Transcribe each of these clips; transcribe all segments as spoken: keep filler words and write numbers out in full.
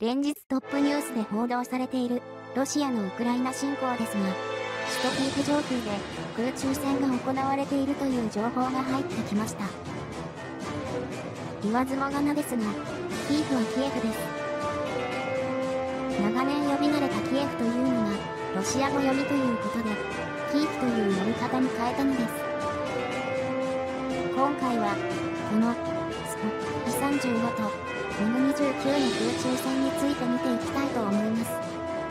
連日トップニュースで報道されているロシアのウクライナ侵攻ですが、首都キーフ上空で空中戦が行われているという情報が入ってきました。言わずもがなですが、キーフはキエフです。長年呼び慣れたキエフというのがロシア語読みということで、キーフという呼び方に変えたのです。今回は、このスポイさんじゅうごとミグにじゅうきゅうの空中戦について見ていきたいと思います。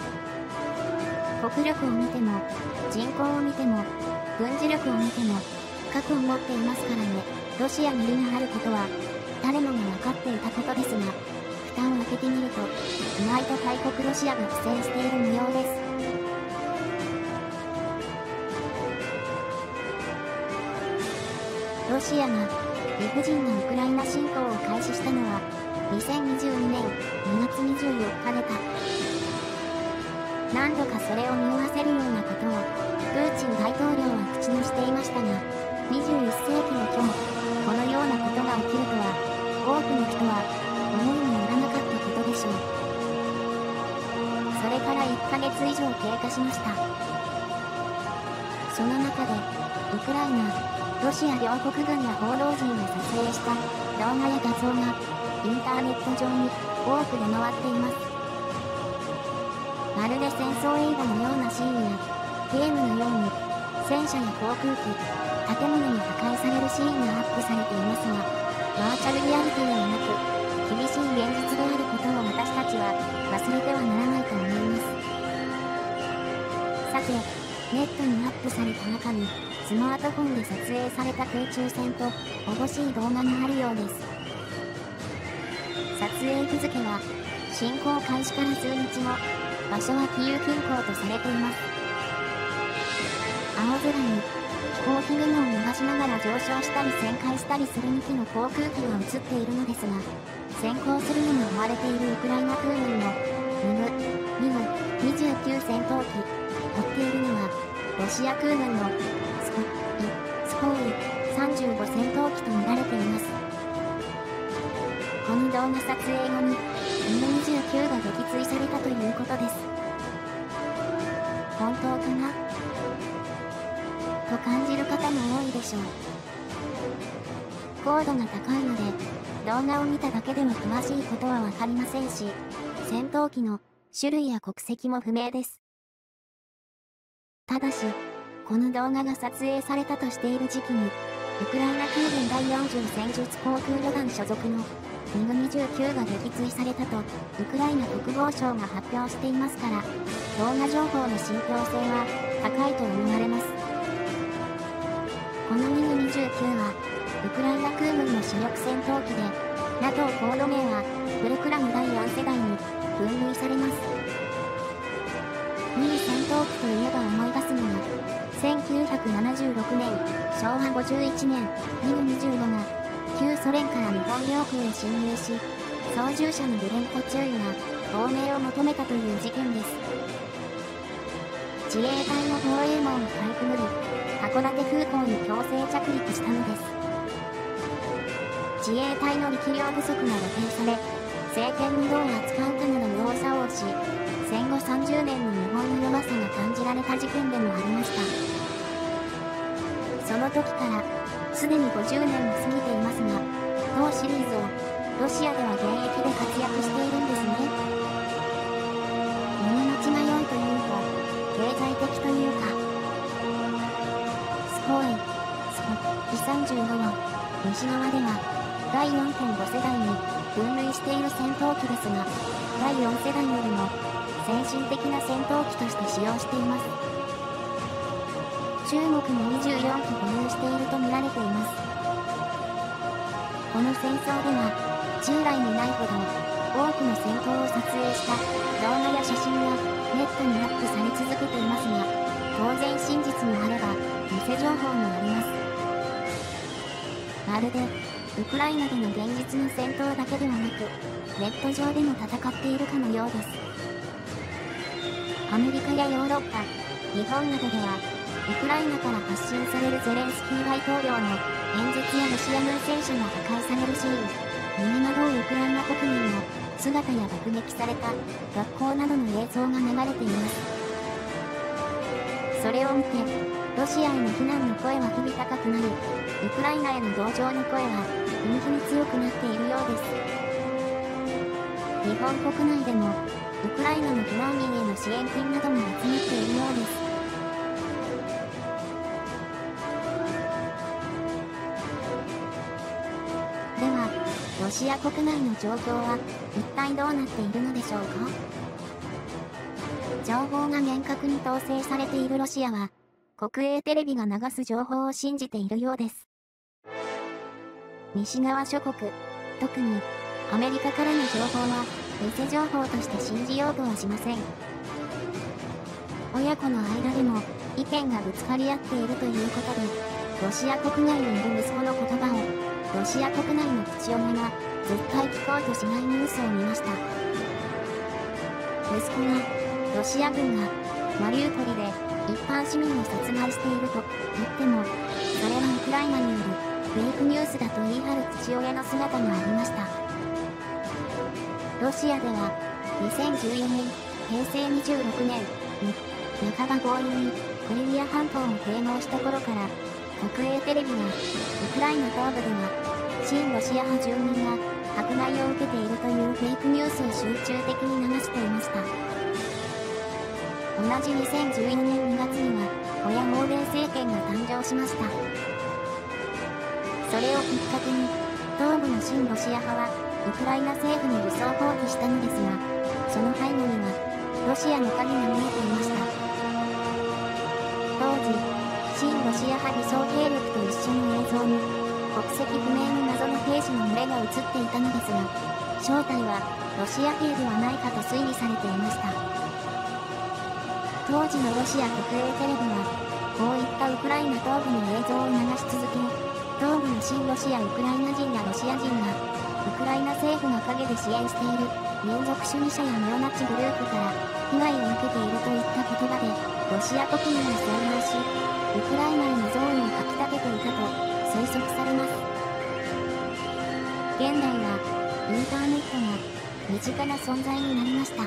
国力を見ても、人口を見ても、軍事力を見ても、核を持っていますからね。ロシアに利があることは、誰もが分かっていたことですが、蓋を開けてみると、意外と大国ロシアが苦戦している模様です。ロシアが理不尽なウクライナ侵攻を開始したのは、にせんにじゅうにねんにがつにじゅうよっかでた。何度かそれを匂わせるようなことを、プーチン大統領は口にしていましたが、にじゅういっせいきの今日、このようなことが起きるとは、多くの人は思いもよらなかったことでしょう。それからいっかげついじょう経過しました。その中で、ウクライナ、ロシア両国軍や報道陣が撮影した動画や画像がインターネット上に多く出回っています。まるで戦争映画のようなシーンやゲームのように戦車や航空機、建物が破壊されるシーンがアップされていますが、バーチャルリアリティではなく厳しい現実であることを私たちは忘れてはならないと思います。さて、ネットにアップされた中にスマートフォンで撮影された空中戦と乏しい動画があるようです。撮影日付は侵攻開始から数日後、場所はキーウ近郊とされています。青空に飛行機雲を逃しながら上昇したり旋回したりするにきの航空機が映っているのですが、先行するのに追われているウクライナ空軍のミグにじゅうきゅう戦闘機、追っているのはロシア空軍のスコイ、スコイさんじゅうご戦闘機と見られています。この動画撮影後にミグにじゅうきゅうが撃墜されたということです。本当かなと感じる方も多いでしょう。高度が高いので、動画を見ただけでは詳しいことはわかりませんし、戦闘機の種類や国籍も不明です。ただし、この動画が撮影されたとしている時期に、ウクライナ空軍だいよんじゅう戦術航空旅団所属のミグにじゅうきゅうが撃墜されたと、ウクライナ国防省が発表していますから、動画情報の信憑性は高いと思われます。このミグにじゅうきゅうは、ウクライナ空軍の主力戦闘機で、ナトー コード名は、フルクラムだいよん世代に分類されます。ミグ戦闘機といえば思い出すのが、せんきゅうひゃくななじゅうろくねん、しょうわごじゅういちねん、ミグにじゅうごが、旧ソ連から日本領空へ侵入し、操縦者のブレンコ中尉が亡命を求めたという事件です。自衛隊の防衛網をかいくぐり、函館空港に強制着陸したのです。自衛隊の力量不足が露呈され、政権にどう扱うかなど右往左往し、戦後さんじゅうねんの日本の弱さが感じられた事件でもありました。その時から、すでにごじゅうねんも過ぎていますが、当シリーズをロシアでは現役で活躍しているんですね。胸持ちが良いというか、経済的というか、スコーイ、スコイさんじゅうごは西側ではだいよんてんご世代に分類している戦闘機ですが、だいよん世代よりも先進的な戦闘機として使用しています。中国もにじゅうよんき保有していると見られています。この戦争では、従来にないほど多くの戦闘を撮影した動画や写真がネットにアップされ続けていますが、当然真実もあれば、偽情報もあります。まるで、ウクライナでの現実の戦闘だけではなく、ネット上でも戦っているかのようです。アメリカやヨーロッパ、日本などでは、ウクライナから発信されるゼレンスキー大統領の演説やロシア軍戦車が破壊されるシーン、身にまとうウクライナ国民の姿や爆撃された学校などの映像が流れています。それを見て、ロシアへの非難の声は日々高くなり、ウクライナへの同情の声は日に日に強くなっているようです。日本国内でも、ウクライナの避難民への支援金なども集まっているようです。では、ロシア国内の状況は一体どうなっているのでしょうか？情報が厳格に統制されているロシアは、国営テレビが流す情報を信じているようです。西側諸国、特にアメリカからの情報は、偽情報として信じようとはしません。親子の間でも意見がぶつかり合っているということで、ロシア国外にいる息子の言葉を、ロシア国内の父親が絶対聞こうとしないニュースを見ました。息子が、ロシア軍がマリウポリで一般市民を殺害していると言っても、それはウクライナによるフェイクニュースだと言い張る父親の姿がありました。ロシアではにせんじゅうよねん、へいせいにじゅうろくねんに半ば強引にクリミア半島を併合した頃から、国営テレビがウクライナ東部では親ロシア派住民が迫害を受けているというフェイクニュースを集中的に流していました。同じにせんじゅうよねんにがつには親欧米政権が誕生しました。それをきっかけに東部の親ロシア派はウクライナ政府に武装蜂起したのですが、その背後にはロシアの影が見えていました。当時、親ロシア派武装兵力と一緒の映像に国籍不明の謎の兵士の群れが映っていたのですが、正体はロシア兵ではないかと推理されていました。当時のロシア国営テレビは、こういったウクライナ東部の映像を流し続け、東部の親ロシアウクライナ人やロシア人が、ウクライナ政府の陰で支援している民族主義者やネオナチグループから被害を受けているといった言葉で、ロシア国民を採用し、ウクライナへの憎悪をかき立てていたと推測されます。現代は、インターネットが身近な存在になりました。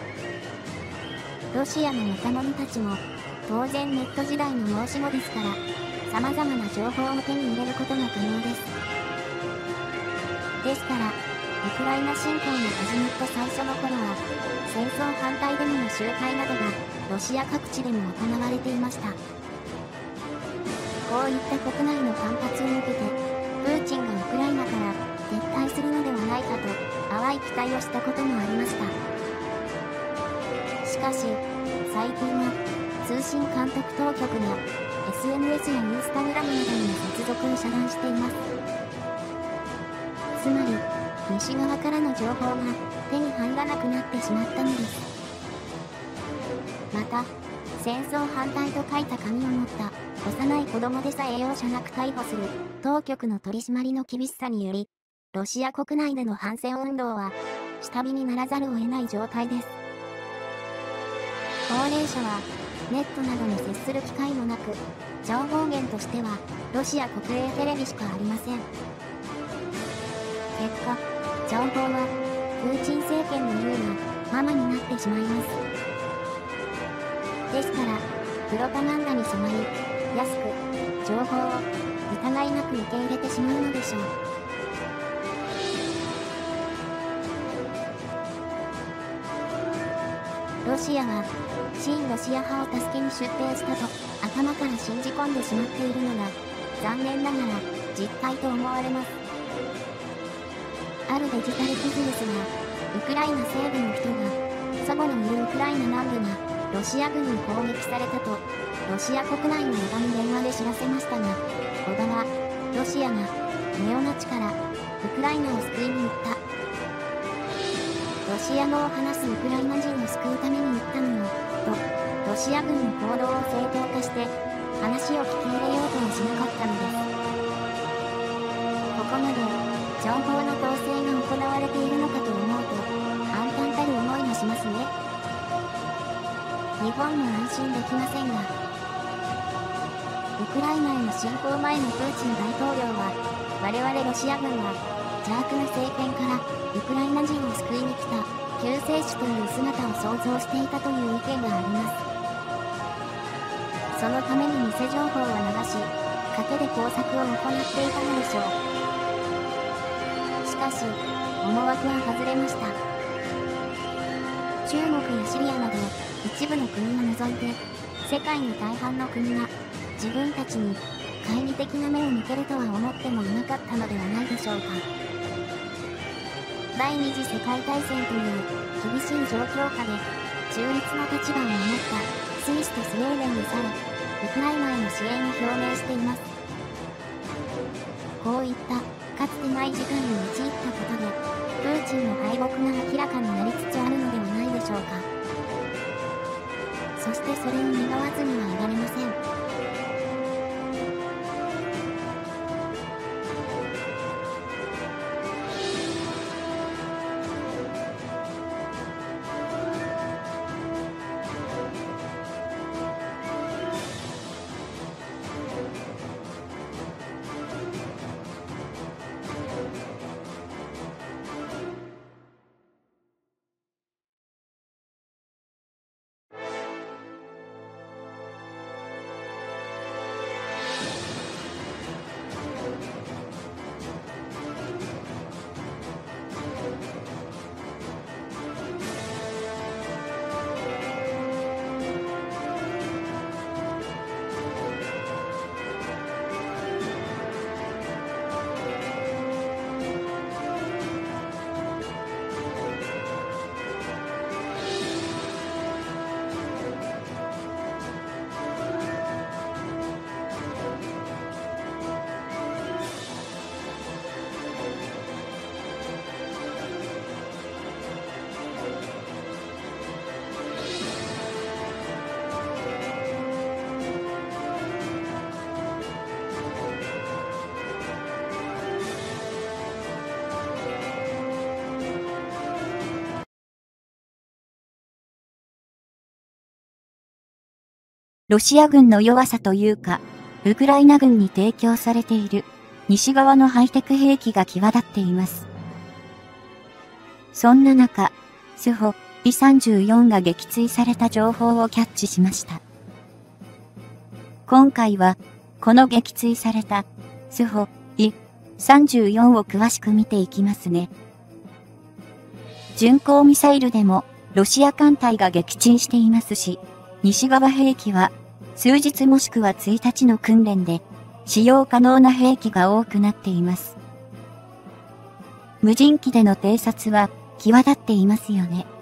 ロシアの若者たちも、当然ネット時代の申し子ですから、様々な情報を手に入れることが可能です。ですから、ウクライナ侵攻が始まった最初の頃は、戦争反対デモの集会などが、ロシア各地でも行われていました。こういった国内の反発を受けて、プーチンがウクライナから撤退するのではないかと、淡い期待をしたこともありました。しかし、最近は通信監督当局が エスエヌエス やインスタグラムなどにも接続を遮断しています。つまり、西側からの情報が手に入らなくなってしまったのです。また、戦争反対と書いた紙を持った幼い子供でさえ容赦なく逮捕する当局の取り締まりの厳しさにより、ロシア国内での反戦運動は下火にならざるを得ない状態です。高齢者はネットなどに接する機会もなく、情報源としてはロシア国営テレビしかありません。結果、情報はプーチン政権の言うがままになってしまいます。ですから、プロパガンダに染まり、安く情報を疑いなく受け入れてしまうのでしょう。ロシアは、親ロシア派を助けに出兵したと頭から信じ込んでしまっているのが、残念ながら実態と思われます。あるデジタルビジネスが、ウクライナ西部の人が、祖母のいるウクライナ南部が、ロシア軍に攻撃されたと、ロシア国内の小田に電話で知らせましたが、小田は、ロシアが、ネオナチから、ウクライナを救いに行った。ロシア語を話すウクライナ人を救うために行ったのよ、と、ロシア軍の行動を正当化して、話を聞き入れようとはしなかったのです。ここまで、情報の統制が行われているのかと思うと、暗淡たる思いがしますね。日本も安心できませんが、ウクライナへの侵攻前のプーチン大統領は、我々ロシア軍は、 邪悪な政権からウクライナ人を救いに来た救世主という姿を想像していたという意見があります。そのために偽情報を流し、賭けで工作を行っていたのでしょう。しかし、思惑は外れました。中国やシリアなど一部の国を除いて、世界の大半の国が自分たちに懐疑的な目を向けるとは思ってもいなかったのではないでしょうか。第二次世界大戦という厳しい状況下で中立の立場を守ったスイスとスウェーデンでさえ、ウクライナへの支援を表明しています。こういったかつてない事態に陥ったことで、プーチンの敗北が明らかになりつつあるのではないでしょうか。そしてそれを願わずにはいられません。 ロシア軍の弱さというか、ウクライナ軍に提供されている西側のハイテク兵器が際立っています。そんな中、スホ イさんじゅうよん が撃墜された情報をキャッチしました。今回は、この撃墜されたスホ イさんじゅうよん を詳しく見ていきますね。巡航ミサイルでもロシア艦隊が撃沈していますし、西側兵器は数日もしくはついたちの訓練で使用可能な兵器が多くなっています。無人機での偵察は際立っていますよね。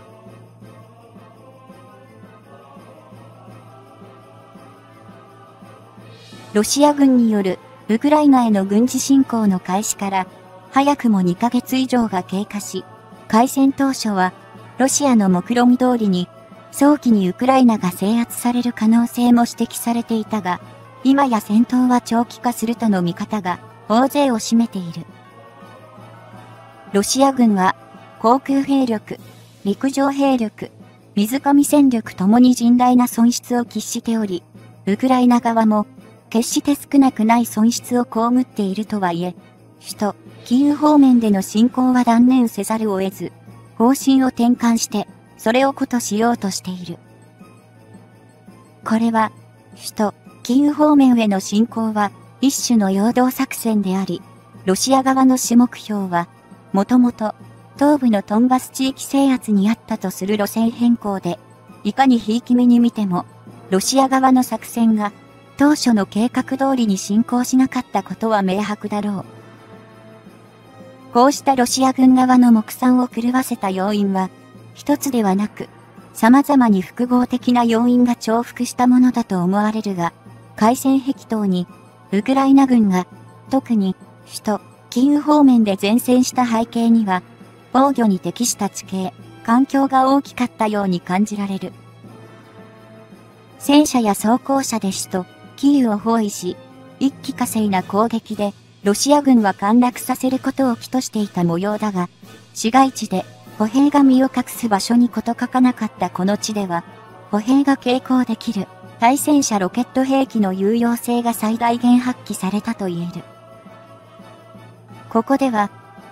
ロシア軍によるウクライナへの軍事侵攻の開始から早くもにかげつ以上が経過し、開戦当初はロシアの目論見通りに早期にウクライナが制圧される可能性も指摘されていたが、今や戦闘は長期化するとの見方が大勢を占めている。ロシア軍は航空兵力、陸上兵力、水上戦力ともに甚大な損失を喫しており、ウクライナ側も決して少なくない損失を被っているとはいえ、首都キーウ方面での侵攻は断念せざるを得ず、方針を転換してそれをことしようとしている。これは、首都キーウ方面への侵攻は一種の陽動作戦であり、ロシア側の主目標は、もともと東部のトンバス地域制圧にあったとする路線変更で、いかにひいき目に見ても、ロシア側の作戦が当初の計画通りに進行しなかったことは明白だろう。こうしたロシア軍側の目算を狂わせた要因は、一つではなく、様々に複合的な要因が重複したものだと思われるが、開戦壁頭に、ウクライナ軍が、特に、首都、キーウ方面で前線した背景には、防御に適した地形、環境が大きかったように感じられる。戦車や装甲車で首都、キーウを包囲し、一気呵成な攻撃で、ロシア軍は陥落させることを期としていた模様だが、市街地で、歩兵が身を隠す場所に事欠かなかったこの地では、歩兵が携行できる対戦車ロケット兵器の有用性が最大限発揮されたと言える。ここでは、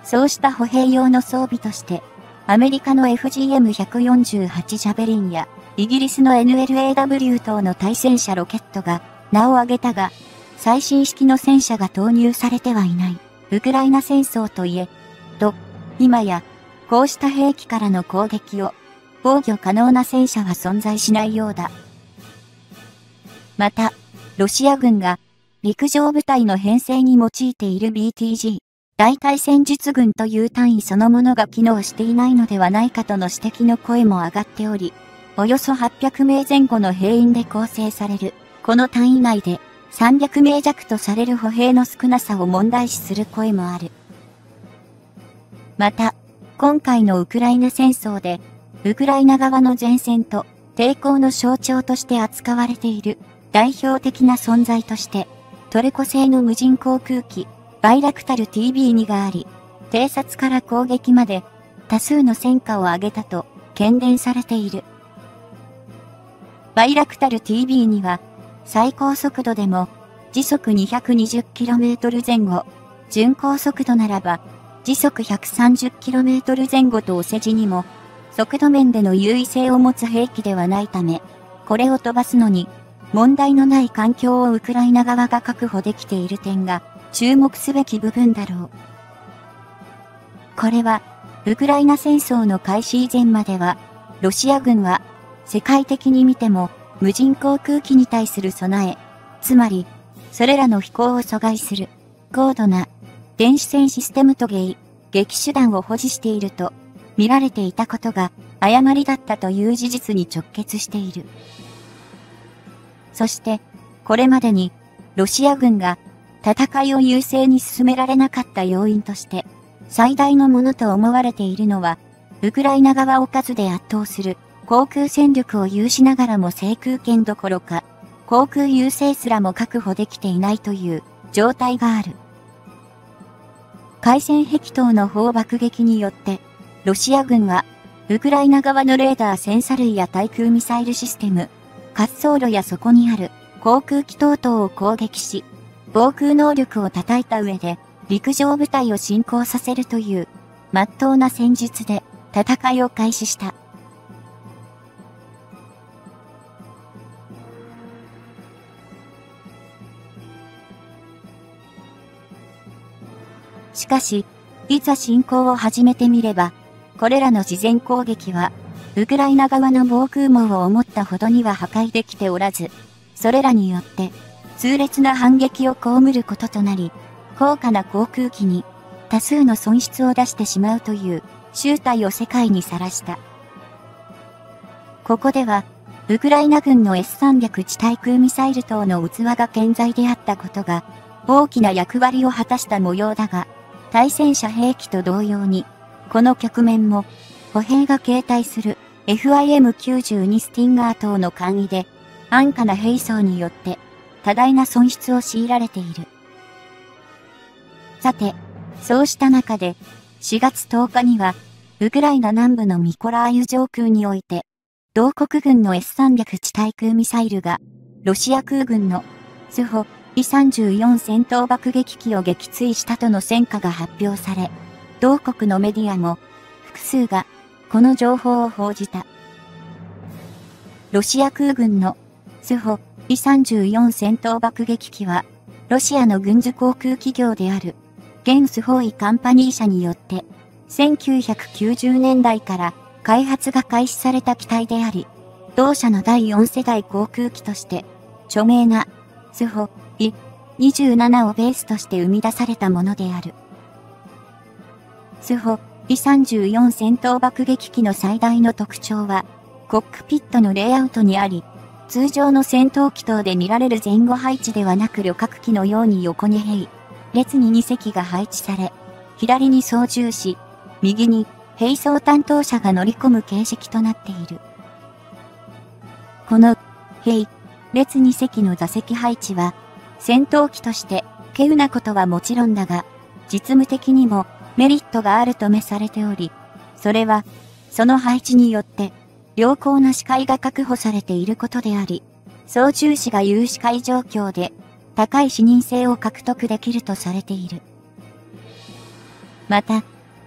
そうした歩兵用の装備として、アメリカの エフジーエムひゃくよんじゅうはち ジャベリンや、イギリスの エヌエルエーダブリュー 等の対戦車ロケットが名を挙げたが、最新式の戦車が投入されてはいない、ウクライナ戦争といえ、と、今や、こうした兵器からの攻撃を防御可能な戦車は存在しないようだ。また、ロシア軍が陸上部隊の編成に用いている ビーティージー、大隊戦術群という単位そのものが機能していないのではないかとの指摘の声も上がっており、およそはっぴゃくめいぜん後の兵員で構成される、この単位内でさんびゃくめい弱とされる歩兵の少なさを問題視する声もある。また、今回のウクライナ戦争で、ウクライナ側の前線と抵抗の象徴として扱われている代表的な存在として、トルコ製の無人航空機、バイラクタル ティービーツー があり、偵察から攻撃まで多数の戦果を挙げたと喧伝されている。バイラクタル ティービーツー は最高速度でも時速 にひゃくにじゅっキロメートル 前後、巡航速度ならば時速 ひゃくさんじゅっキロメートル 前後とお世辞にも速度面での優位性を持つ兵器ではないため、これを飛ばすのに問題のない環境をウクライナ側が確保できている点が注目すべき部分だろう。これは、ウクライナ戦争の開始以前までは、ロシア軍は世界的に見ても無人航空機に対する備え、つまり、それらの飛行を阻害する高度な電子戦システムと迎撃手段を保持していると見られていたことが誤りだったという事実に直結している。そして、これまでにロシア軍が戦いを優勢に進められなかった要因として、最大のものと思われているのは、ウクライナ側を数で圧倒する航空戦力を有しながらも制空権どころか、航空優勢すらも確保できていないという状態がある。海戦壁等の砲爆撃によって、ロシア軍は、ウクライナ側のレーダー戦車類や対空ミサイルシステム、滑走路やそこにある航空機等々を攻撃し、防空能力を叩いた上で陸上部隊を進行させるという真っ当な戦術で戦いを開始した。しかし、いざ侵攻を始めてみれば、これらの事前攻撃は、ウクライナ側の防空網を思ったほどには破壊できておらず、それらによって、痛烈な反撃を被ることとなり、高価な航空機に多数の損失を出してしまうという醜態を世界にさらした。ここでは、ウクライナ軍の エスさんびゃく 地対空ミサイル等の器が健在であったことが、大きな役割を果たした模様だが、対戦車兵器と同様に、この局面も、歩兵が携帯する エフアイエムきゅうじゅうに スティンガー等の簡易で、安価な兵装によって、多大な損失を強いられている。さて、そうした中で、しがつとおかには、ウクライナ南部のミコラーユ上空において、同国軍の エスさんびゃく 地対空ミサイルが、ロシア空軍のスホイさんじゅうよん戦闘爆撃機を撃墜したとの戦果が発表され、同国のメディアも、複数が、この情報を報じた。ロシア空軍のスホイさんじゅうよん戦闘爆撃機は、ロシアの軍需航空企業である、現スホイカンパニー社によって、せんきゅうひゃくきゅうじゅうねんだいから開発が開始された機体であり、同社のだいよん世代航空機として、著名なスホイにじゅうななをベースとして生み出されたものである。スホイさんじゅうよん戦闘爆撃機の最大の特徴は、コックピットのレイアウトにあり、通常の戦闘機等で見られる前後配置ではなく旅客機のように横に兵列にに隻が配置され、左に操縦し、右に兵装担当者が乗り込む形式となっている。この兵列に隻の座席配置は、戦闘機として稀有なことはもちろんだが、実務的にもメリットがあると召されており、それは、その配置によって、良好な視界が確保されていることであり、操縦士が有視界状況で、高い視認性を獲得できるとされている。また、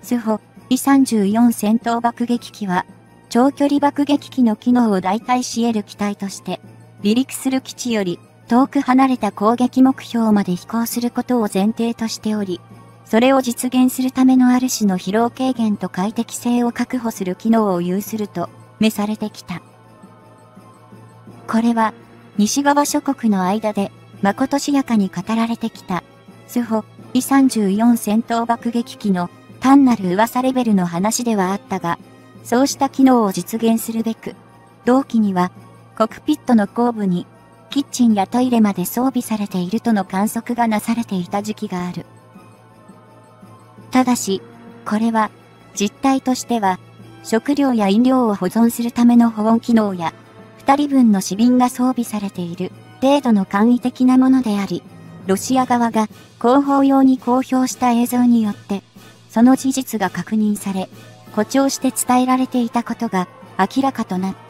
スホ イさんじゅうよん 戦闘爆撃機は、長距離爆撃機の機能を代替し得る機体として、離陸する基地より遠く離れた攻撃目標まで飛行することを前提としており、それを実現するためのある種の疲労軽減と快適性を確保する機能を有すると召されてきた。これは、西側諸国の間で、まことしやかに語られてきた、スホ イさんじゅうよん 戦闘爆撃機の単なる噂レベルの話ではあったが、そうした機能を実現するべく、同機には、コクピットの後部に、キッチンやトイレまで装備されているとの観測がなされていた時期がある。ただし、これは、実態としては、食料や飲料を保存するための保温機能や、二人分の士瓶が装備されている程度の簡易的なものであり、ロシア側が広報用に公表した映像によって、その事実が確認され、誇張して伝えられていたことが明らかとなった。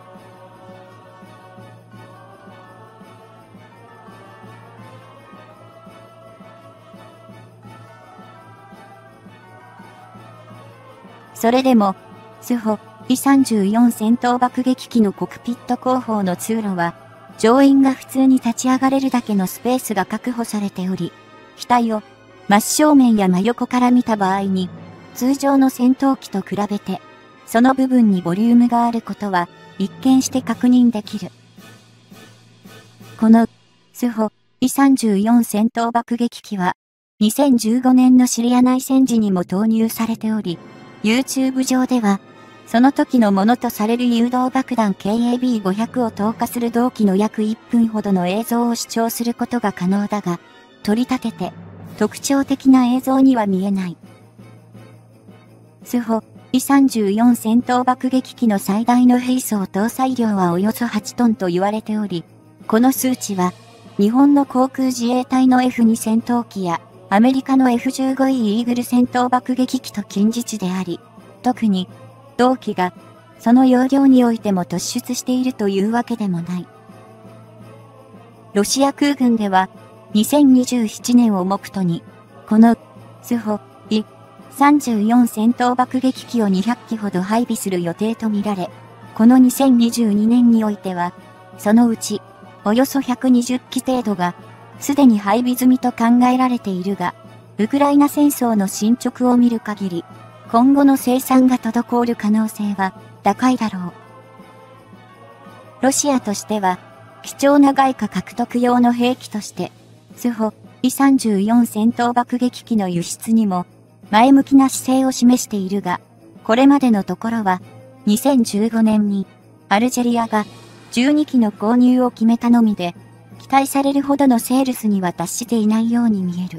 それでも、スホ イさんじゅうよん 戦闘爆撃機のコクピット後方の通路は、乗員が普通に立ち上がれるだけのスペースが確保されており、機体を真正面や真横から見た場合に、通常の戦闘機と比べて、その部分にボリュームがあることは一見して確認できる。このスホ イさんじゅうよん 戦闘爆撃機は、にせんじゅうごねんのシリア内戦時にも投入されており、YouTube 上では、その時のものとされる誘導爆弾 ケーエービーごひゃく を投下する同機の約いっぷんほどの映像を視聴することが可能だが、取り立てて特徴的な映像には見えない。スホ イさんじゅうよん 戦闘爆撃機の最大の兵装搭載量はおよそはちトンと言われており、この数値は日本の航空自衛隊の エフに 戦闘機やアメリカの エフじゅうごイー イーグル戦闘爆撃機と近似値であり、特に同機がその容量においても突出しているというわけでもない。ロシア空軍ではにせんにじゅうななねんを目途に、このスホ イさんじゅうよん 戦闘爆撃機をにひゃっきほど配備する予定とみられ、このにせんにじゅうにねんにおいては、そのうちおよそひゃくにじゅっき程度がすでに配備済みと考えられているが、ウクライナ戦争の進捗を見る限り、今後の生産が滞る可能性は高いだろう。ロシアとしては、貴重な外貨獲得用の兵器として、スホ イさんじゅうよん 戦闘爆撃機の輸出にも前向きな姿勢を示しているが、これまでのところは、にせんじゅうごねんにアルジェリアがじゅうにきの購入を決めたのみで、期待されるほどのセールスには達していないように見える。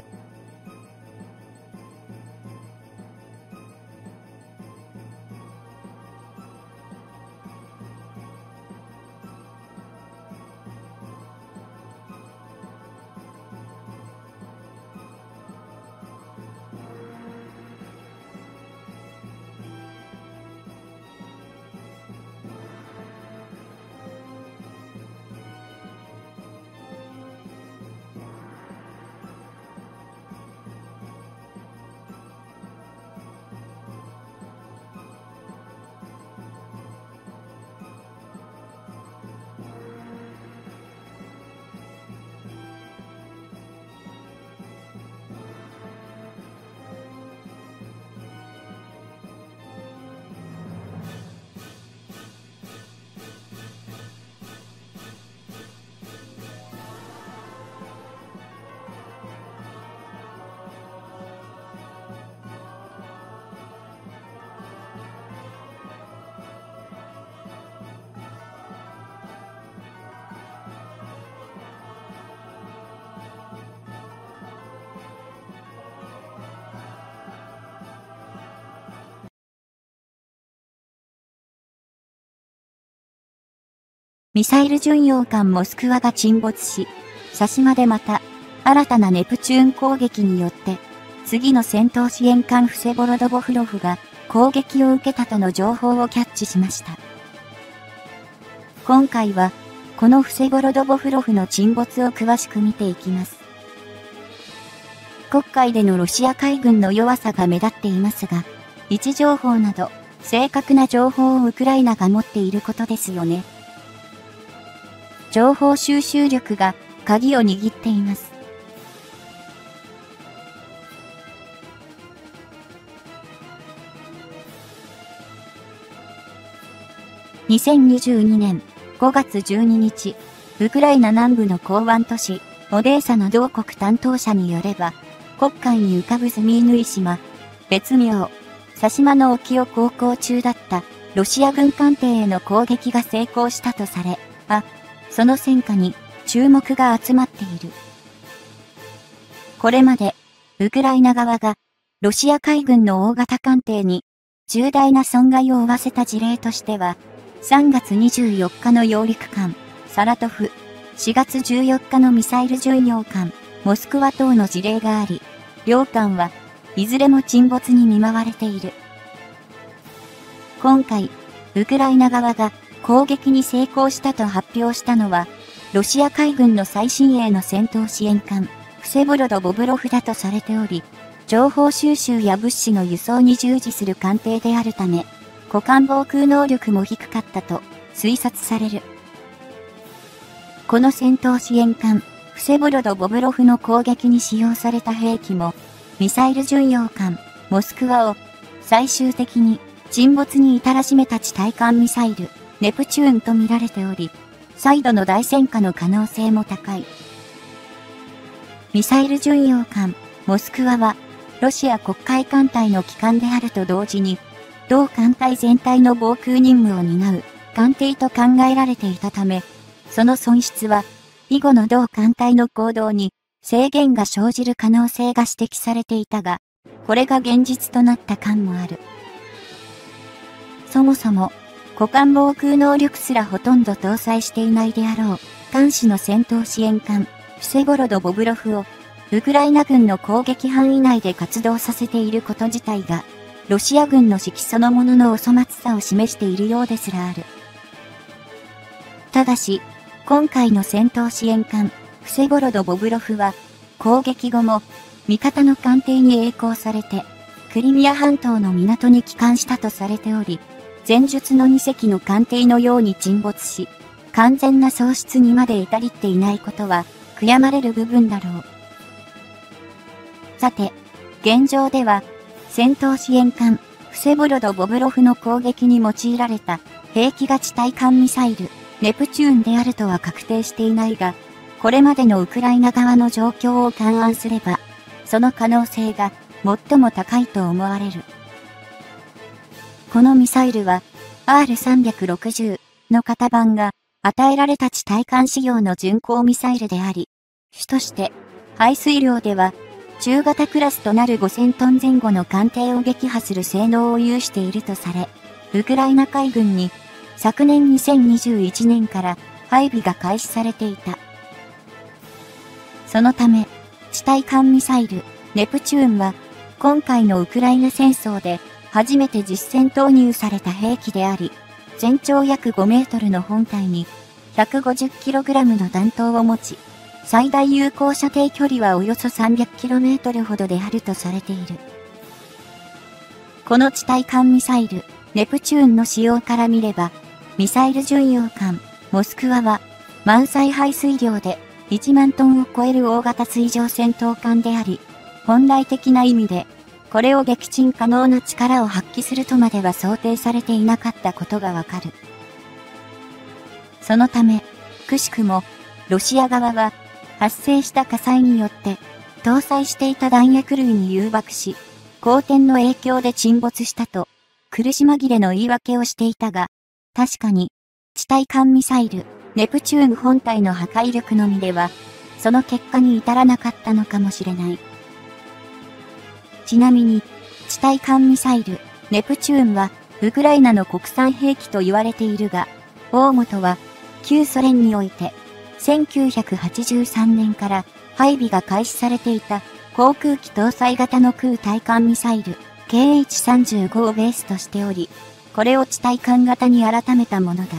ミサイル巡洋艦モスクワが沈没し、佐島でまた新たなネプチューン攻撃によって、次の戦闘支援艦フセボロドボフロフが攻撃を受けたとの情報をキャッチしました。今回は、このフセボロドボフロフの沈没を詳しく見ていきます。 黒海でのロシア海軍の弱さが目立っていますが、位置情報など正確な情報をウクライナが持っていることですよね。情報収集力が鍵を握っています。にせんにじゅうにねんごがつじゅうににち、ウクライナ南部の港湾都市、オデーサの同国担当者によれば、黒海に浮かぶズミイヌイ島、別名、佐島の沖を航行中だったロシア軍艦艇への攻撃が成功したとされ、あ、その戦果に注目が集まっている。これまで、ウクライナ側がロシア海軍の大型艦艇に重大な損害を負わせた事例としては、さんがつにじゅうよっかの揚陸艦、サラトフ、しがつじゅうよっかのミサイル巡洋艦、モスクワ等の事例があり、両艦はいずれも沈没に見舞われている。今回、ウクライナ側が攻撃に成功したと発表したのは、ロシア海軍の最新鋭の戦闘支援艦、フセボロド・ボブロフだとされており、情報収集や物資の輸送に従事する艦艇であるため、互艦防空能力も低かったと推察される。この戦闘支援艦、フセボロド・ボブロフの攻撃に使用された兵器も、ミサイル巡洋艦、モスクワを最終的に沈没に至らしめた地対艦ミサイル、ネプチューンと見られており、再度の大戦果の可能性も高い。ミサイル巡洋艦、モスクワは、ロシア黒海艦隊の旗艦であると同時に、同艦隊全体の防空任務を担う艦艇と考えられていたため、その損失は、以後の同艦隊の行動に制限が生じる可能性が指摘されていたが、これが現実となった感もある。そもそも、互艦防空能力すらほとんど搭載していないであろう、艦種の戦闘支援艦、フセボロド・ボブロフを、ウクライナ軍の攻撃範囲内で活動させていること自体が、ロシア軍の士気そのもののお粗末さを示しているようですらある。ただし、今回の戦闘支援艦、フセボロド・ボブロフは、攻撃後も、味方の艦艇に曳航されて、クリミア半島の港に帰還したとされており、前述のにせきの艦艇のように沈没し、完全な喪失にまで至りっていないことは、悔やまれる部分だろう。さて、現状では、戦闘支援艦、フセボロド・ボブロフの攻撃に用いられた、兵器が地対艦ミサイル、ネプチューンであるとは確定していないが、これまでのウクライナ側の状況を勘案すれば、その可能性が最も高いと思われる。このミサイルは アールさんびゃくろくじゅう の型番が与えられた地対艦仕様の巡航ミサイルであり、主として排水量では中型クラスとなるごせんトン前後の艦艇を撃破する性能を有しているとされ、ウクライナ海軍に昨年にせんにじゅういちねんから配備が開始されていた。そのため、地対艦ミサイル、ネプチューンは、今回のウクライナ戦争で初めて実戦投入された兵器であり、全長約ごメートルの本体に ひゃくごじゅっキログラム の弾頭を持ち、最大有効射程距離はおよそ さんびゃくキロメートル ほどであるとされている。この地対艦ミサイル、ネプチューンの使用から見れば、ミサイル巡洋艦、モスクワは、満載排水量でいちまんトンを超える大型水上戦闘艦であり、本来的な意味で、これを撃沈可能な力を発揮するとまでは想定されていなかったことがわかる。そのため、くしくも、ロシア側は、発生した火災によって、搭載していた弾薬類に誘爆し、荒天の影響で沈没したと、苦し紛れの言い訳をしていたが、確かに、地対艦ミサイル、ネプチューン本体の破壊力のみでは、その結果に至らなかったのかもしれない。ちなみに、地対艦ミサイル、ネプチューンは、ウクライナの国産兵器と言われているが、大元は、旧ソ連において、せんきゅうひゃくはちじゅうさんねんから配備が開始されていた航空機搭載型の空対艦ミサイル ケーエイチさんじゅうご をベースとしており、これを地対艦型に改めたものだ。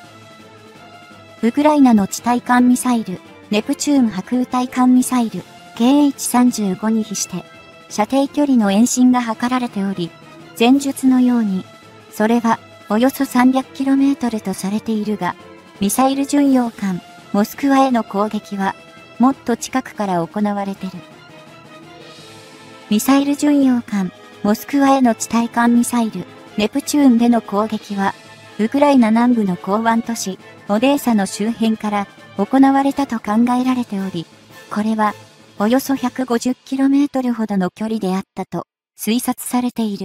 ウクライナの地対艦ミサイル、ネプチューン波空対艦ミサイル、 ケーエイチさんじゅうご に比して、射程距離の延伸が図られており、前述のように、それはおよそ さんびゃくキロメートル とされているが、ミサイル巡洋艦モスクワへの攻撃は、もっと近くから行われてる。ミサイル巡洋艦モスクワへの地対艦ミサイル、ネプチューンでの攻撃は、ウクライナ南部の港湾都市、オデーサの周辺から行われたと考えられており、これは、およそ ひゃくごじゅうキロメートル ほどの距離であったと推察されている。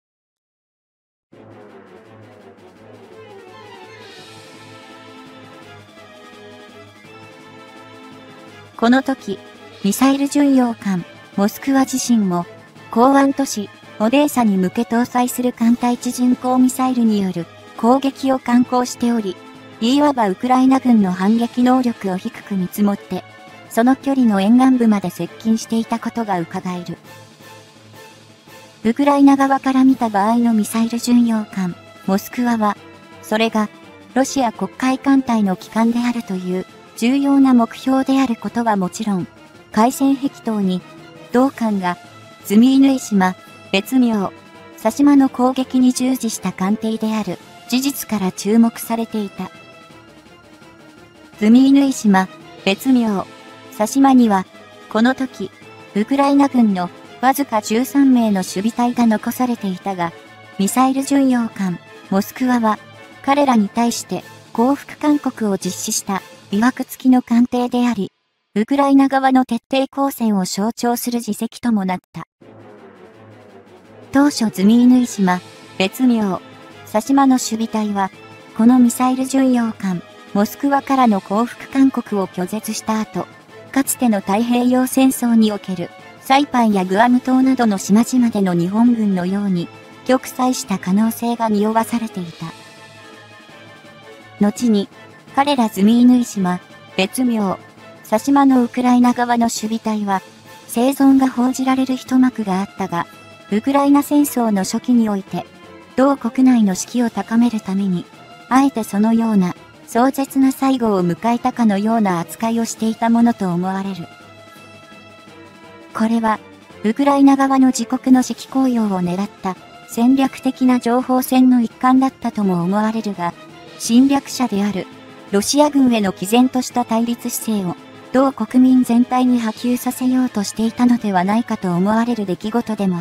この時、ミサイル巡洋艦モスクワ自身も、港湾都市オデーサに向け搭載する艦隊地巡航ミサイルによる攻撃を敢行しており、いわばウクライナ軍の反撃能力を低く見積もって、その距離の沿岸部まで接近していたことが伺える。ウクライナ側から見た場合のミサイル巡洋艦モスクワは、それがロシア黒海艦隊の旗艦であるという重要な目標であることはもちろん、海戦壁島に同艦がズミイヌイ島、別名、佐島の攻撃に従事した艦艇である事実から注目されていた。ズミイヌイ島、別名、佐島には、この時、ウクライナ軍のわずかじゅうさんめいの守備隊が残されていたが、ミサイル巡洋艦、モスクワは、彼らに対して降伏勧告を実施した疑惑付きの艦艇であり、ウクライナ側の徹底抗戦を象徴する事績ともなった。当初ズミイヌイ島、別名、佐島の守備隊は、このミサイル巡洋艦、モスクワからの降伏勧告を拒絶した後、かつての太平洋戦争における、サイパンやグアム島などの島々での日本軍のように、玉砕した可能性が匂わされていた。後に、彼らズミイヌイ島、別名、佐島のウクライナ側の守備隊は、生存が報じられる一幕があったが、ウクライナ戦争の初期において、同国内の士気を高めるために、あえてそのような壮絶な最後を迎えたかのような扱いをしていたものと思われる。これは、ウクライナ側の自国の士気高揚を狙った戦略的な情報戦の一環だったとも思われるが、侵略者であるロシア軍への毅然とした対立姿勢を同国民全体に波及させようとしていたのではないかと思われる出来事でもあった。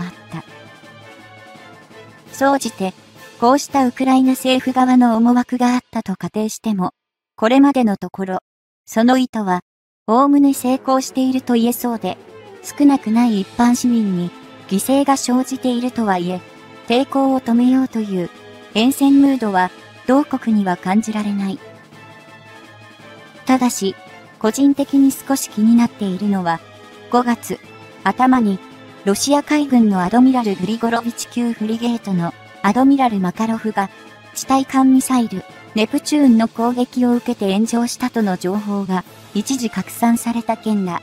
総じて、こうしたウクライナ政府側の思惑があったと仮定しても、これまでのところ、その意図は、おおむね成功していると言えそうで、少なくない一般市民に犠牲が生じているとはいえ、抵抗を止めようという厭戦ムードは同国には感じられない。ただし、個人的に少し気になっているのは、ごがつ頭にロシア海軍のアドミラル・グリゴロビチ級フリゲートのアドミラル・マカロフが地対艦ミサイルネプチューンの攻撃を受けて炎上したとの情報が一時拡散された件だ。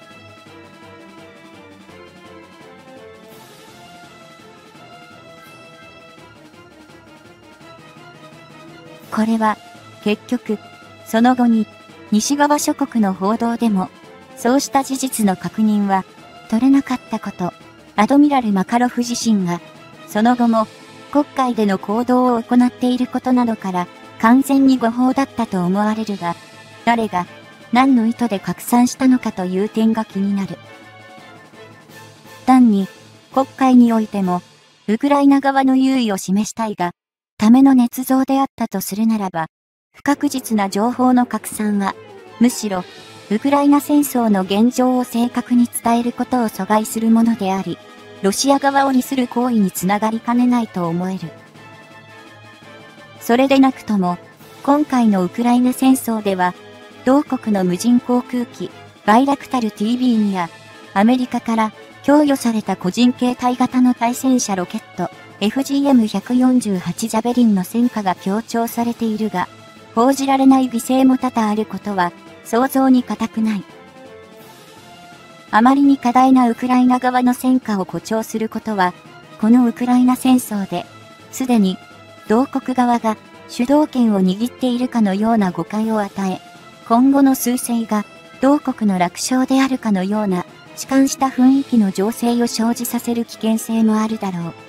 これは結局その後に西側諸国の報道でもそうした事実の確認は取れなかったこと、アドミラル・マカロフ自身がその後も黒海での行動を行っていることなどから完全に誤報だったと思われるが、誰が何の意図で拡散したのかという点が気になる。単に黒海においてもウクライナ側の優位を示したいが、ための捏造であったとするならば、不確実な情報の拡散は、むしろ、ウクライナ戦争の現状を正確に伝えることを阻害するものであり、ロシア側を利する行為につながりかねないと思える。それでなくとも、今回のウクライナ戦争では、同国の無人航空機、バイラクタル ティービー にや、アメリカから供与された個人携帯型の対戦車ロケット、エフジーエムひゃくよんじゅうはち ジャベリンの戦果が強調されているが、報じられない犠牲も多々あることは想像に難くない。あまりに過大なウクライナ側の戦果を誇張することは、このウクライナ戦争で、すでに同国側が主導権を握っているかのような誤解を与え、今後の趨勢が同国の楽勝であるかのような弛緩した雰囲気の情勢を生じさせる危険性もあるだろう。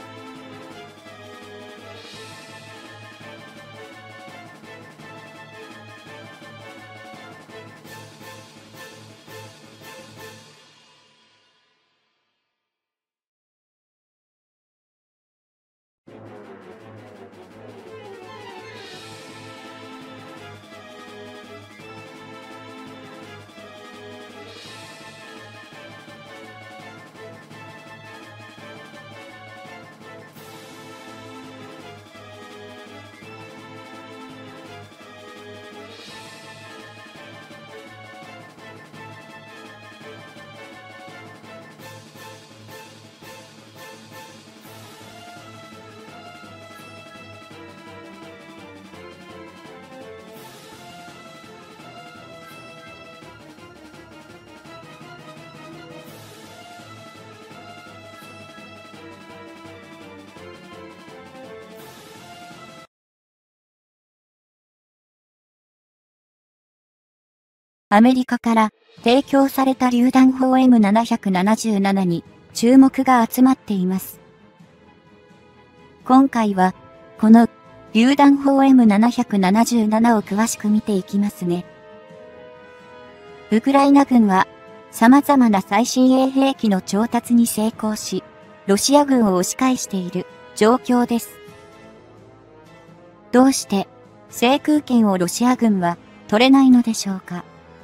アメリカから提供された榴弾砲 エムななひゃくななじゅうなな に注目が集まっています。今回は、この榴弾砲 エムななひゃくななじゅうなな を詳しく見ていきますね。ウクライナ軍は様々な最新鋭兵器の調達に成功し、ロシア軍を押し返している状況です。どうして制空権をロシア軍は取れないのでしょうか。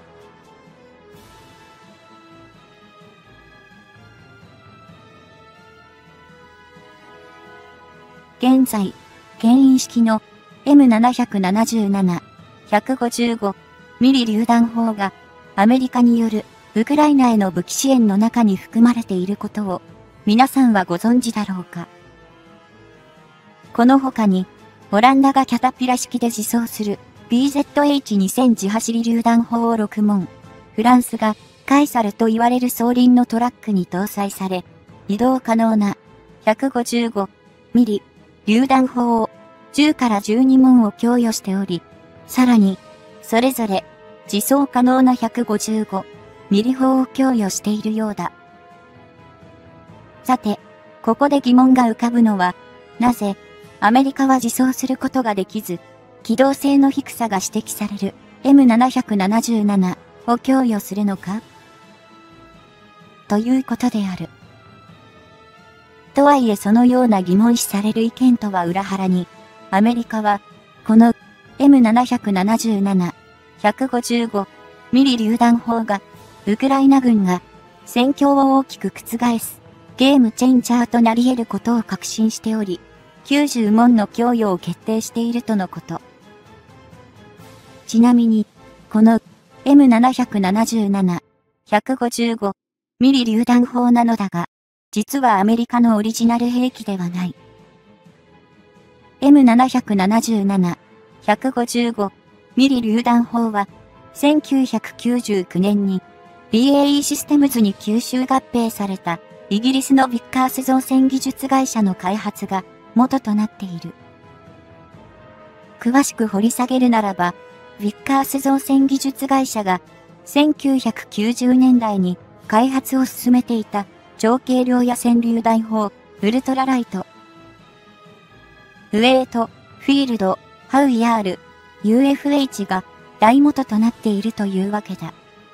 現在、牽引式の エムななひゃくななじゅうなな、ひゃくごじゅうごミリ 榴弾砲がアメリカによるウクライナへの武器支援の中に含まれていることを皆さんはご存知だろうか。この他に、オランダがキャタピラ式で自走する ビーゼットエイチにせん 自走り榴弾砲をろく門、フランスがカイサルと言われる双輪のトラックに搭載され、移動可能な ひゃくごじゅうごミリ 榴弾砲をじゅうからじゅうに門を供与しており、さらに、それぞれ自走可能なひゃくごじゅうごミリ砲を供与しているようだ。さて、ここで疑問が浮かぶのは、なぜアメリカは自走することができず、機動性の低さが指摘される エムななひゃくななじゅうなな を供与するのかということである。とはいえそのような疑問視される意見とは裏腹に、アメリカは、この エムななひゃくななじゅうなな、ひゃくごじゅうごミリ 榴弾砲が、ウクライナ軍が戦況を大きく覆すゲームチェンジャーとなり得ることを確信しており、きゅうじゅう門の供与を決定しているとのこと。ちなみに、この エムななひゃくななじゅうなな、ひゃくごじゅうごミリ 榴弾砲なのだが、実はアメリカのオリジナル兵器ではない。エムななひゃくななじゅうなな、ひゃくごじゅうごミリ 榴弾砲は、せんきゅうひゃくきゅうじゅうきゅうねんに ビーエーイー システムズに吸収合併されたイギリスのビッカース造船技術会社の開発が元となっている。詳しく掘り下げるならば、ビッカース造船技術会社がせんきゅうひゃくきゅうじゅうねんだいに開発を進めていた長径量野戦榴弾砲ウルトラライト、ウェイト、フィールド、ハウヤール、ユーエフエイチ が大元となっているというわけだ。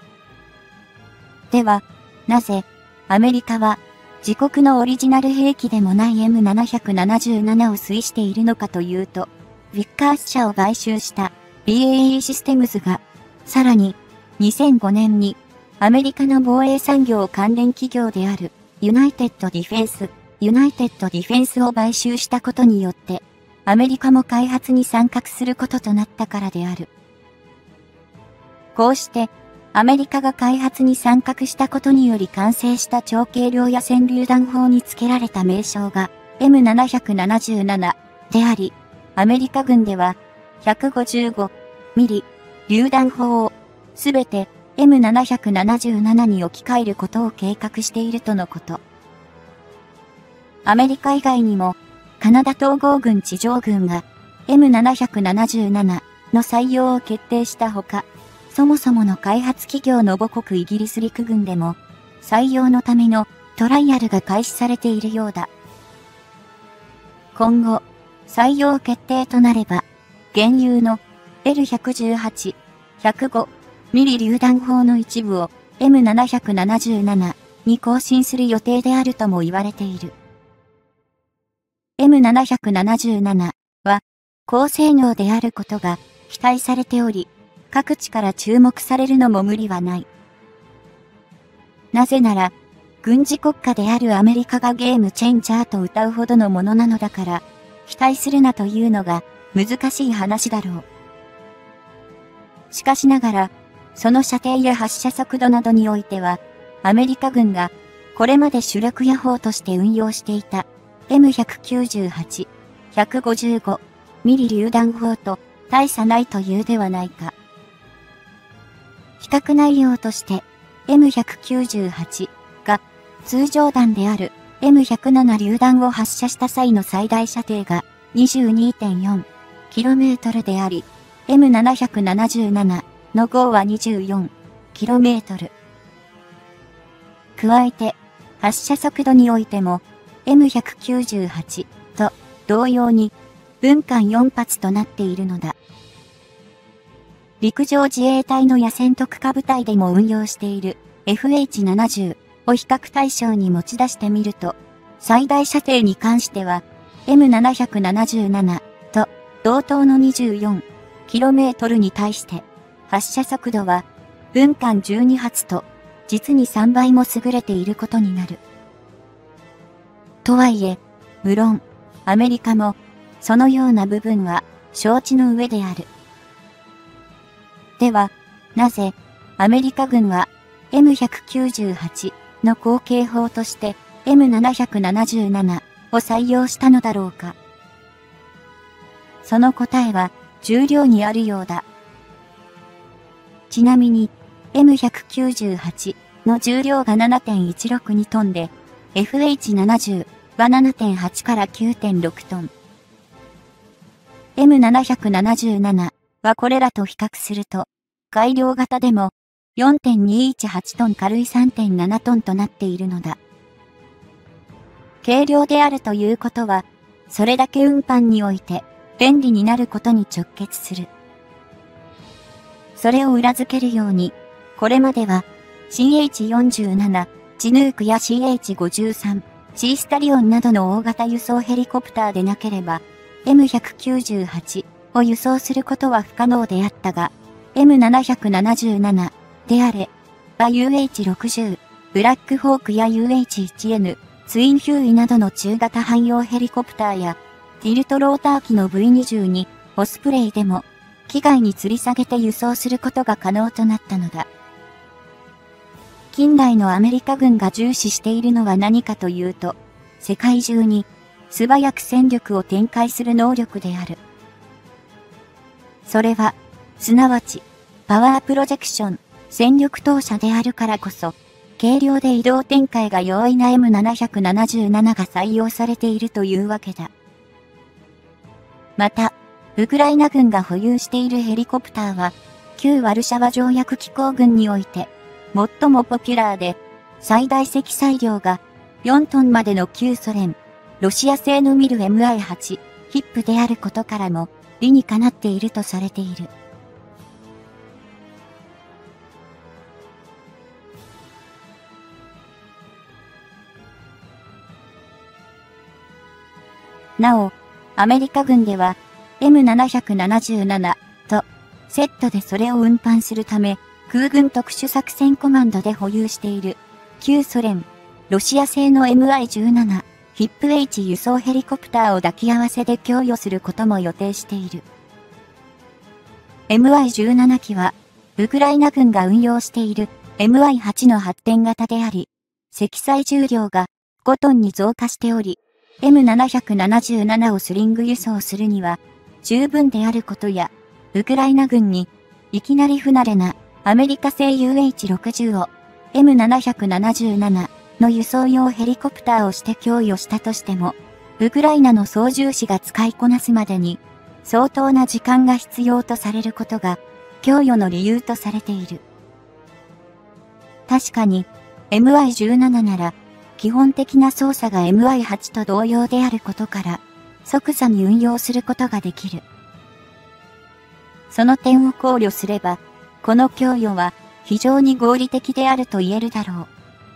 では、なぜアメリカは自国のオリジナル兵器でもない エムななひゃくななじゅうなな を推しているのかというと、ビッカース社を買収した ビーエーイー システムズが、さらににせんごねんにアメリカの防衛産業関連企業であるユナイテッドディフェンス、ユナイテッドディフェンスを買収したことによって、アメリカも開発に参画することとなったからである。こうして、アメリカが開発に参画したことにより完成した長径量野戦榴弾砲に付けられた名称が エムななひゃくななじゅうなな であり、アメリカ軍ではひゃくごじゅうごミリ榴弾砲をすべて エムななひゃくななじゅうなな に置き換えることを計画しているとのこと。アメリカ以外にも、カナダ統合軍地上軍が エムななひゃくななじゅうなな の採用を決定したほか、そもそもの開発企業の母国イギリス陸軍でも採用のためのトライアルが開始されているようだ。今後、採用決定となれば、現有の エルひゃくじゅうはち、ひゃくごミリ榴弾砲の一部を エムななななな に更新する予定であるとも言われている。エムなななな は高性能であることが期待されており、各地から注目されるのも無理はない。なぜなら、軍事国家であるアメリカがゲームチェンジャーと謳うほどのものなのだから、期待するなというのが難しい話だろう。しかしながら、その射程や発射速度などにおいては、アメリカ軍がこれまで主力野砲として運用していた エムひゃくきゅうじゅうはち、ひゃくごじゅうごミリ榴弾砲と大差ないというではないか。比較内容として エムひゃくきゅうじゅうはち が通常弾である エムひゃくなな 榴弾を発射した際の最大射程が にじゅうにてんよんキロメートル であり、エムななななな のごは にじゅうよんキロメートル。加えて、発射速度においても エムひゃくきゅうじゅうはち と同様に分間よん発となっているのだ。陸上自衛隊の野戦特化部隊でも運用している エフエイチななじゅう を比較対象に持ち出してみると、最大射程に関しては エムなななな と同等の にじゅうよんキロメートル に対して発射速度は分間じゅうに発と実にさんばいも優れていることになる。とはいえ、無論アメリカもそのような部分は承知の上である。では、なぜアメリカ軍は エムひゃくきゅうじゅうはち の後継砲として エムななななな を採用したのだろうか。その答えは重量にあるようだ。ちなみに エムひゃくきゅうじゅうはち の重量が ななてんいちろくにトンで エフエイチななじゅう は ななてんはち から きゅうてんろくトン。エムなななな はこれらと比較すると改良型でも よんてんにいちはちトン軽い さんてんななトンとなっているのだ。軽量であるということはそれだけ運搬において便利になることに直結する。それを裏付けるように、これまでは シーエイチよんじゅうなな、チヌークや シーエイチごじゅうさん、シースタリオンなどの大型輸送ヘリコプターでなければ、エムひゃくきゅうじゅうはち を輸送することは不可能であったが、エムなななな であれば ユーエイチろくじゅう、ブラックホークや ユーエイチワンエヌ、ツインヒューイなどの中型汎用ヘリコプターや、ティルトローター機の ブイにじゅうに、オスプレイでも、機外に吊り下げて輸送することが可能となったのだ。近代のアメリカ軍が重視しているのは何かというと、世界中に素早く戦力を展開する能力である。それは、すなわち、パワープロジェクション、戦力投射であるからこそ、軽量で移動展開が容易な エムななななな が採用されているというわけだ。また、ウクライナ軍が保有しているヘリコプターは、旧ワルシャワ条約機構軍において、最もポピュラーで、最大積載量がよんトンまでの旧ソ連、ロシア製のミル エムアイはち、ヒップであることからも、理にかなっているとされている。なお、アメリカ軍では エムなななな とセットでそれを運搬するため空軍特殊作戦コマンドで保有している旧ソ連、ロシア製の エムアイじゅうなな ヒップ H 輸送ヘリコプターを抱き合わせで供与することも予定している。エムアイじゅうなな 機はウクライナ軍が運用している エムアイはち の発展型であり、積載重量がごトンに増加しており、エムななななな をスリング輸送するには十分であることや、ウクライナ軍にいきなり不慣れなアメリカ製 ユーエイチろくじゅう を エムなななな の輸送用ヘリコプターをして供与したとしても、ウクライナの操縦士が使いこなすまでに相当な時間が必要とされることが供与の理由とされている。確かに、 エムアイじゅうなな なら、基本的な操作が エムアイはち と同様であることから、即座に運用することができる。その点を考慮すれば、この供与は非常に合理的であると言えるだろう。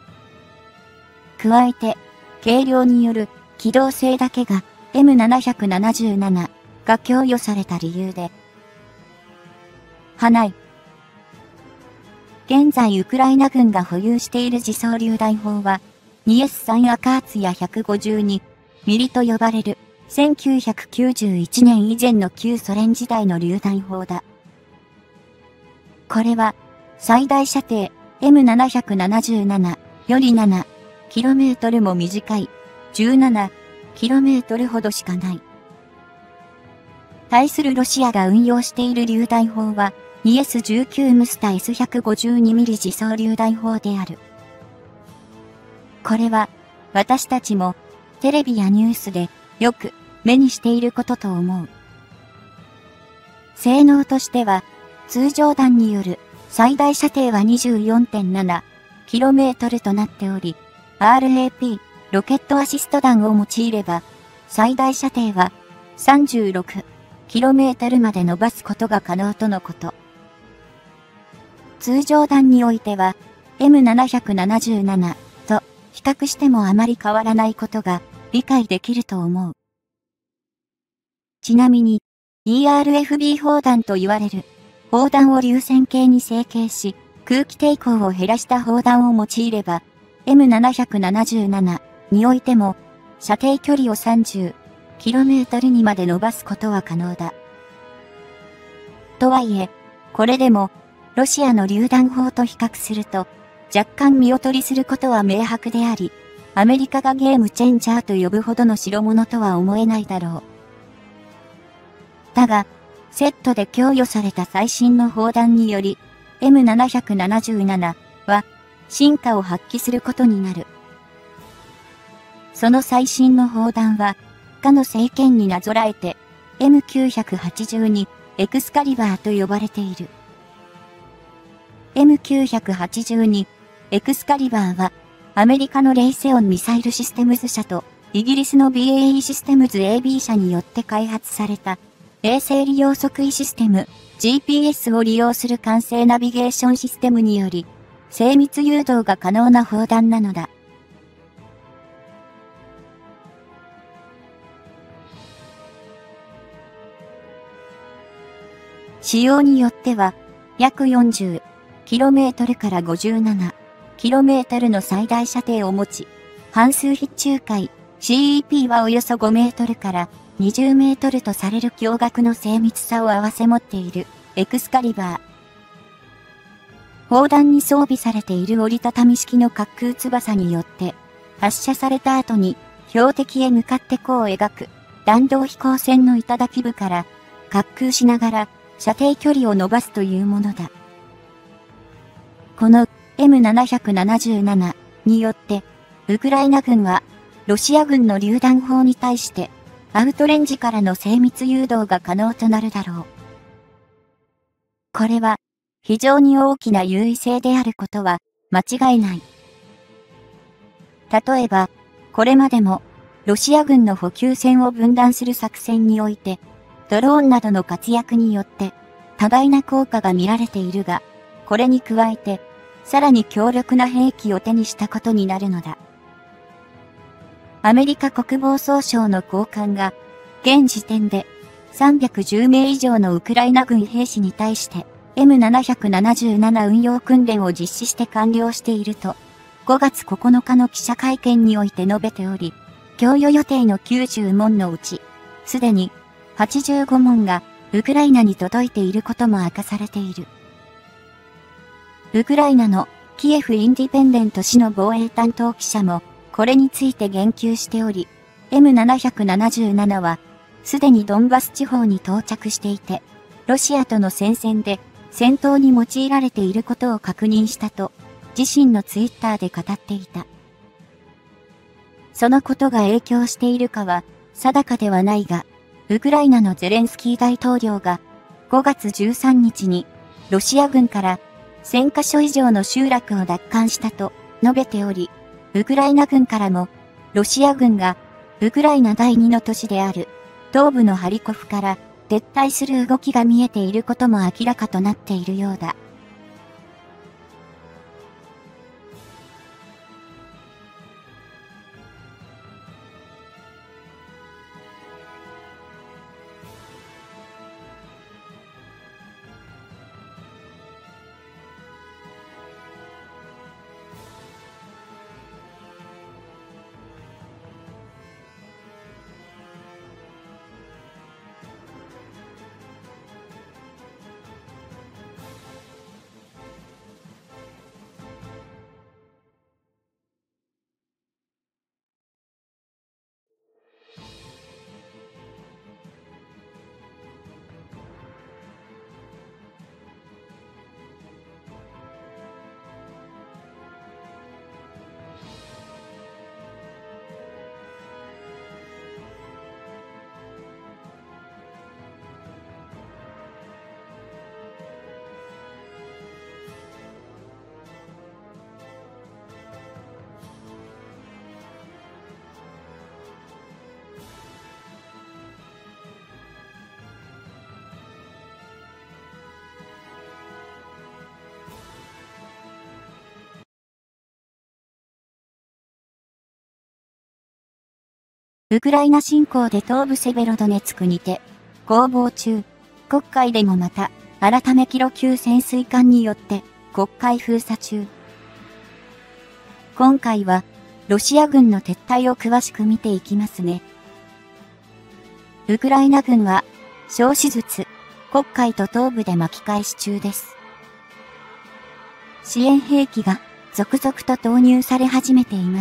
加えて、軽量による機動性だけが エムななななな が供与された理由で、ハナイ。現在ウクライナ軍が保有している自走榴弾砲は、にエスさん アカーツや ひゃくごじゅうにミリと呼ばれるせんきゅうひゃくきゅうじゅういちねん以前の旧ソ連時代の榴弾砲だ。これは最大射程 エムなななな より ななキロメートル も短い じゅうななキロメートル ほどしかない。対するロシアが運用している榴弾砲は にエスじゅうきゅう ムスタ エスひゃくごじゅうにミリ 自走榴弾砲である。これは私たちもテレビやニュースでよく目にしていることと思う。性能としては通常弾による最大射程は にじゅうよんてんななキロメートル となっており、アールエーピー ロケットアシスト弾を用いれば最大射程はさんじゅうろくキロメートル まで伸ばすことが可能とのこと。通常弾においては エムななななな と比較してもあまり変わらないことが理解できると思う。ちなみに イーアールエフビー 砲弾と言われる砲弾を流線形に成形し空気抵抗を減らした砲弾を用いれば エムなななな においても射程距離を さんじゅうキロメートル にまで伸ばすことは可能だ。とはいえ、これでもロシアの榴弾砲と比較すると若干見劣りすることは明白であり、アメリカがゲームチェンジャーと呼ぶほどの代物とは思えないだろう。だが、セットで供与された最新の砲弾により、エムなななな は進化を発揮することになる。その最新の砲弾は、かの政権になぞらえて、エムきゅうはちに エクスカリバーと呼ばれている。エムきゅうはちに エクスカリバーは、アメリカのレイセオンミサイルシステムズ社と、イギリスの ビーエーイー システムズ エービー 社によって開発された、衛星利用測位システム ジーピーエス を利用する管制ナビゲーションシステムにより、精密誘導が可能な砲弾なのだ。使用によっては、約 よんじゅうキロメートル から ごじゅうななキロメートル の最大射程を持ち、半数必中回 シーイーピー はおよそごメートルからにじゅうメートルとされる驚愕の精密さを併せ持っているエクスカリバー。砲弾に装備されている折りたたみ式の滑空翼によって発射された後に標的へ向かって弧を描く弾道飛行線の頂部から滑空しながら射程距離を伸ばすというものだ。この エムなななな によってウクライナ軍はロシア軍の榴弾砲に対してアウトレンジからの精密誘導が可能となるだろう。これは非常に大きな優位性であることは間違いない。例えば、これまでもロシア軍の補給線を分断する作戦において、ドローンなどの活躍によって多大な効果が見られているが、これに加えてさらに強力な兵器を手にしたことになるのだ。アメリカ国防総省の高官が、現時点でさんびゃくじゅうめい以上のウクライナ軍兵士に対して エムなななな 運用訓練を実施して完了していると、ごがつここのかの記者会見において述べており、供与予定のきゅうじゅうもんのうち、すでにはちじゅうごもんがウクライナに届いていることも明かされている。ウクライナのキエフインディペンデント市の防衛担当記者も、これについて言及しており、エムなななな は、すでにドンバス地方に到着していて、ロシアとの戦線で戦闘に用いられていることを確認したと、自身のツイッターで語っていた。そのことが影響しているかは定かではないが、ウクライナのゼレンスキー大統領がごがつじゅうさんにちにロシア軍からせんかしょ以上の集落を奪還したと述べており、ウクライナ軍からも、ロシア軍が、ウクライナ第二の都市である、東部のハリコフから撤退する動きが見えていることも明らかとなっているようだ。ウクライナ侵攻で東部セベロドネツクにて、攻防中、黒海でもまた、改めキロ級潜水艦によって、黒海封鎖中。今回は、ロシア軍の撤退を詳しく見ていきますね。ウクライナ軍は、少しずつ、黒海と東部で巻き返し中です。支援兵器が、続々と投入され始めています。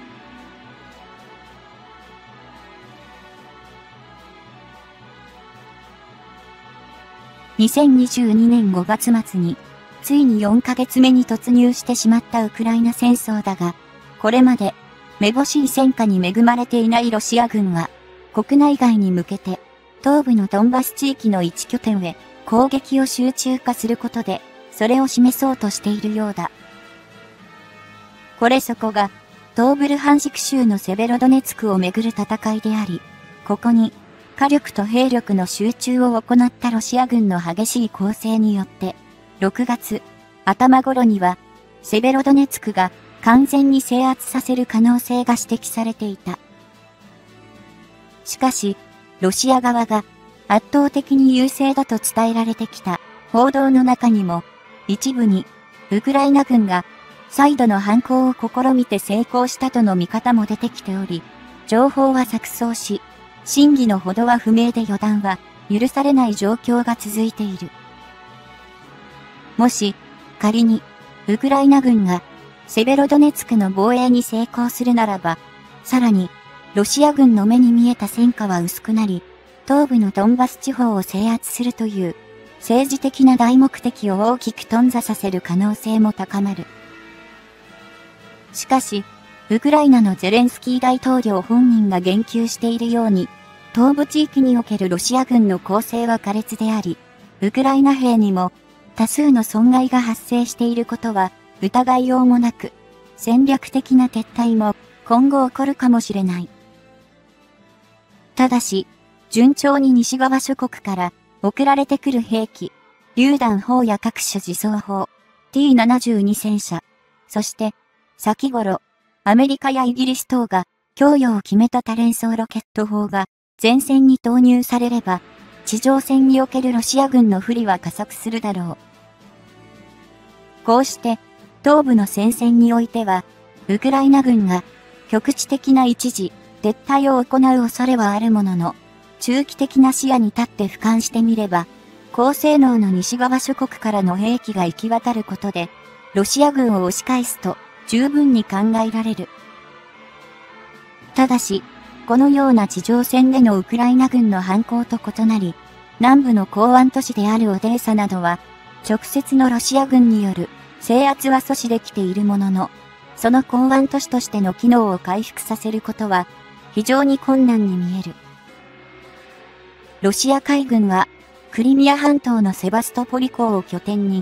にせんにじゅうにねんごがつ末に、ついによんかげつめに突入してしまったウクライナ戦争だが、これまで、めぼしい戦果に恵まれていないロシア軍は、国内外に向けて、東部のドンバス地域の一拠点へ攻撃を集中化することで、それを示そうとしているようだ。これそこが、東部ルハンシク州のセベロドネツクをめぐる戦いであり、ここに、火力と兵力の集中を行ったロシア軍の激しい攻勢によって、ろくがつ頭頃には、セベロドネツクが完全に制圧させる可能性が指摘されていた。しかし、ロシア側が圧倒的に優勢だと伝えられてきた報道の中にも、一部に、ウクライナ軍が再度の反攻を試みて成功したとの見方も出てきており、情報は錯綜し、真偽のほどは不明で予断は許されない状況が続いている。もし、仮に、ウクライナ軍がセベロドネツクの防衛に成功するならば、さらに、ロシア軍の目に見えた戦果は薄くなり、東部のドンバス地方を制圧するという、政治的な大目的を大きく頓挫させる可能性も高まる。しかし、ウクライナのゼレンスキー大統領本人が言及しているように、東部地域におけるロシア軍の攻勢は苛烈であり、ウクライナ兵にも多数の損害が発生していることは疑いようもなく、戦略的な撤退も今後起こるかもしれない。ただし、順調に西側諸国から送られてくる兵器、榴弾砲や各種自走砲、ティーななじゅうに 戦車、そして、先頃、アメリカやイギリス等が供与を決めた多連装ロケット砲が前線に投入されれば、地上戦におけるロシア軍の不利は加速するだろう。こうして、東部の戦線においては、ウクライナ軍が局地的な一時撤退を行う恐れはあるものの、中期的な視野に立って俯瞰してみれば、高性能の西側諸国からの兵器が行き渡ることで、ロシア軍を押し返すと十分に考えられる。ただし、このような地上戦でのウクライナ軍の反攻と異なり、南部の港湾都市であるオデーサなどは、直接のロシア軍による制圧は阻止できているものの、その港湾都市としての機能を回復させることは、非常に困難に見える。ロシア海軍は、クリミア半島のセバストポリ港を拠点に、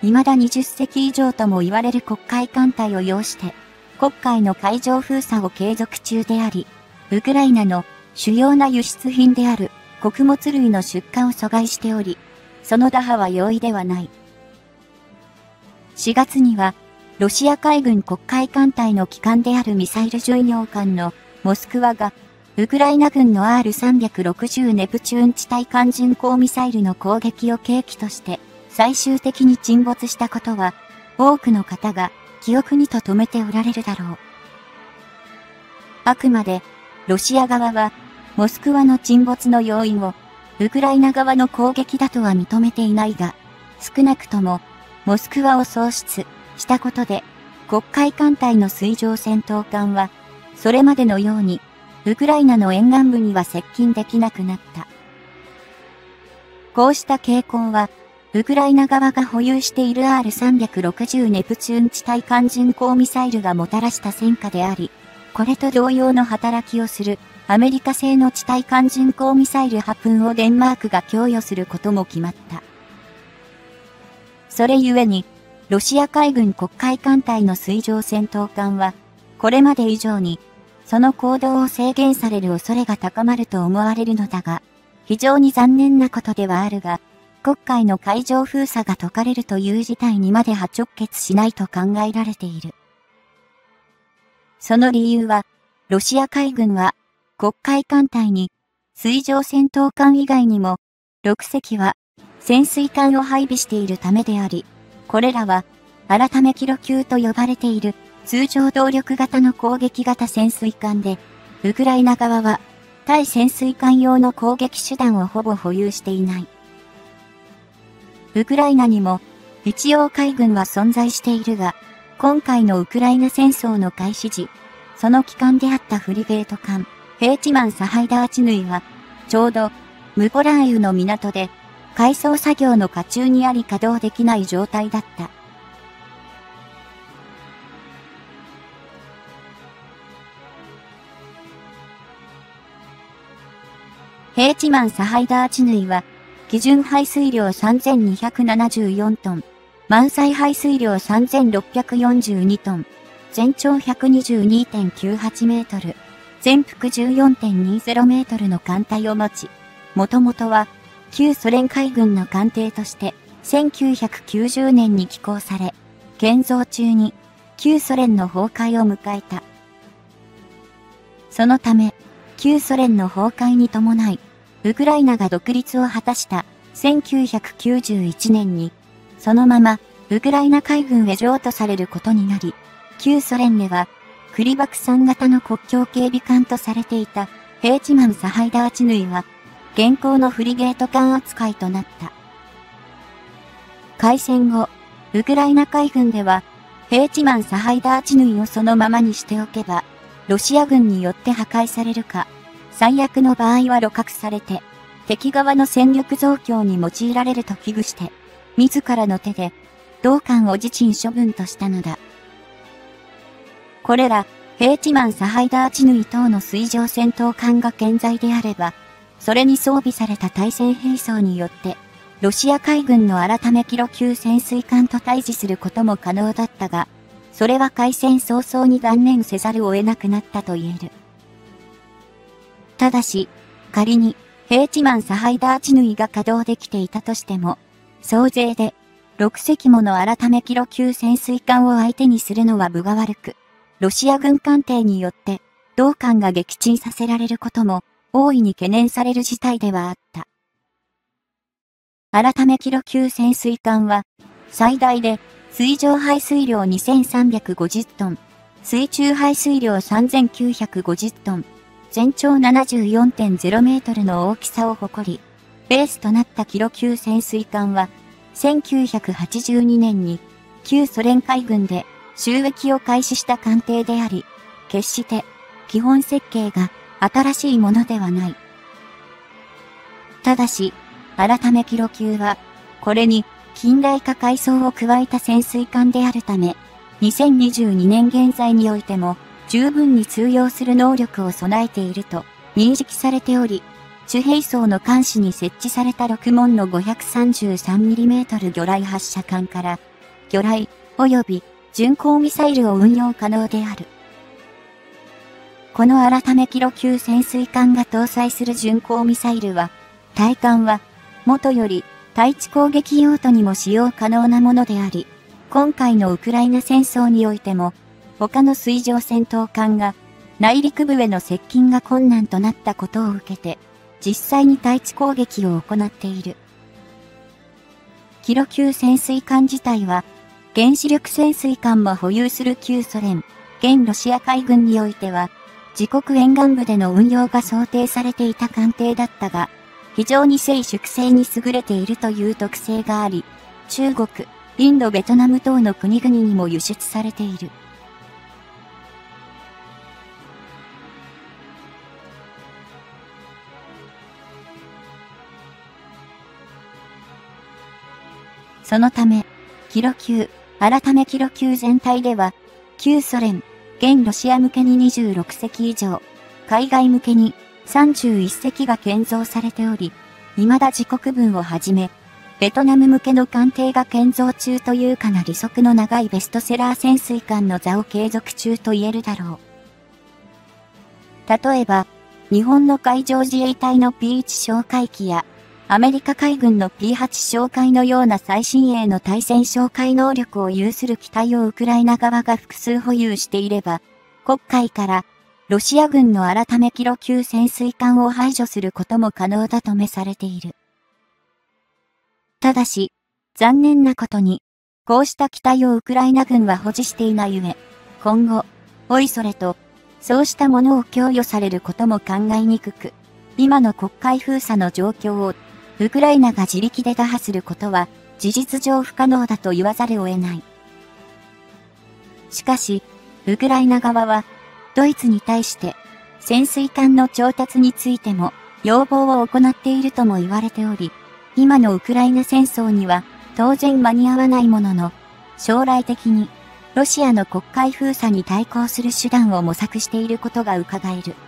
未だにじゅっせき以上とも言われる黒海艦隊を擁して、黒海の海上封鎖を継続中であり、ウクライナの主要な輸出品である穀物類の出荷を阻害しており、その打破は容易ではない。しがつには、ロシア海軍黒海艦隊の旗艦であるミサイル巡洋艦のモスクワが、ウクライナ軍の アールさんびゃくろくじゅう ネプチューン地対艦巡航ミサイルの攻撃を契機として最終的に沈没したことは、多くの方が記憶にと留めておられるだろう。あくまで、ロシア側は、モスクワの沈没の要因を、ウクライナ側の攻撃だとは認めていないが、少なくとも、モスクワを喪失したことで、黒海艦隊の水上戦闘艦は、それまでのように、ウクライナの沿岸部には接近できなくなった。こうした傾向は、ウクライナ側が保有している アールさんびゃくろくじゅう ネプチューン地対艦巡航ミサイルがもたらした戦果であり、これと同様の働きをするアメリカ製の地対艦巡航ミサイルハプンをデンマークが供与することも決まった。それゆえに、ロシア海軍黒海艦隊の水上戦闘艦は、これまで以上に、その行動を制限される恐れが高まると思われるのだが、非常に残念なことではあるが、黒海の海上封鎖が解かれるという事態にまで波直結しないと考えられている。その理由は、ロシア海軍は、黒海艦隊に、水上戦闘艦以外にも、ろくせきは、潜水艦を配備しているためであり、これらは、改めキロ級と呼ばれている、通常動力型の攻撃型潜水艦で、ウクライナ側は、対潜水艦用の攻撃手段をほぼ保有していない。ウクライナにも、一応海軍は存在しているが、今回のウクライナ戦争の開始時、その旗艦であったフリゲート艦、ヘーチマン・サハイダーチヌイは、ちょうど、ムコラーイウの港で、改装作業の渦中にあり稼働できない状態だった。ヘーチマン・サハイダーチヌイは、基準排水量さんぜんにひゃくななじゅうよんトン、満載排水量さんぜんろっぴゃくよんじゅうにトン、全長 ひゃくにじゅうにてんきゅうはちメートル、全幅 じゅうよんてんにじゅうメートルの艦隊を持ち、もともとは、旧ソ連海軍の艦艇として、せんきゅうひゃくきゅうじゅうねんに寄港され、建造中に、旧ソ連の崩壊を迎えた。そのため、旧ソ連の崩壊に伴い、ウクライナが独立を果たしたせんきゅうひゃくきゅうじゅういちねんに、そのままウクライナ海軍へ譲渡されることになり、旧ソ連では、クリバクさん型の国境警備艦とされていたヘーチマン・サハイダーチヌイは、現行のフリゲート艦扱いとなった。開戦後、ウクライナ海軍では、ヘーチマン・サハイダーチヌイをそのままにしておけば、ロシア軍によって破壊されるか、最悪の場合は鹵獲されて、敵側の戦力増強に用いられると危惧して、自らの手で、同艦を自沈処分としたのだ。これら、ヘーチマン・サハイダーチヌイ等の水上戦闘艦が健在であれば、それに装備された対戦兵装によって、ロシア海軍の改めキロ級潜水艦と対峙することも可能だったが、それは開戦早々に断念せざるを得なくなったと言える。ただし、仮に、ヘーチマン・サハイダーチヌイが稼働できていたとしても、総勢で、ろくせきもの改めキロ級潜水艦を相手にするのは分が悪く、ロシア軍艦艇によって、同艦が撃沈させられることも、大いに懸念される事態ではあった。改めキロ級潜水艦は、最大で、水上排水量にせんさんびゃくごじゅうトン、水中排水量さんぜんきゅうひゃくごじゅうトン、全長 ななじゅうよんてんゼロメートルの大きさを誇り、ベースとなったキロ級潜水艦は、せんきゅうひゃくはちじゅうにねんに、旧ソ連海軍で収益を開始した艦艇であり、決して、基本設計が新しいものではない。ただし、改めキロ級は、これに近代化改装を加えた潜水艦であるため、にせんにじゅうにねん現在においても、十分に通用する能力を備えていると認識されており、主兵装の艦首に設置されたろく門の ごひゃくさんじゅうさんミリメートル 魚雷発射管から魚雷、及び巡航ミサイルを運用可能である。この改めキロ級潜水艦が搭載する巡航ミサイルは、対艦は、元より対地攻撃用途にも使用可能なものであり、今回のウクライナ戦争においても、他の水上戦闘艦が内陸部への接近が困難となったことを受けて、実際に対地攻撃を行っている。キロ級潜水艦自体は、原子力潜水艦も保有する旧ソ連、現ロシア海軍においては、自国沿岸部での運用が想定されていた艦艇だったが、非常に静粛性に優れているという特性があり、中国、インド、ベトナム等の国々にも輸出されている。そのため、キロ級、改めキロ級全体では、旧ソ連、現ロシア向けににじゅうろく隻以上、海外向けにさんじゅういち隻が建造されており、未だ自国分をはじめ、ベトナム向けの艦艇が建造中というかなり速の長いベストセラー潜水艦の座を継続中と言えるだろう。例えば、日本の海上自衛隊の ピーワン 哨戒機や、アメリカ海軍の ピーワン 哨戒のような最新鋭の対戦哨戒能力を有する機体をウクライナ側が複数保有していれば、黒海からロシア軍の改めキロ級潜水艦を排除することも可能だと目されている。ただし、残念なことに、こうした機体をウクライナ軍は保持していないゆえ、今後、おいそれと、そうしたものを供与されることも考えにくく、今の黒海封鎖の状況を、ウクライナが自力で打破することは、事実上不可能だと言わざるを得ない。しかし、ウクライナ側は、ドイツに対して、潜水艦の調達についても、要望を行っているとも言われており、今のウクライナ戦争には、当然間に合わないものの、将来的に、ロシアの黒海封鎖に対抗する手段を模索していることが伺える。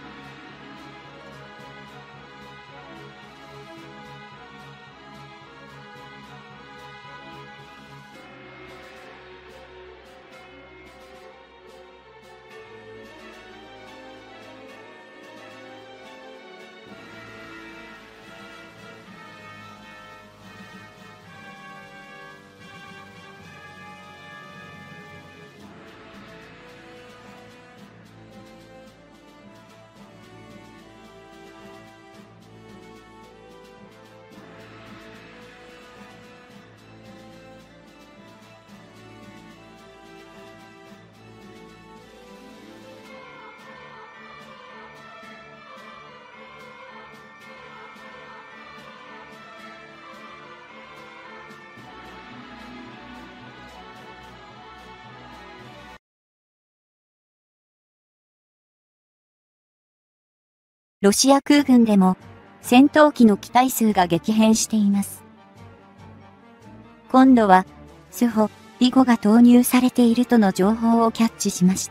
ロシア空軍でも戦闘機の機体数が激変しています。今度はスホイごが投入されているとの情報をキャッチしました。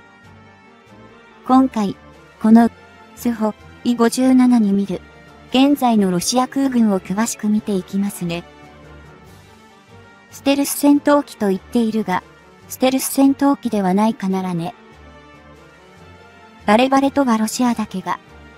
今回、このスホイごじゅうななに見る現在のロシア空軍を詳しく見ていきますね。ステルス戦闘機と言っているが、ステルス戦闘機ではないかならね。バレバレとはロシアだけが、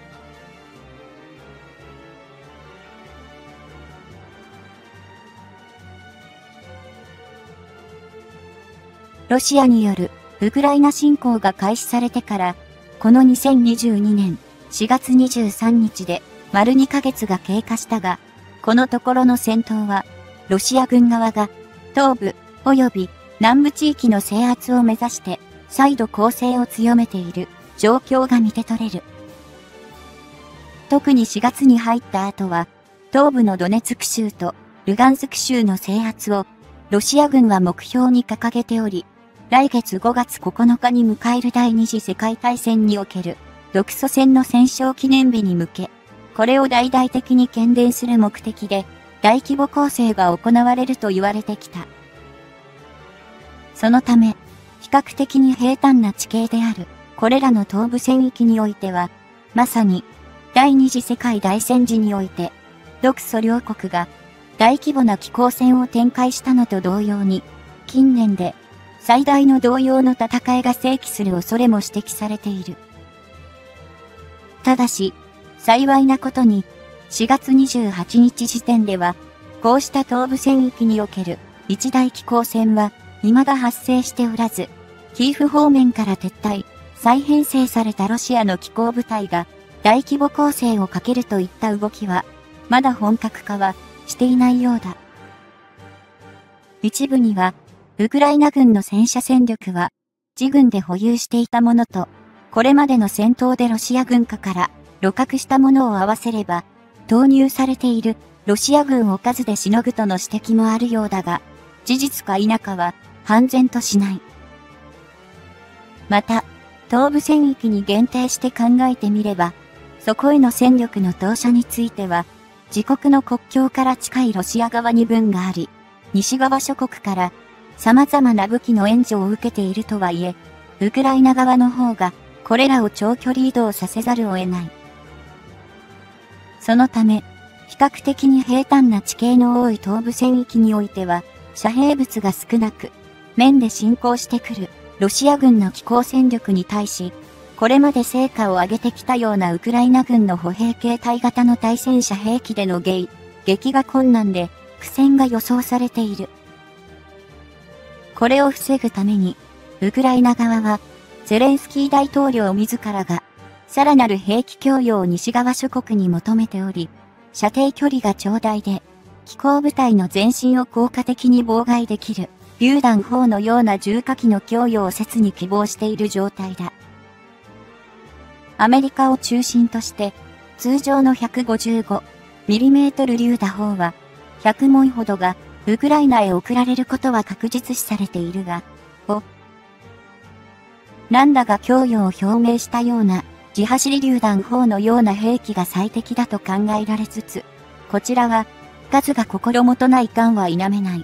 ロシアによるウクライナ侵攻が開始されてから、このにせんにじゅうにねんしがつにじゅうさんにちで丸にかげつが経過したが、このところの戦闘は、ロシア軍側が東部及び南部地域の制圧を目指して再度攻勢を強めている状況が見て取れる。特にしがつに入った後は、東部のドネツク州とルガンスク州の制圧をロシア軍は目標に掲げており、来月ごがつここのかに迎える第二次世界大戦における独ソ戦の戦勝記念日に向け、これを大々的に喧伝する目的で大規模攻勢が行われると言われてきた。そのため、比較的に平坦な地形であるこれらの東部戦域においては、まさに第二次世界大戦時において、独ソ両国が大規模な機甲戦を展開したのと同様に、近年で最大の同様の戦いが生起する恐れも指摘されている。ただし、幸いなことに、しがつにじゅうはちにち時点では、こうした東部戦域における一大機甲戦は未だ発生しておらず、キーフ方面から撤退、再編成されたロシアの機甲部隊が大規模攻勢をかけるといった動きは、まだ本格化はしていないようだ。一部には、ウクライナ軍の戦車戦力は、自軍で保有していたものと、これまでの戦闘でロシア軍下から鹵獲したものを合わせれば、投入されているロシア軍を数でしのぐとの指摘もあるようだが、事実か否かは判然としない。また、東部戦域に限定して考えてみれば、そこへの戦力の投射については、自国の国境から近いロシア側に分があり、西側諸国から様々な武器の援助を受けているとはいえ、ウクライナ側の方がこれらを長距離移動させざるを得ない。そのため、比較的に平坦な地形の多い東部戦域においては、遮蔽物が少なく、面で侵攻してくるロシア軍の機甲戦力に対し、これまで成果を上げてきたようなウクライナ軍の歩兵形態型の対戦車兵器での迎撃が困難で、苦戦が予想されている。これを防ぐために、ウクライナ側は、ゼレンスキー大統領自らが、さらなる兵器供与を西側諸国に求めており、射程距離が長大で、機甲部隊の前進を効果的に妨害できる、榴弾砲のような重火器の供与を切に希望している状態だ。アメリカを中心として、通常の ひゃくごじゅうごミリメートル 榴弾砲は、ひゃくもんほどが、ウクライナへ送られることは確実視されているが、を、ランダが供与を表明したような、自走り榴弾砲のような兵器が最適だと考えられつつ、こちらは、数が心もとない感は否めない。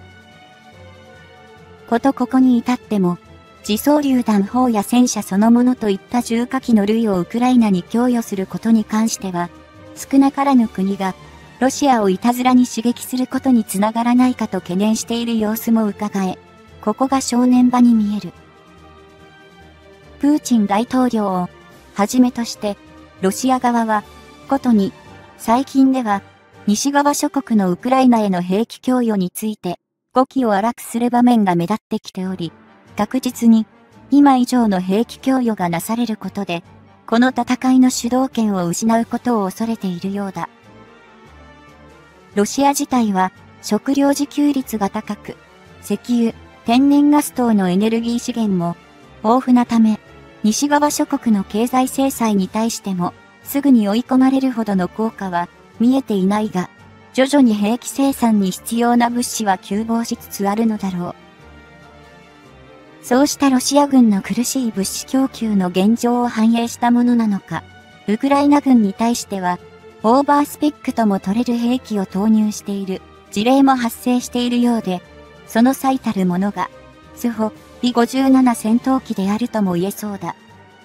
ことここに至っても、自走榴弾砲や戦車そのものといった重火器の類をウクライナに供与することに関しては、少なからぬ国が、ロシアをいたずらに刺激することにつながらないかと懸念している様子も伺え、ここが正念場に見える。プーチン大統領を、はじめとして、ロシア側は、ことに、最近では、西側諸国のウクライナへの兵器供与について、語気を荒くする場面が目立ってきており、確実に、今以上の兵器供与がなされることで、この戦いの主導権を失うことを恐れているようだ。ロシア自体は、食料自給率が高く、石油、天然ガス等のエネルギー資源も豊富なため、西側諸国の経済制裁に対しても、すぐに追い込まれるほどの効果は見えていないが、徐々に兵器生産に必要な物資は急増しつつあるのだろう。そうしたロシア軍の苦しい物資供給の現状を反映したものなのか、ウクライナ軍に対しては、オーバースペックとも取れる兵器を投入している事例も発生しているようで、その最たるものが、スホ ビーごじゅうなな 戦闘機であるとも言えそうだ。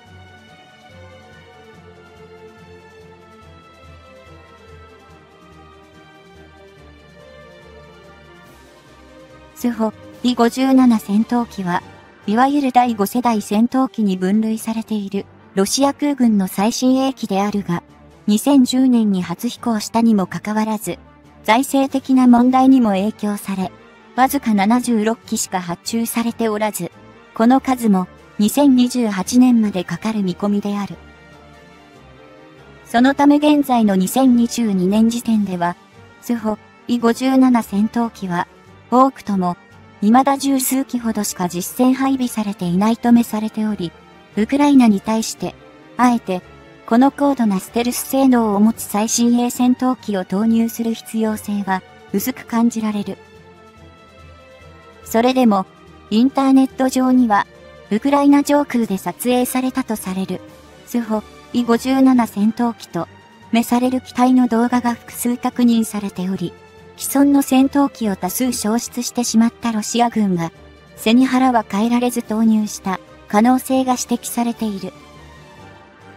スホ ビーごじゅうなな 戦闘機は、いわゆるだいご世代戦闘機に分類されているロシア空軍の最新鋭機であるが、にせんじゅうねんに初飛行したにもかかわらず、財政的な問題にも影響され、わずかななじゅうろっきしか発注されておらず、この数もにせんにじゅうはちねんまでかかる見込みである。そのため現在のにせんにじゅうにねん時点では、スホ ビーごじゅうなな 戦闘機は、多くとも、未だ十数機ほどしか実戦配備されていないとめされており、ウクライナに対して、あえて、この高度なステルス性能を持つ最新鋭戦闘機を投入する必要性は、薄く感じられる。それでも、インターネット上には、ウクライナ上空で撮影されたとされる、スホ ビーごじゅうなな 戦闘機と、めされる機体の動画が複数確認されており、既存の戦闘機を多数消失してしまったロシア軍が、背に腹は変えられず投入した可能性が指摘されている。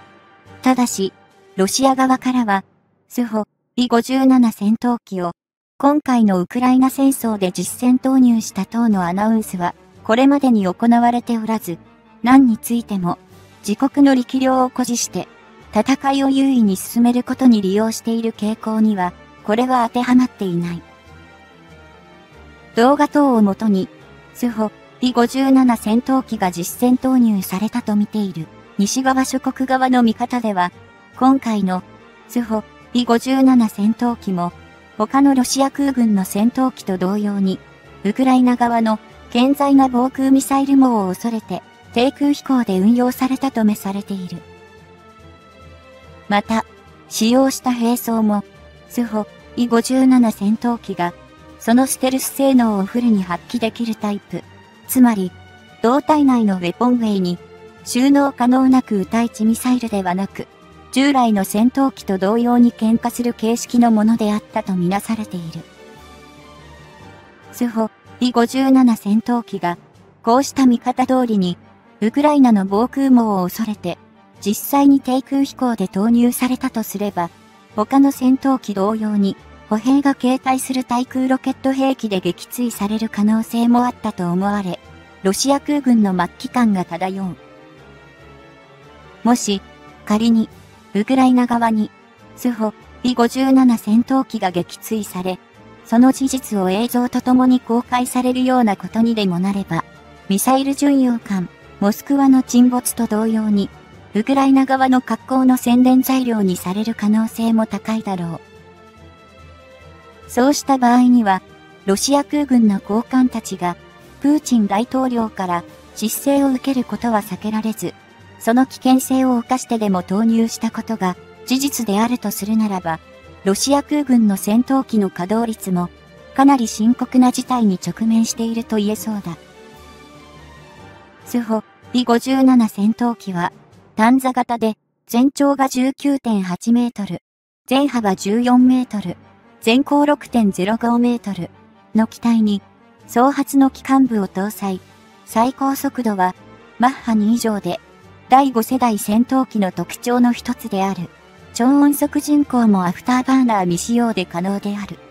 ただし、ロシア側からは、スホ ビーごじゅうなな 戦闘機を今回のウクライナ戦争で実戦投入した等のアナウンスは、これまでに行われておらず、何についても、自国の力量を誇示して、戦いを優位に進めることに利用している傾向には、これは当てはまっていない。動画等をもとに、スホ ビーごじゅうなな 戦闘機が実戦投入されたと見ている西側諸国側の見方では、今回のスホ ビーごじゅうなな 戦闘機も、他のロシア空軍の戦闘機と同様に、ウクライナ側の健在な防空ミサイル網を恐れて、低空飛行で運用されたとめされている。また、使用した兵装も、スホ ビーごじゅうなな 戦闘機が、そのステルス性能をフルに発揮できるタイプ、つまり、胴体内のウェポンウェイに、収納可能な空対地ミサイルではなく、従来の戦闘機と同様に喧嘩する形式のものであったとみなされている。スホ ビーごじゅうなな 戦闘機が、こうした見方通りに、ウクライナの防空網を恐れて、実際に低空飛行で投入されたとすれば、他の戦闘機同様に、歩兵が携帯する対空ロケット兵器で撃墜される可能性もあったと思われ、ロシア空軍の末期感が漂う。もし、仮に、ウクライナ側に、スホ ビーごじゅうなな 戦闘機が撃墜され、その事実を映像とともに公開されるようなことにでもなれば、ミサイル巡洋艦、モスクワの沈没と同様に、ウクライナ側の格好の宣伝材料にされる可能性も高いだろう。そうした場合には、ロシア空軍の高官たちが、プーチン大統領から実勢を受けることは避けられず、その危険性を冒してでも投入したことが事実であるとするならば、ロシア空軍の戦闘機の稼働率も、かなり深刻な事態に直面していると言えそうだ。スホ ビーごじゅうなな 戦闘機は、単座型で、全長が じゅうきゅうてんはちメートル、全幅じゅうよんメートル、全高 ろくてんゼロごメートルの機体に、双発の機関部を搭載。最高速度は、マッハに以上で、だいご世代戦闘機の特徴の一つである。超音速巡航もアフターバーナー未使用で可能である。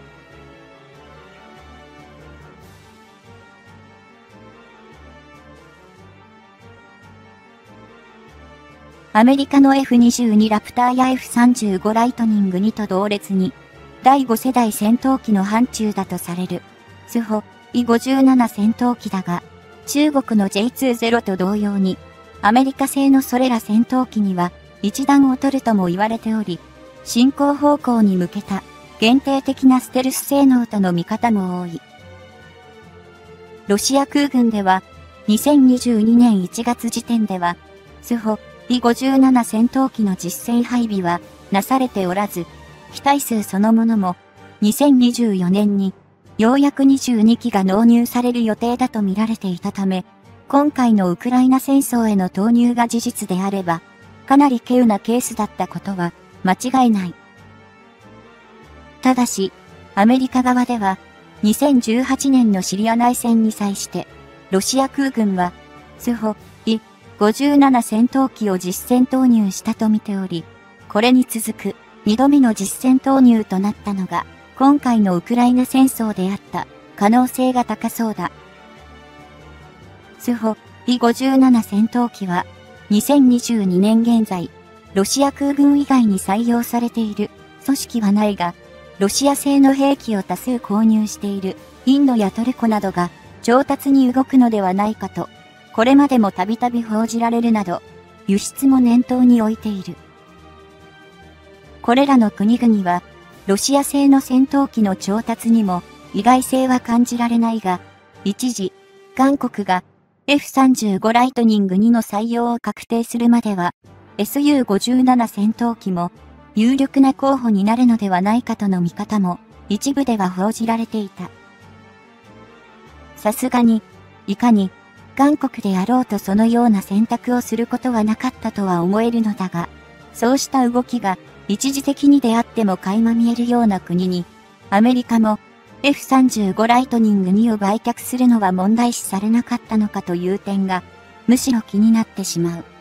アメリカの エフにじゅうに ラプターや エフさんじゅうご ライトニングにと同列に、だいご世代戦闘機の範疇だとされる、スホ ビーごじゅうなな 戦闘機だが、中国の ジェイにじゅう と同様に、アメリカ製のそれら戦闘機には、一段劣るとも言われており、進行方向に向けた、限定的なステルス性能との見方も多い。ロシア空軍では、にせんにじゅうにねんいちがつ時点では、スホ ビーごじゅうなな 戦闘機の実戦配備はなされておらず、機体数そのものもにせんにじゅうよねんにようやくにじゅうにきが納入される予定だと見られていたため、今回のウクライナ戦争への投入が事実であれば、かなり稀有なケースだったことは間違いない。ただし、アメリカ側ではにせんじゅうはちねんのシリア内戦に際して、ロシア空軍はスホ ビーごじゅうなな 戦闘機を実戦投入したと見ており、これに続くにどめの実戦投入となったのが、今回のウクライナ戦争であった可能性が高そうだ。スホ ビーごじゅうなな 戦闘機は、にせんにじゅうにねん現在、ロシア空軍以外に採用されている組織はないが、ロシア製の兵器を多数購入しているインドやトルコなどが調達に動くのではないかと、これまでもたびたび報じられるなど、輸出も念頭に置いている。これらの国々は、ロシア製の戦闘機の調達にも意外性は感じられないが、一時、韓国が エフさんじゅうご ライトニングにの採用を確定するまでは、エスユーごじゅうなな 戦闘機も有力な候補になるのではないかとの見方も一部では報じられていた。さすがに、いかに、韓国であろうとそのような選択をすることはなかったとは思えるのだが、そうした動きが一時的にであっても垣間見えるような国に、アメリカも エフさんじゅうご ライトニングにを売却するのは問題視されなかったのかという点が、むしろ気になってしまう。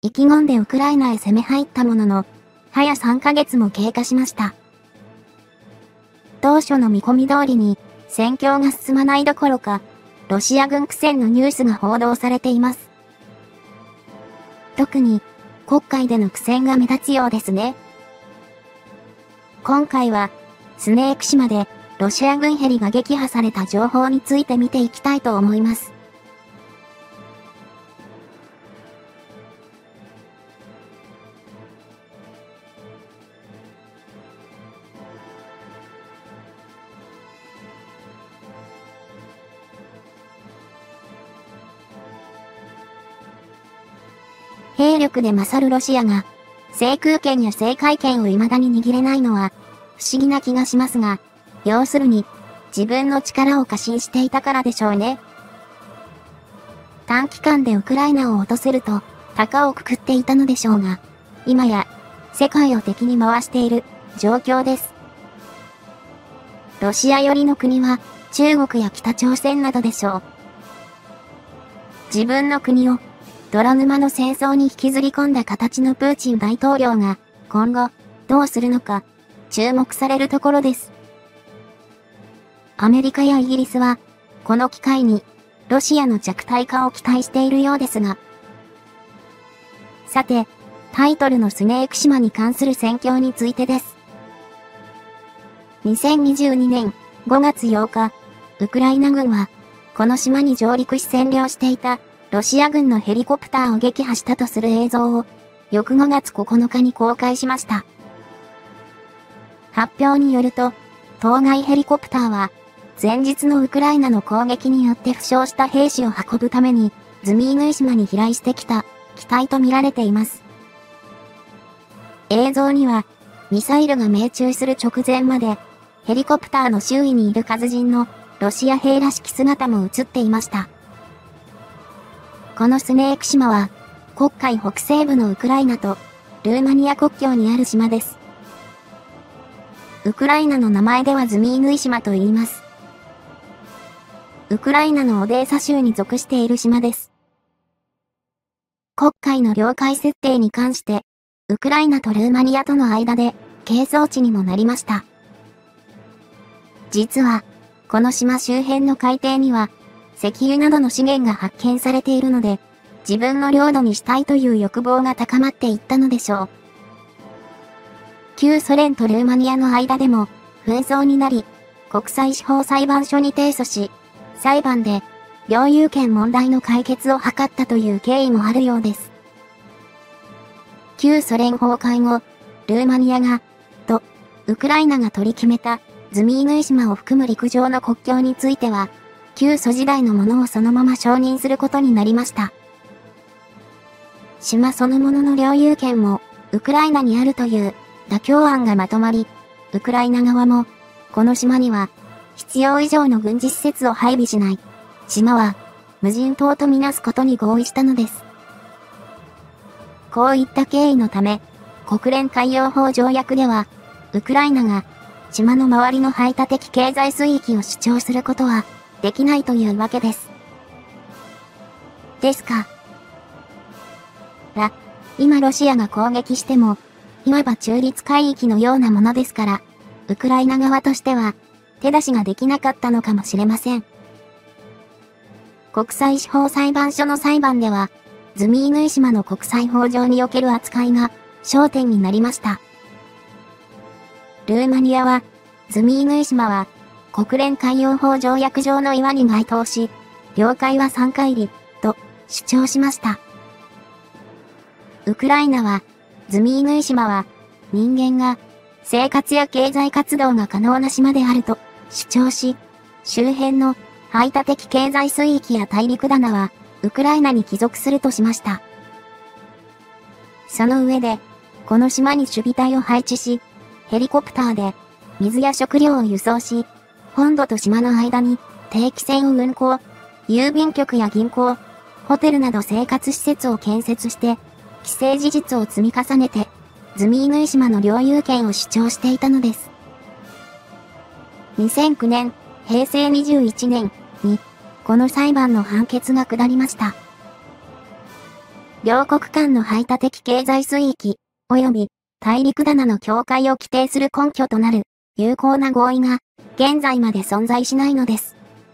意気込んでウクライナへ攻め入ったものの、早さんかげつも経過しました。当初の見込み通りに、戦況が進まないどころか、ロシア軍苦戦のニュースが報道されています。特に、黒海での苦戦が目立つようですね。今回は、スネーク島で、ロシア軍ヘリが撃破された情報について見ていきたいと思います。兵力で勝るロシアが、制空権や制海権を未だに握れないのは、不思議な気がしますが、要するに、自分の力を過信していたからでしょうね。短期間でウクライナを落とせると、高をくくっていたのでしょうが、今や、世界を敵に回している状況です。ロシア寄りの国は、中国や北朝鮮などでしょう。自分の国を、泥沼の戦争に引きずり込んだ形のプーチン大統領が、今後、どうするのか、注目されるところです。アメリカやイギリスは、この機会に、ロシアの弱体化を期待しているようですが。さて、タイトルのスネーク島に関する戦況についてです。にせんにじゅうにねんごがつようか、ウクライナ軍は、この島に上陸し占領していた、ロシア軍のヘリコプターを撃破したとする映像を、翌ごがつここのかに公開しました。発表によると、当該ヘリコプターは、前日のウクライナの攻撃によって負傷した兵士を運ぶために、ズミーヌイ島に飛来してきた機体と見られています。映像には、ミサイルが命中する直前まで、ヘリコプターの周囲にいる数人のロシア兵らしき姿も映っていました。このスネーク島は、黒海北西部のウクライナとルーマニア国境にある島です。ウクライナの名前ではズミーヌイ島と言います。ウクライナのオデーサ州に属している島です。黒海の領海設定に関して、ウクライナとルーマニアとの間で、係争地にもなりました。実は、この島周辺の海底には、石油などの資源が発見されているので、自分の領土にしたいという欲望が高まっていったのでしょう。旧ソ連とルーマニアの間でも、紛争になり、国際司法裁判所に提訴し、裁判で、領有権問題の解決を図ったという経緯もあるようです。旧ソ連崩壊後、ルーマニアが、と、ウクライナが取り決めた、ズミーヌイ島を含む陸上の国境については、旧ソ時代のものをそのまま承認することになりました。島そのものの領有権も、ウクライナにあるという妥協案がまとまり、ウクライナ側も、この島には、必要以上の軍事施設を配備しない、島は、無人島とみなすことに合意したのです。こういった経緯のため、国連海洋法条約では、ウクライナが、島の周りの排他的経済水域を主張することは、できないというわけです。ですか。ら、今ロシアが攻撃しても、いわば中立海域のようなものですから、ウクライナ側としては、手出しができなかったのかもしれません。国際司法裁判所の裁判では、ズミーヌイ島の国際法上における扱いが焦点になりました。ルーマニアは、ズミーヌイ島は、国連海洋法条約上の岩に該当し、領海は三海里、と主張しました。ウクライナは、ズミーヌイ島は、人間が、生活や経済活動が可能な島であると主張し、周辺の排他的経済水域や大陸棚は、ウクライナに帰属するとしました。その上で、この島に守備隊を配置し、ヘリコプターで水や食料を輸送し、本土と島の間に定期船を運航、郵便局や銀行、ホテルなど生活施設を建設して、既成事実を積み重ねて、ズミーヌイ島の領有権を主張していたのです。にせんきゅうねん、へいせいにじゅういちねんに、この裁判の判決が下りました。 両国間の排他的経済水域、及び大陸棚の境界を規定する根拠となる有効な合意が現在まで存在しないのです。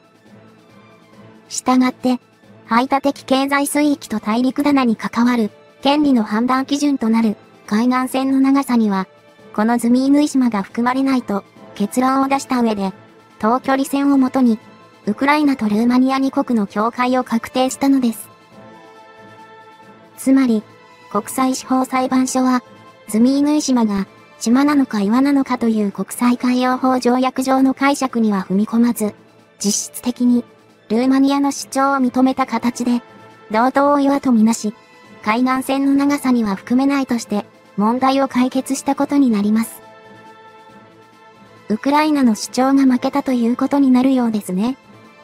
したがって、排他的経済水域と大陸棚に関わる権利の判断基準となる海岸線の長さには、このズミイヌイ島が含まれないと結論を出した上で、等距離線をもとに、ウクライナとルーマニアに国の境界を確定したのです。つまり、国際司法裁判所は、ズミイヌイ島が島なのか岩なのかという国際海洋法条約上の解釈には踏み込まず、実質的にルーマニアの主張を認めた形で、同等を岩とみなし、海岸線の長さには含めないとして問題を解決したことになります。ウクライナの主張が負けたということになるようですね。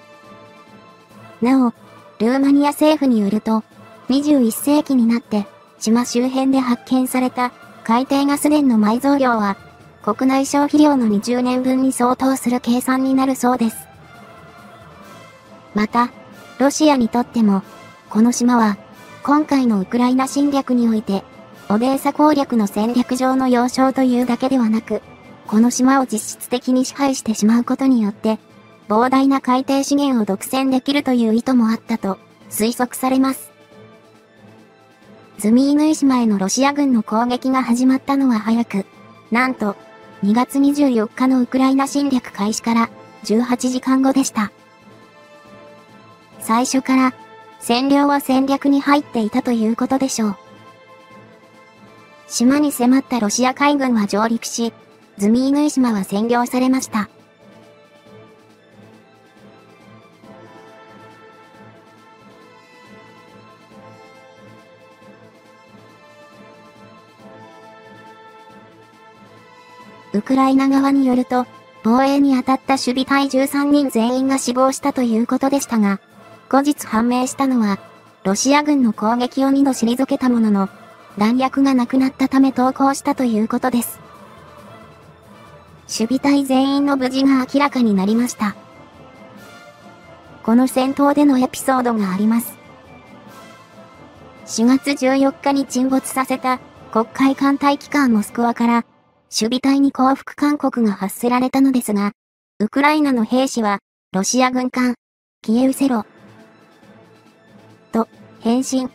なお、ルーマニア政府によると、にじゅういっせいきになって島周辺で発見された海底ガス田の埋蔵量は国内消費量のにじゅうねんぶんに相当する計算になるそうです。また、ロシアにとっても、この島は今回のウクライナ侵略において、オデーサ攻略の戦略上の要衝というだけではなく、この島を実質的に支配してしまうことによって、膨大な海底資源を独占できるという意図もあったと推測されます。ズミイヌイ島へのロシア軍の攻撃が始まったのは早く、なんとにがつにじゅうよっかのウクライナ侵略開始からじゅうはちじかんごでした。最初から占領は戦略に入っていたということでしょう。島に迫ったロシア海軍は上陸し、ズミイヌイ島は占領されました。ウクライナ側によると、防衛に当たった守備隊じゅうさんにん全員が死亡したということでしたが、後日判明したのは、ロシア軍の攻撃をにど退けたものの、弾薬がなくなったため投降したということです。守備隊全員の無事が明らかになりました。この戦闘でのエピソードがあります。しがつじゅうよっかに沈没させた黒海艦隊機関モスクワから、守備隊に降伏勧告が発せられたのですが、ウクライナの兵士は、ロシア軍艦、消え失せろ、と、返信。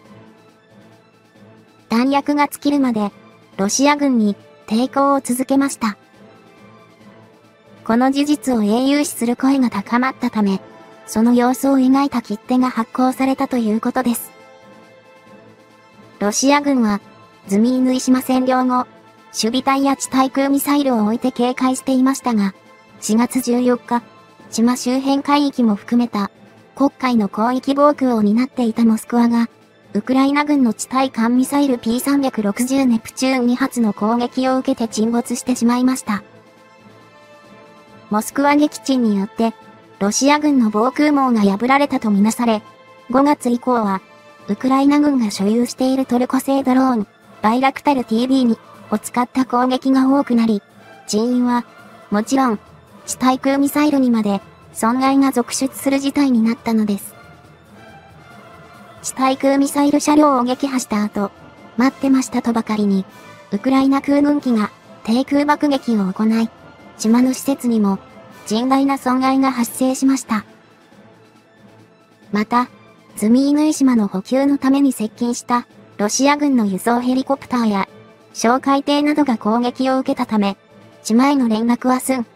弾薬が尽きるまで、ロシア軍に抵抗を続けました。この事実を英雄視する声が高まったため、その様子を描いた切手が発行されたということです。ロシア軍は、ズミイヌイ島占領後、守備隊や地対空ミサイルを置いて警戒していましたが、しがつじゅうよっか、島周辺海域も含めた、黒海の広域防空を担っていたモスクワが、ウクライナ軍の地対艦ミサイル ピーさんびゃくろくじゅう ネプチューンにはつの攻撃を受けて沈没してしまいました。モスクワ撃沈によって、ロシア軍の防空網が破られたとみなされ、ごがつ以降は、ウクライナ軍が所有しているトルコ製ドローン、バイラクタル ティービー に、を使った攻撃が多くなり、人員は、もちろん、地対空ミサイルにまで、損害が続出する事態になったのです。地対空ミサイル車両を撃破した後、待ってましたとばかりに、ウクライナ空軍機が低空爆撃を行い、島の施設にも甚大な損害が発生しました。また、ズミイヌイ島の補給のために接近したロシア軍の輸送ヘリコプターや哨戒艇などが攻撃を受けたため、島への連絡は寸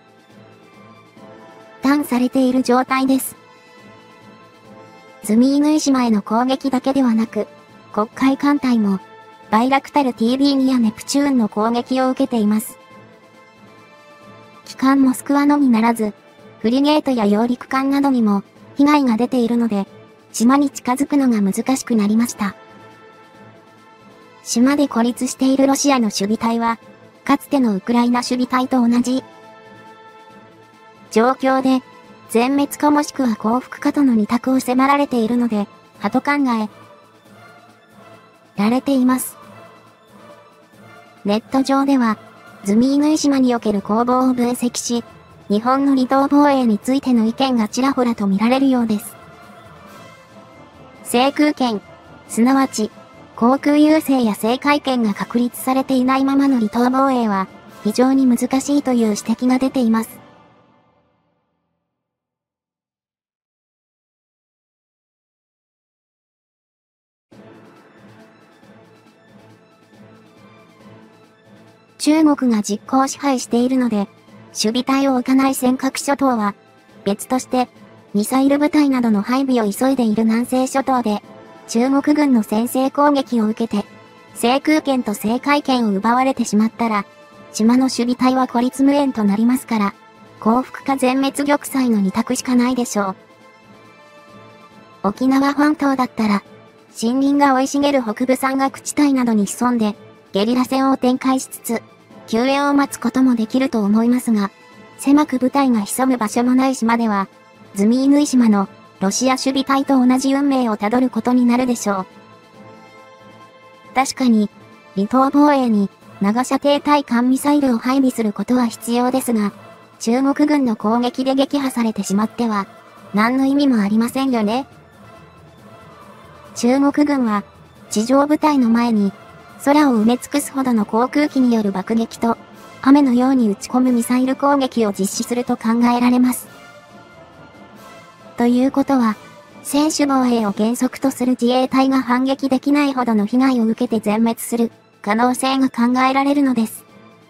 断されている状態です。ズミイヌイ島への攻撃だけではなく、黒海艦隊もバイラクタル ティービーに やネプチューンの攻撃を受けています。旗艦モスクワのみならず、フリゲートや揚陸艦などにも被害が出ているので、島に近づくのが難しくなりました。島で孤立しているロシアの守備隊は、かつてのウクライナ守備隊と同じ状況で、全滅かもしくは降伏かとの二択を迫られているので、はと考えられています。ネット上では、ズミイヌイ島における攻防を分析し、日本の離島防衛についての意見がちらほらと見られるようです。制空権、すなわち、 航空優勢や制海権が確立されていないままの離島防衛は非常に難しいという指摘が出ています。中国が実効支配しているので、守備隊を置かない尖閣諸島は、別として、ミサイル部隊などの配備を急いでいる南西諸島で、中国軍の先制攻撃を受けて、制空権と制海権を奪われてしまったら、島の守備隊は孤立無援となりますから、降伏か全滅玉砕の二択しかないでしょう。沖縄本島だったら、森林が生い茂る北部山岳地帯などに潜んで、ゲリラ戦を展開しつつ、救援を待つこともできると思いますが、狭く部隊が潜む場所もない島では、ズミイヌイ島のロシア守備隊と同じ運命をたどることになるでしょう。確かに、離島防衛に長射程対艦ミサイルを配備することは必要ですが、中国軍の攻撃で撃破されてしまっては、何の意味もありませんよね。中国軍は、地上部隊の前に、空を埋め尽くすほどの航空機による爆撃と、雨のように撃ち込むミサイル攻撃を実施すると考えられます。ということは、専守防衛を原則とする自衛隊が反撃できないほどの被害を受けて全滅する可能性が考えられるのです。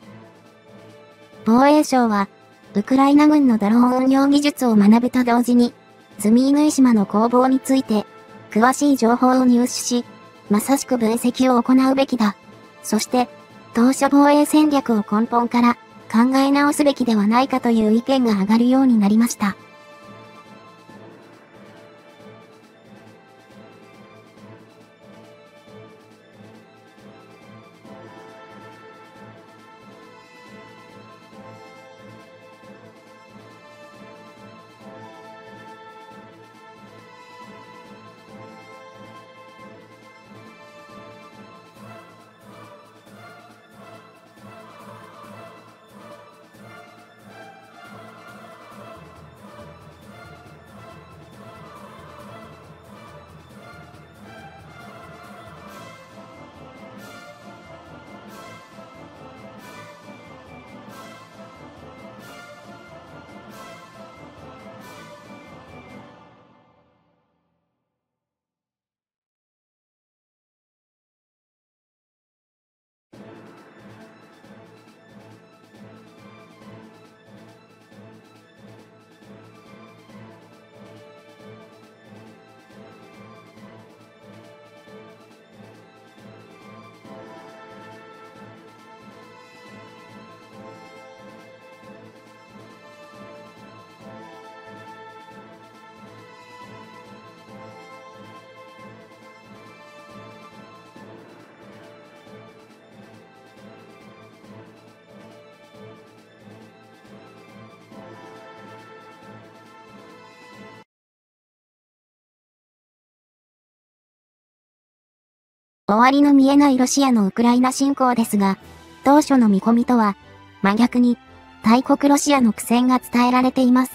防衛省は、ウクライナ軍のドローン運用技術を学ぶと同時に、ズミイヌイ島の攻防について、詳しい情報を入手し、まさしく分析を行うべきだ。そして、当初防衛戦略を根本から考え直すべきではないかという意見が上がるようになりました。終わりの見えないロシアのウクライナ侵攻ですが、当初の見込みとは、真逆に、大国ロシアの苦戦が伝えられています。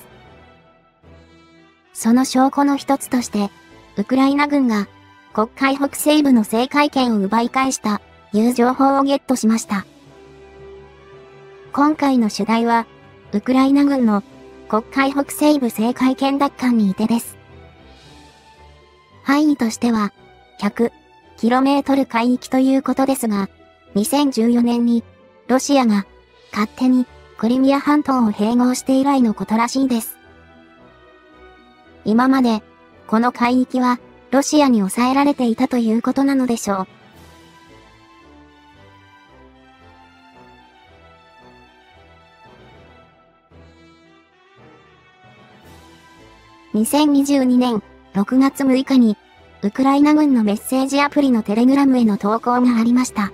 その証拠の一つとして、ウクライナ軍が、黒海北西部の制海権を奪い返した、いう情報をゲットしました。今回の主題は、ウクライナ軍の、黒海北西部制海権奪還にいてです。範囲としては、ひゃくキロメートル海域ということですが、にせんじゅうよねんにロシアが勝手にクリミア半島を併合して以来のことらしいです。今までこの海域はロシアに抑えられていたということなのでしょう。にせんにじゅうにねんろくがつむいかにウクライナ軍のメッセージアプリのテレグラムへの投稿がありました。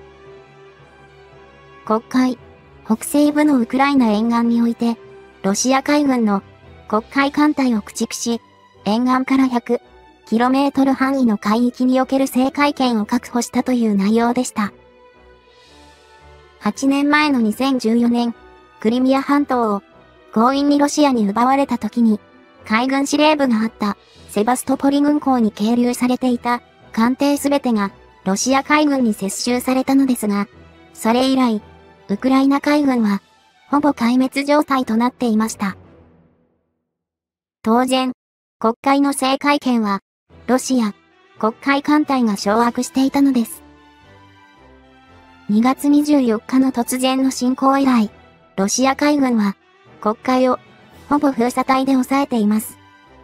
黒海、北西部のウクライナ沿岸において、ロシア海軍の黒海艦隊を駆逐し、沿岸からひゃくキロメートル範囲の海域における制海権を確保したという内容でした。はちねんまえのにせんじゅうよねん、クリミア半島を強引にロシアに奪われた時に、海軍司令部があったセバストポリ軍港に係留されていた艦艇すべてがロシア海軍に接収されたのですが、それ以来、ウクライナ海軍は、ほぼ壊滅状態となっていました。当然、黒海の制海権は、ロシア、黒海艦隊が掌握していたのです。にがつにじゅうよっかの突然の侵攻以来、ロシア海軍は、黒海を、ほぼ封鎖帯で抑えています。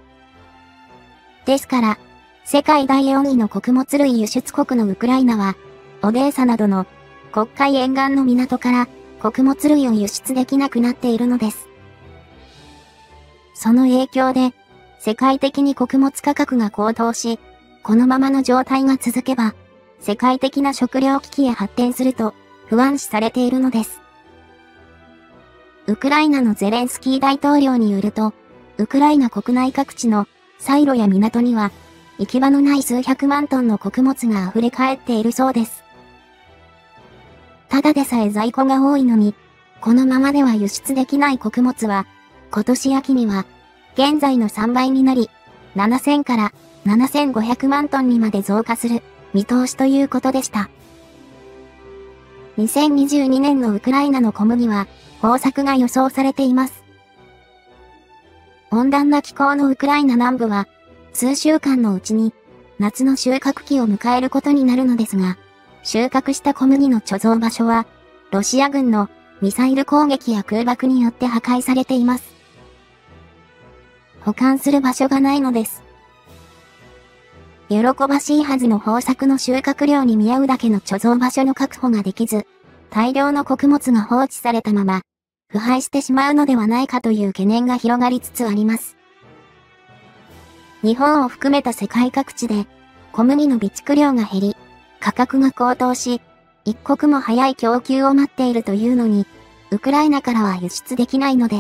ですから、世界だいよんいの穀物類輸出国のウクライナは、オデーサなどの黒海沿岸の港から穀物類を輸出できなくなっているのです。その影響で、世界的に穀物価格が高騰し、このままの状態が続けば、世界的な食糧危機へ発展すると不安視されているのです。ウクライナのゼレンスキー大統領によると、ウクライナ国内各地のサイロや港には、行き場のない数百万トンの穀物が溢れ返っているそうです。ただでさえ在庫が多いのに、このままでは輸出できない穀物は、今年秋には、現在のさんばいになり、ななせんからななせんごひゃくまんトンにまで増加する見通しということでした。にせんにじゅうにねんのウクライナの小麦は、豊作が予想されています。温暖な気候のウクライナ南部は、数週間のうちに、夏の収穫期を迎えることになるのですが、収穫した小麦の貯蔵場所は、ロシア軍のミサイル攻撃や空爆によって破壊されています。保管する場所がないのです。喜ばしいはずの豊作の収穫量に見合うだけの貯蔵場所の確保ができず、大量の穀物が放置されたまま、腐敗してしまうのではないかという懸念が広がりつつあります。日本を含めた世界各地で、小麦の備蓄量が減り、価格が高騰し、一刻も早い供給を待っているというのに、ウクライナからは輸出できないのです。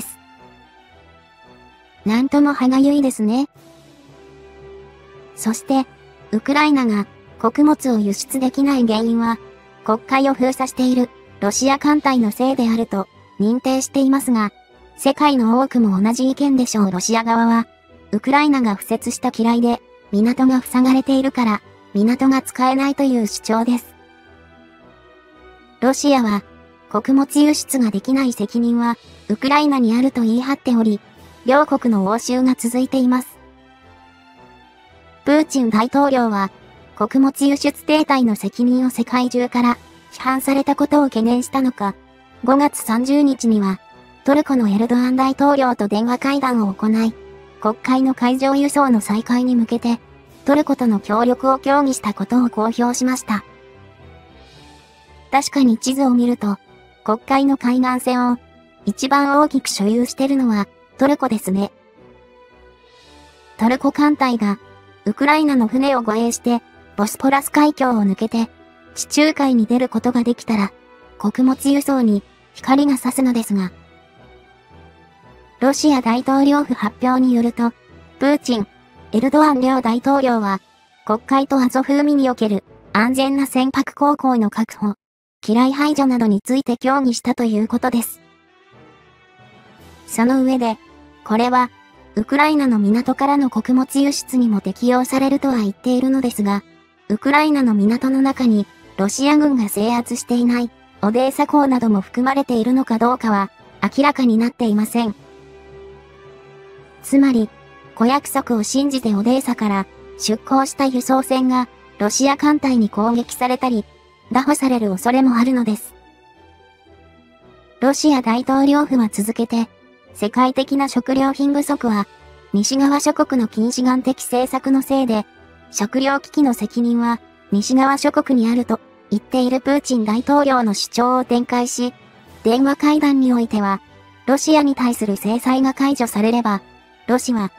なんとも歯がゆいですね。そして、ウクライナが穀物を輸出できない原因は、黒海を封鎖しているロシア艦隊のせいであると認定していますが、世界の多くも同じ意見でしょう。ロシア側は、ウクライナが敷設した機雷で港が塞がれているから港が使えないという主張です。ロシアは、穀物輸出ができない責任はウクライナにあると言い張っており、両国の応酬が続いています。プーチン大統領は、穀物輸出停滞の責任を世界中から批判されたことを懸念したのか、ごがつさんじゅうにちには、トルコのエルドアン大統領と電話会談を行い、黒海の海上輸送の再開に向けて、トルコとの協力を協議したことを公表しました。確かに地図を見ると、黒海の海岸線を一番大きく所有しているのはトルコですね。トルコ艦隊がウクライナの船を護衛してボスポラス海峡を抜けて地中海に出ることができたら穀物輸送に光が差すのですが、ロシア大統領府発表によると、プーチン、エルドアン両大統領は黒海とアゾフ海における安全な船舶航行の確保、機雷排除などについて協議したということです。その上で、これは、ウクライナの港からの穀物輸出にも適用されるとは言っているのですが、ウクライナの港の中に、ロシア軍が制圧していない、オデーサ港なども含まれているのかどうかは、明らかになっていません。つまり、ご約束を信じてオデーサから出港した輸送船が、ロシア艦隊に攻撃されたり、拿捕される恐れもあるのです。ロシア大統領府は続けて、世界的な食料品不足は、西側諸国の近視眼的政策のせいで、食料危機の責任は、西側諸国にあると言っているプーチン大統領の主張を展開し、電話会談においては、ロシアに対する制裁が解除されれば、ロシアは、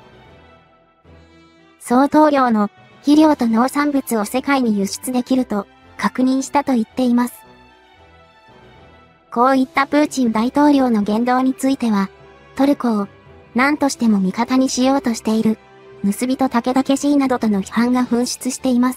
相当量の肥料と農産物を世界に輸出できると確認したと言っています。こういったプーチン大統領の言動については、トルコを何としても味方にしようとしている、盗人武田家氏などとの批判が噴出しています。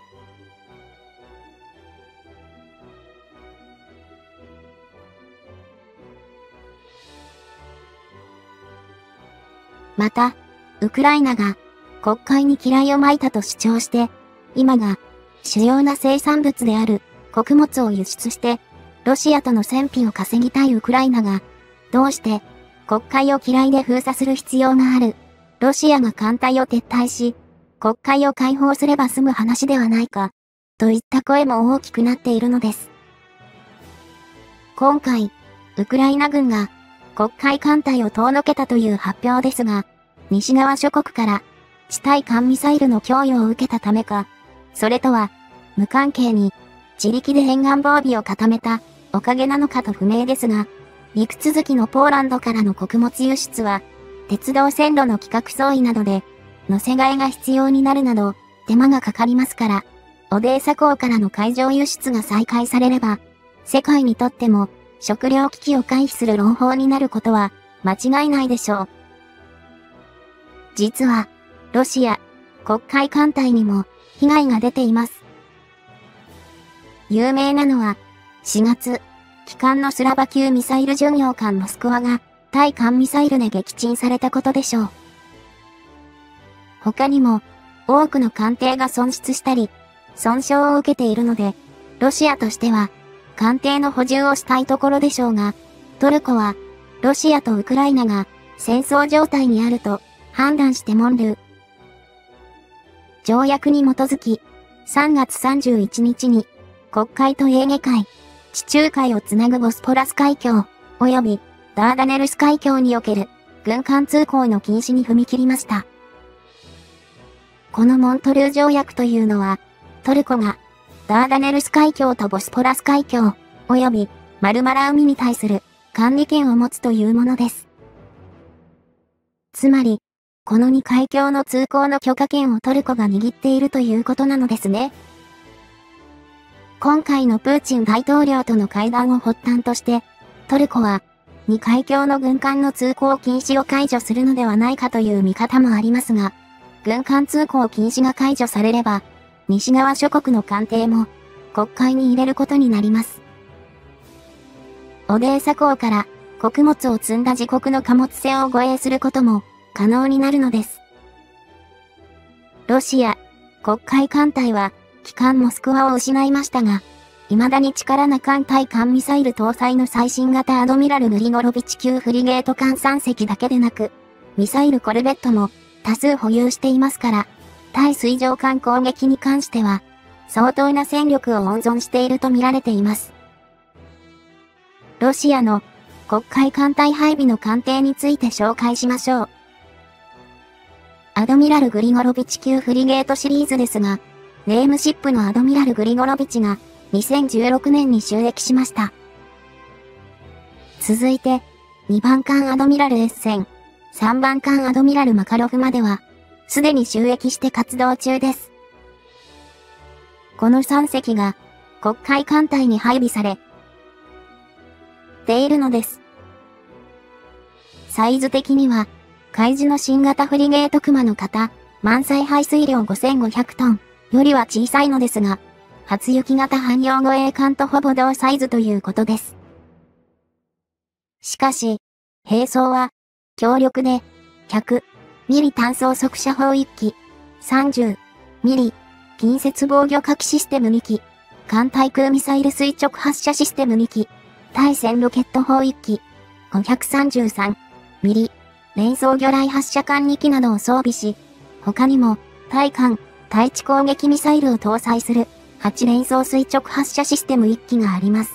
また、ウクライナが国会に機雷を撒いたと主張して、今が主要な生産物である穀物を輸出して、ロシアとの戦費を稼ぎたいウクライナが、どうして黒海を嫌いで封鎖する必要がある。ロシアが艦隊を撤退し、黒海を解放すれば済む話ではないか、といった声も大きくなっているのです。今回、ウクライナ軍が黒海艦隊を遠のけたという発表ですが、西側諸国から地対艦ミサイルの供与を受けたためか、それとは無関係に自力で沿岸防備を固めたおかげなのかと不明ですが、陸続きのポーランドからの穀物輸出は、鉄道線路の規格装備などで、乗せ替えが必要になるなど、手間がかかりますから、オデーサ港からの海上輸出が再開されれば、世界にとっても食糧危機を回避する朗報になることは間違いないでしょう。実は、ロシア、黒海艦隊にも被害が出ています。有名なのは、しがつ、旗艦のスラバ級ミサイル巡洋艦モスクワが対艦ミサイルで撃沈されたことでしょう。他にも、多くの艦艇が損失したり、損傷を受けているので、ロシアとしては、艦艇の補充をしたいところでしょうが、トルコは、ロシアとウクライナが戦争状態にあると判断してモンル条約に基づき、さんがつさんじゅういちにちに、黒海とエーゲ海、地中海をつなぐボスポラス海峡、及びダーダネルス海峡における軍艦通行の禁止に踏み切りました。このモントルー条約というのは、トルコがダーダネルス海峡とボスポラス海峡、及びマルマラ海に対する管理権を持つというものです。つまり、このに海峡の通行の許可権をトルコが握っているということなのですね。今回のプーチン大統領との会談を発端として、トルコはに海峡の軍艦の通行禁止を解除するのではないかという見方もありますが、軍艦通行禁止が解除されれば、西側諸国の艦艇も黒海に入れることになります。オデーサ港から穀物を積んだ自国の貨物船を護衛することも可能になるのです。ロシア、黒海艦隊は、旗艦モスクワを失いましたが、未だに力な艦対艦ミサイル搭載の最新型アドミラル・グリゴロビチ級フリゲート艦さん隻だけでなく、ミサイルコルベットも多数保有していますから、対水上艦攻撃に関しては、相当な戦力を温存していると見られています。ロシアの黒海艦隊配備の艦艇について紹介しましょう。アドミラル・グリゴロビチ級フリゲートシリーズですが、ネームシップのアドミラル・グリゴロビチがにせんじゅうろくねんに就役しました。続いて、にばん艦アドミラル・エッセン、さんばん艦アドミラル・マカロフまでは、すでに就役して活動中です。このさん隻が黒海艦隊に配備されているのです。サイズ的には、海自の新型フリゲートクマの型、満載排水量ごせんごひゃくトンよりは小さいのですが、初雪型汎用護衛艦とほぼ同サイズということです。しかし、兵装は、強力で、ひゃくミリ単装速射砲いっき、さんじゅうミリ近接防御火器システムにき、艦対空ミサイル垂直発射システムにき、対戦ロケット砲いっき、ごひゃくさんじゅうさんミリ連装魚雷発射管にきなどを装備し、他にも、対艦、対地攻撃ミサイルを搭載する、はち連装垂直発射システムいっきがあります。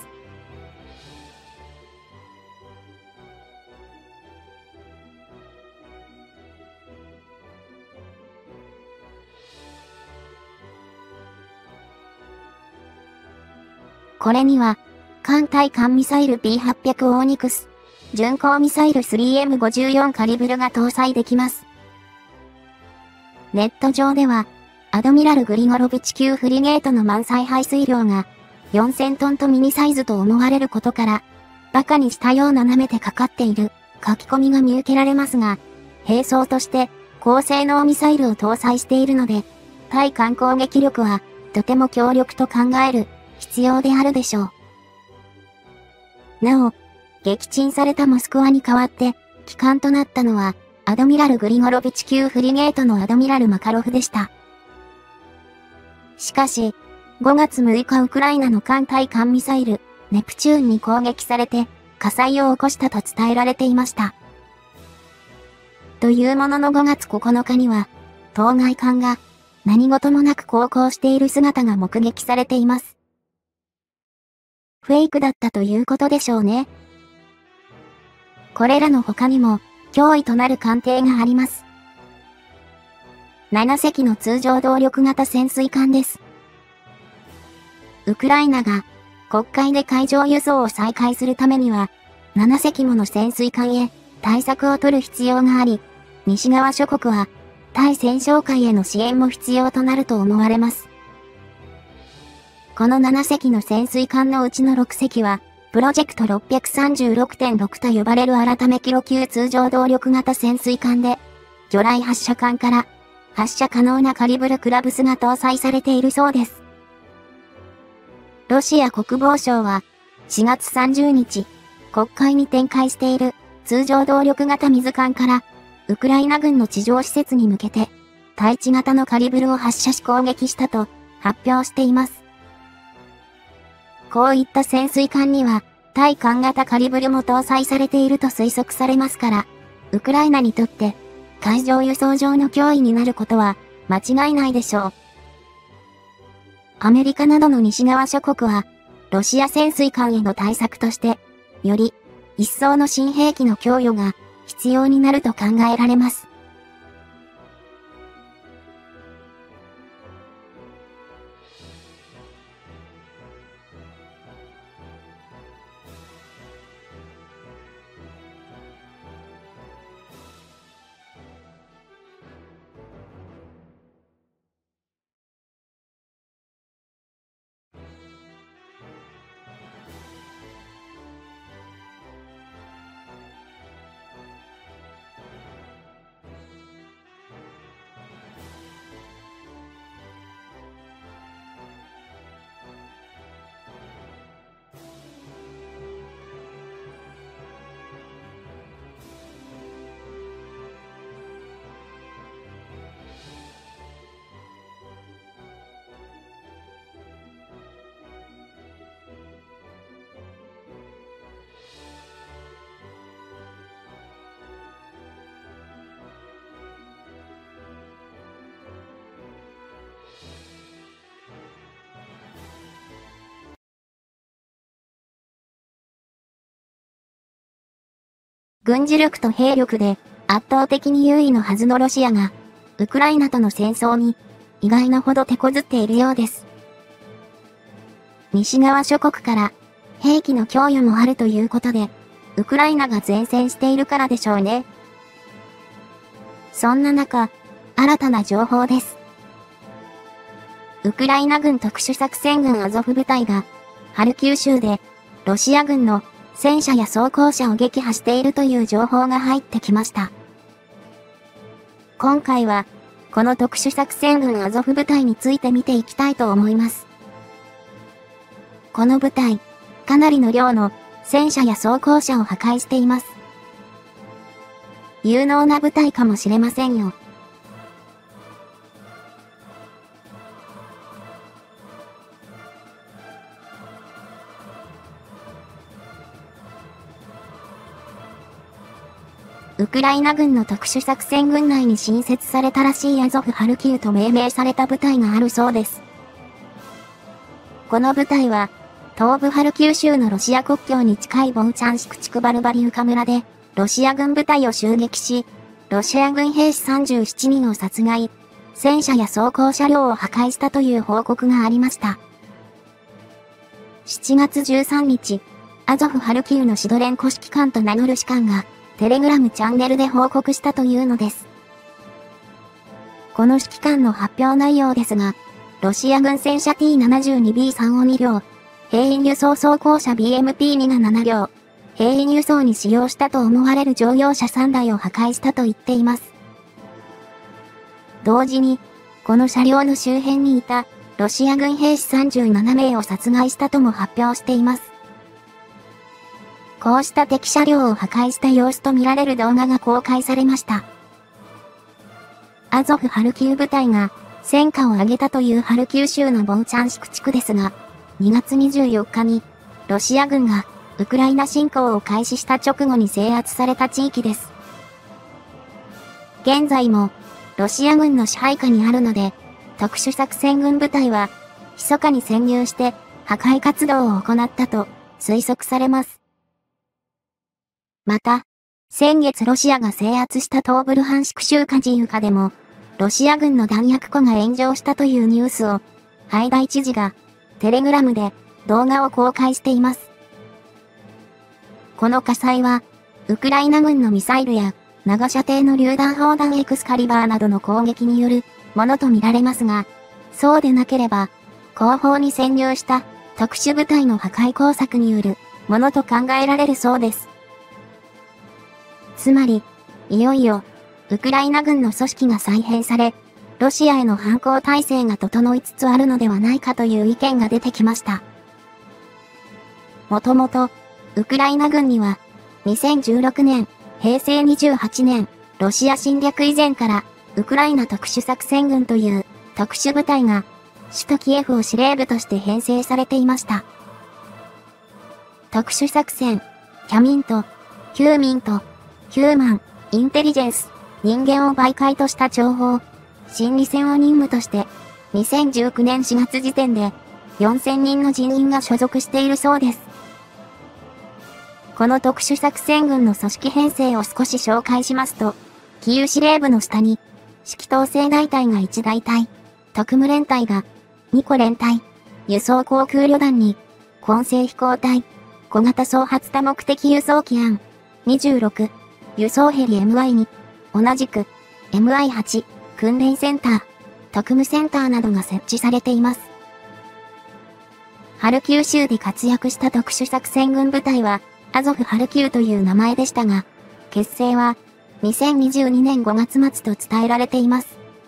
これには、艦対艦ミサイル ピーはっぴゃく オーニクス、巡航ミサイル スリーエムごじゅうよん カリブルが搭載できます。ネット上では、アドミラル・グリゴロビチ級フリゲートの満載排水量がよんせんトンとミニサイズと思われることから、バカにしたような舐めてかかっている書き込みが見受けられますが、兵装として高性能ミサイルを搭載しているので、対艦攻撃力はとても強力と考える必要であるでしょう。なお、撃沈されたモスクワに代わって、旗艦となったのは、アドミラル・グリゴロビチ級フリゲートのアドミラル・マカロフでした。しかし、 ごがつむいかウクライナの艦対艦ミサイル、ネプチューンに攻撃されて、火災を起こしたと伝えられていました。というもののごがつここのかには、当該艦が何事もなく航行している姿が目撃されています。フェイクだったということでしょうね。これらの他にも、脅威となる艦艇があります。ななせきの通常動力型潜水艦です。ウクライナが国会で海上輸送を再開するためには、ななせきもの潜水艦へ対策を取る必要があり、西側諸国は対戦勝海への支援も必要となると思われます。このななせきの潜水艦のうちのろくせきは、プロジェクト ろっぴゃくさんじゅうろくてんろく と呼ばれる改めキロ級通常動力型潜水艦で、魚雷発射管から発射可能なカリブルクラブスが搭載されているそうです。ロシア国防省はしがつさんじゅうにち、黒海に展開している通常動力型水艦からウクライナ軍の地上施設に向けて対地型のカリブルを発射し攻撃したと発表しています。こういった潜水艦には対艦型カリブルも搭載されていると推測されますから、ウクライナにとって海上輸送上の脅威になることは間違いないでしょう。アメリカなどの西側諸国は、ロシア潜水艦への対策として、より一層の新兵器の供与が必要になると考えられます。軍事力と兵力で圧倒的に優位のはずのロシアが、ウクライナとの戦争に意外なほど手こずっているようです。西側諸国から兵器の供与もあるということで、ウクライナが善戦しているからでしょうね。そんな中、新たな情報です。ウクライナ軍特殊作戦軍アゾフ部隊が、ハルキウ州でロシア軍の戦車や装甲車を撃破しているという情報が入ってきました。今回は、この特殊作戦軍アゾフ部隊について見ていきたいと思います。この部隊、かなりの量の戦車や装甲車を破壊しています。有能な部隊かもしれませんよ。ウクライナ軍の特殊作戦軍内に新設されたらしいアゾフ・ハルキウと命名された部隊があるそうです。この部隊は、東部ハルキウ州のロシア国境に近いボウチャンシク地区バルバリウカ村で、ロシア軍部隊を襲撃し、ロシア軍兵士さんじゅうななにんを殺害、戦車や装甲車両を破壊したという報告がありました。しちがつじゅうさんにち、アゾフ・ハルキウのシドレンコ指揮官と名乗る士官が、テレグラムチャンネルで報告したというのです。この指揮官の発表内容ですが、ロシア軍戦車 ティーななじゅうにビーさん をにりょう、兵員輸送装甲車 ビーエムピーに がななりょう、兵員輸送に使用したと思われる乗用車さんだいを破壊したと言っています。同時に、この車両の周辺にいたロシア軍兵士さんじゅうななめいを殺害したとも発表しています。こうした敵車両を破壊した様子と見られる動画が公開されました。アゾフ・ハルキウ部隊が戦果を挙げたというハルキウ州のボンチャンシク地区ですが、にがつにじゅうよっかに、ロシア軍がウクライナ侵攻を開始した直後に制圧された地域です。現在も、ロシア軍の支配下にあるので、特殊作戦軍部隊は、密かに潜入して破壊活動を行ったと推測されます。また、先月ロシアが制圧した東部ルハンシク州カジーウカでも、ロシア軍の弾薬庫が炎上したというニュースを、ハイダイ知事が、テレグラムで動画を公開しています。この火災は、ウクライナ軍のミサイルや、長射程の榴弾砲弾エクスカリバーなどの攻撃によるものとみられますが、そうでなければ、後方に潜入した特殊部隊の破壊工作によるものと考えられるそうです。つまり、いよいよ、ウクライナ軍の組織が再編され、ロシアへの反攻態勢が整いつつあるのではないかという意見が出てきました。もともと、ウクライナ軍には、にせんじゅうろくねん、へいせいにじゅうはちねん、ロシア侵略以前から、ウクライナ特殊作戦軍という特殊部隊が、首都キエフを司令部として編成されていました。特殊作戦、キャミント、ヒューミント、ヒューマン、インテリジェンス、人間を媒介とした諜報、心理戦を任務として、にせんじゅうきゅうねんしがつ時点で、よんせんにんの人員が所属しているそうです。この特殊作戦軍の組織編成を少し紹介しますと、キーウ司令部の下に、指揮統制大隊がいちだいたい、特務連隊がにこ連隊、輸送航空旅団に、混成飛行隊、小型総発多目的輸送機案、にじゅうろく、輸送ヘリ エムアイに、同じく エムアイはち、訓練センター、特務センターなどが設置されています。ハルキウ州で活躍した特殊作戦軍部隊は、アゾフ・ハルキウという名前でしたが、結成はにせんにじゅうにねんごがつまつと伝えられています。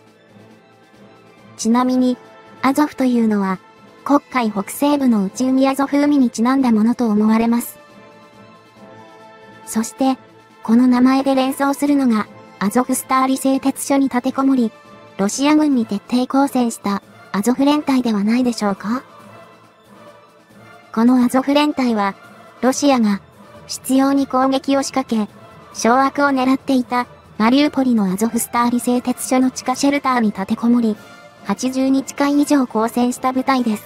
ちなみに、アゾフというのは、黒海北西部の内海アゾフ海にちなんだものと思われます。そして、この名前で連想するのが、アゾフスターリ製鉄所に立てこもり、ロシア軍に徹底抗戦したアゾフ連隊ではないでしょうか。このアゾフ連隊は、ロシアが執拗に攻撃を仕掛け、掌握を狙っていたマリウポリのアゾフスターリ製鉄所の地下シェルターに立てこもり、はちじゅうにちかん以上抗戦した部隊です。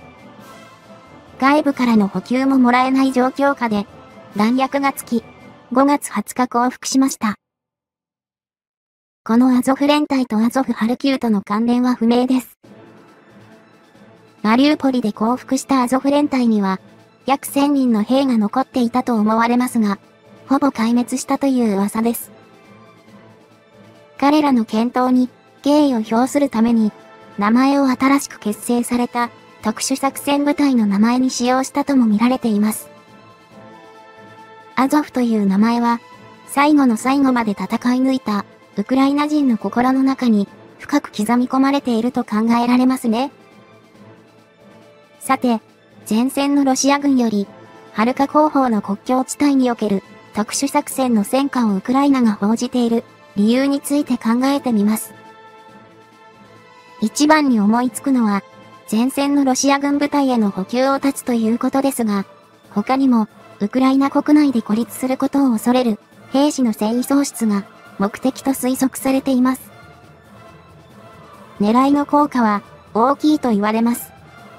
外部からの補給ももらえない状況下で、弾薬が尽き、ごがつはつか降伏しました。このアゾフ連隊とアゾフ・ハルキウとの関連は不明です。マリウポリで降伏したアゾフ連隊には、約せんにんの兵が残っていたと思われますが、ほぼ壊滅したという噂です。彼らの健闘に敬意を表するために、名前を新しく結成された特殊作戦部隊の名前に使用したとも見られています。アゾフという名前は、最後の最後まで戦い抜いたウクライナ人の心の中に深く刻み込まれていると考えられますね。さて、前線のロシア軍より、はるか後方の国境地帯における特殊作戦の戦果をウクライナが報じている理由について考えてみます。一番に思いつくのは、前線のロシア軍部隊への補給を断つということですが、他にも、ウクライナ国内で孤立することを恐れる兵士の戦意喪失が目的と推測されています。狙いの効果は大きいと言われます。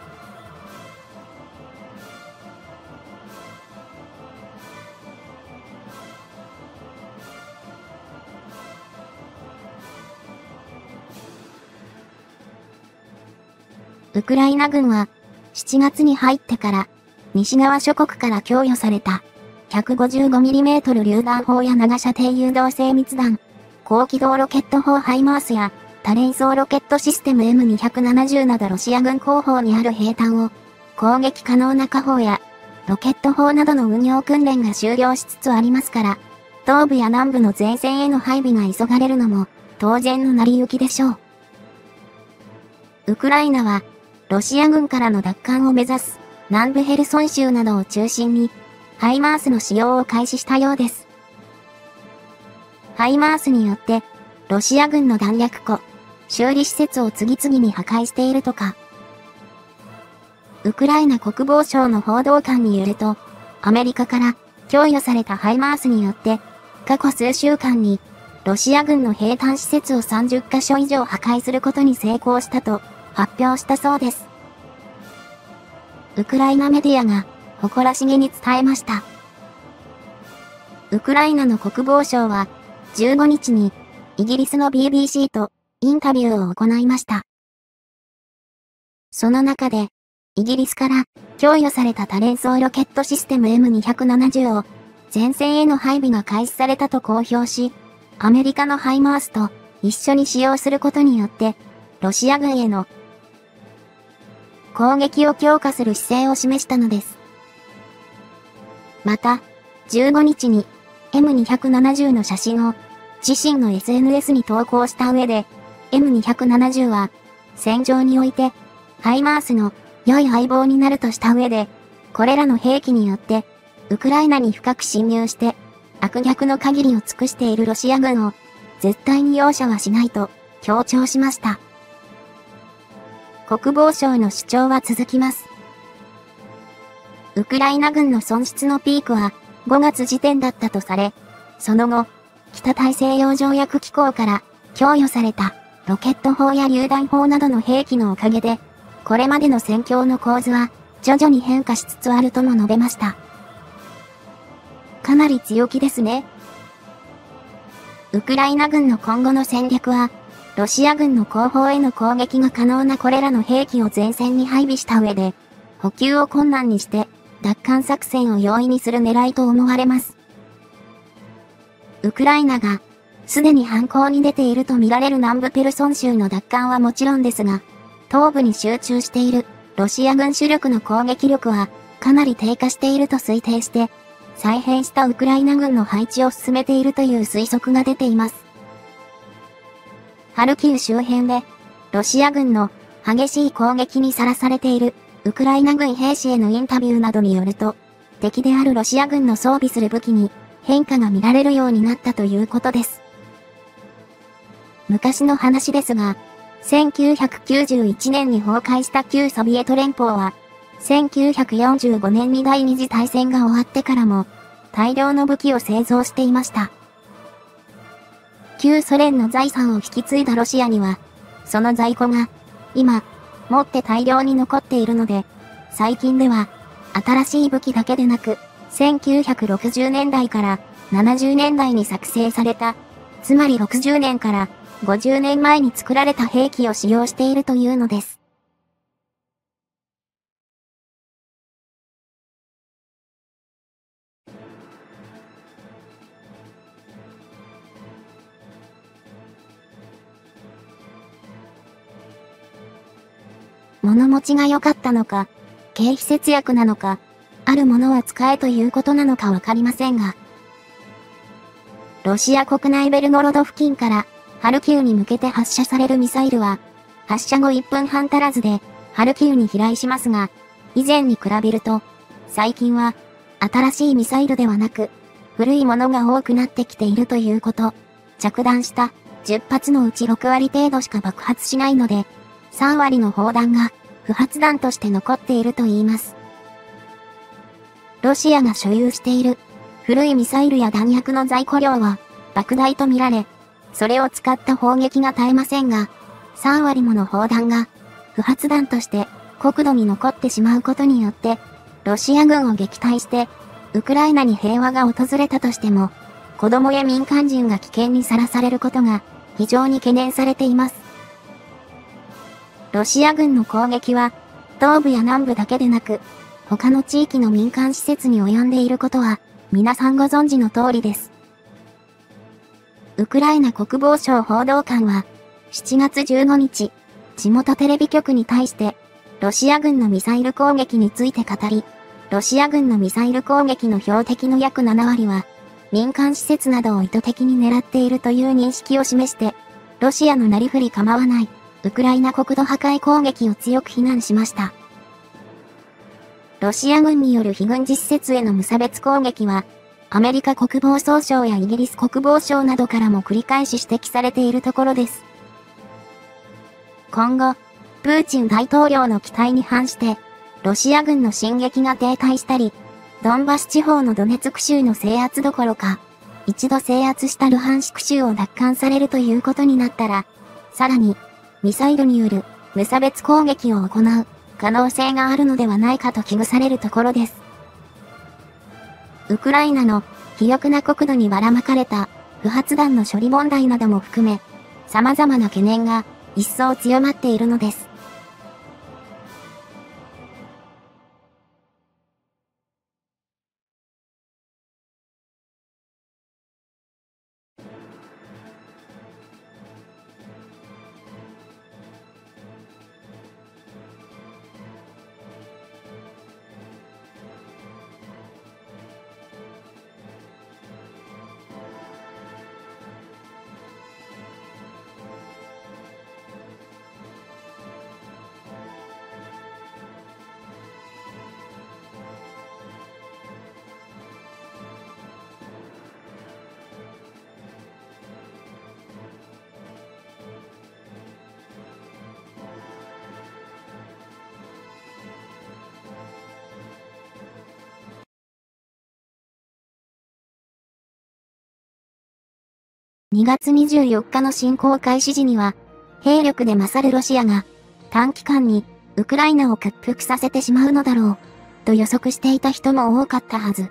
ウクライナ軍はしちがつに入ってから西側諸国から供与された ひゃくごじゅうごミリメートル 榴弾砲や長射程誘導精密弾、高機動ロケット砲ハイマースや多連装ロケットシステム エムにひゃくななじゅう などロシア軍後方にある兵隊を攻撃可能な火砲やロケット砲などの運用訓練が終了しつつありますから、東部や南部の前線への配備が急がれるのも当然の成り行きでしょう。ウクライナはロシア軍からの奪還を目指す南部ヘルソン州などを中心にハイマースの使用を開始したようです。ハイマースによってロシア軍の弾薬庫、 修理施設を次々に破壊しているとか。ウクライナ国防省の報道官によると、アメリカから供与されたハイマースによって、過去数週間にロシア軍の兵隊施設をさんじゅっかしょ以上破壊することに成功したと発表したそうです。ウクライナメディアが誇らしげに伝えました。ウクライナの国防省はじゅうごにちにイギリスの ビービーシー とインタビューを行いました。その中で、イギリスから供与された多連装ロケットシステム エムにひゃくななじゅう を前線への配備が開始されたと公表し、アメリカのハイマースと一緒に使用することによって、ロシア軍への攻撃を強化する姿勢を示したのです。また、じゅうごにちに エムにひゃくななじゅう の写真を自身の エスエヌエス に投稿した上で、エムにひゃくななじゅう は戦場においてハイマースの良い相棒になるとした上で、これらの兵器によって、ウクライナに深く侵入して、悪逆の限りを尽くしているロシア軍を、絶対に容赦はしないと、強調しました。国防省の主張は続きます。ウクライナ軍の損失のピークは、ごがつ時点だったとされ、その後、北大西洋条約機構から供与された、ロケット砲や榴弾砲などの兵器のおかげで、これまでの戦況の構図は徐々に変化しつつあるとも述べました。かなり強気ですね。ウクライナ軍の今後の戦略は、ロシア軍の後方への攻撃が可能なこれらの兵器を前線に配備した上で、補給を困難にして奪還作戦を容易にする狙いと思われます。ウクライナがすでに反攻に出ていると見られる南部ペルソン州の奪還はもちろんですが、東部に集中しているロシア軍主力の攻撃力はかなり低下していると推定して、再編したウクライナ軍の配置を進めているという推測が出ています。ハルキウ周辺でロシア軍の激しい攻撃にさらされているウクライナ軍兵士へのインタビューなどによると、敵であるロシア軍の装備する武器に変化が見られるようになったということです。昔の話ですが、せんきゅうひゃくきゅうじゅういちねんに崩壊した旧ソビエト連邦は、せんきゅうひゃくよんじゅうごねんに第二次大戦が終わってからも、大量の武器を製造していました。旧ソ連の財産を引き継いだロシアには、その在庫が、今、もって大量に残っているので、最近では、新しい武器だけでなく、せんきゅうひゃくろくじゅうねんだいからななじゅうねんだいに作成された、つまりろくじゅうねんからごじゅうねんまえに作られた兵器を使用しているというのです。物持ちが良かったのか、経費節約なのか、あるものは使えということなのかわかりませんが、ロシア国内ベルゴロド付近からハルキウに向けて発射されるミサイルは、発射後いっぷんはん足らずでハルキウに飛来しますが、以前に比べると、最近は新しいミサイルではなく、古いものが多くなってきているということ、着弾したじゅっぱつのうちろくわり程度しか爆発しないので、さんわりの砲弾が不発弾として残っているといいます。ロシアが所有している古いミサイルや弾薬の在庫量は莫大と見られ、それを使った砲撃が絶えませんが、さんわりもの砲弾が不発弾として国土に残ってしまうことによって、ロシア軍を撃退してウクライナに平和が訪れたとしても、子供や民間人が危険にさらされることが非常に懸念されています。ロシア軍の攻撃は東部や南部だけでなく、他の地域の民間施設に及んでいることは皆さんご存知の通りです。ウクライナ国防省報道官はしちがつじゅうごにち、地元テレビ局に対してロシア軍のミサイル攻撃について語り、ロシア軍のミサイル攻撃の標的の約ななわりは民間施設などを意図的に狙っているという認識を示して、ロシアのなりふり構わないウクライナ国土破壊攻撃を強く非難しました。ロシア軍による非軍事施設への無差別攻撃は、アメリカ国防総省やイギリス国防省などからも繰り返し指摘されているところです。 今後、プーチン大統領の期待に反して、ロシア軍の進撃が停滞したり、ドンバス地方のドネツク州の制圧どころか、一度制圧したルハンシク州を奪還されるということになったら、さらに、ミサイルによる無差別攻撃を行う可能性があるのではないかと危惧されるところです。ウクライナの肥沃な国土にばらまかれた不発弾の処理問題なども含め、様々な懸念が一層強まっているのです。にがつにじゅうよっかの侵攻開始時には、兵力で勝るロシアが短期間にウクライナを屈服させてしまうのだろう、と予測していた人も多かったはず。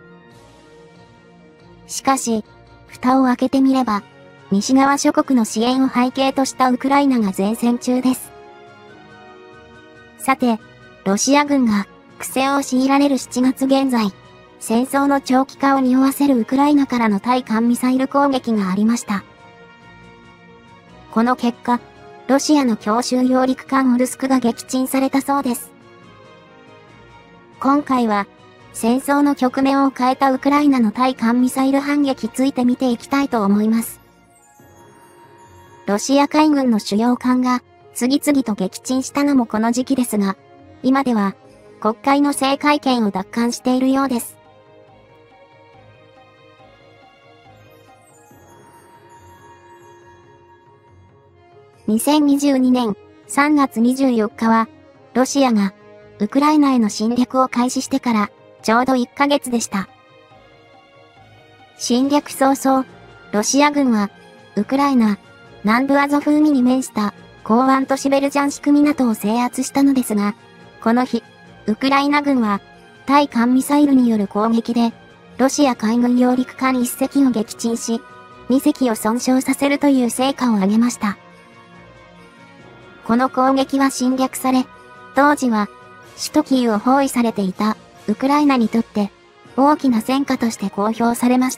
しかし、蓋を開けてみれば、西側諸国の支援を背景としたウクライナが前線中です。さて、ロシア軍が苦戦を強いられるしちがつ現在、戦争の長期化を匂わせるウクライナからの対艦ミサイル攻撃がありました。この結果、ロシアの強襲揚陸艦オルスクが撃沈されたそうです。今回は、戦争の局面を変えたウクライナの対艦ミサイル反撃について見ていきたいと思います。ロシア海軍の主要艦が次々と撃沈したのもこの時期ですが、今では黒海の制海権を奪還しているようです。にせんにじゅうにねんさんがつにじゅうよっかは、ロシアがウクライナへの侵略を開始してからちょうどいっかげつでした。侵略早々、ロシア軍はウクライナ南部アゾフ海に面した港湾都市ベルジャンシク港を制圧したのですが、この日、ウクライナ軍は対艦ミサイルによる攻撃で、ロシア海軍揚陸艦いっせきを撃沈し、にせきを損傷させるという成果を上げました。この攻撃は侵略され、当時は首都キーウを包囲されていたウクライナにとって大きな戦果として公表されました。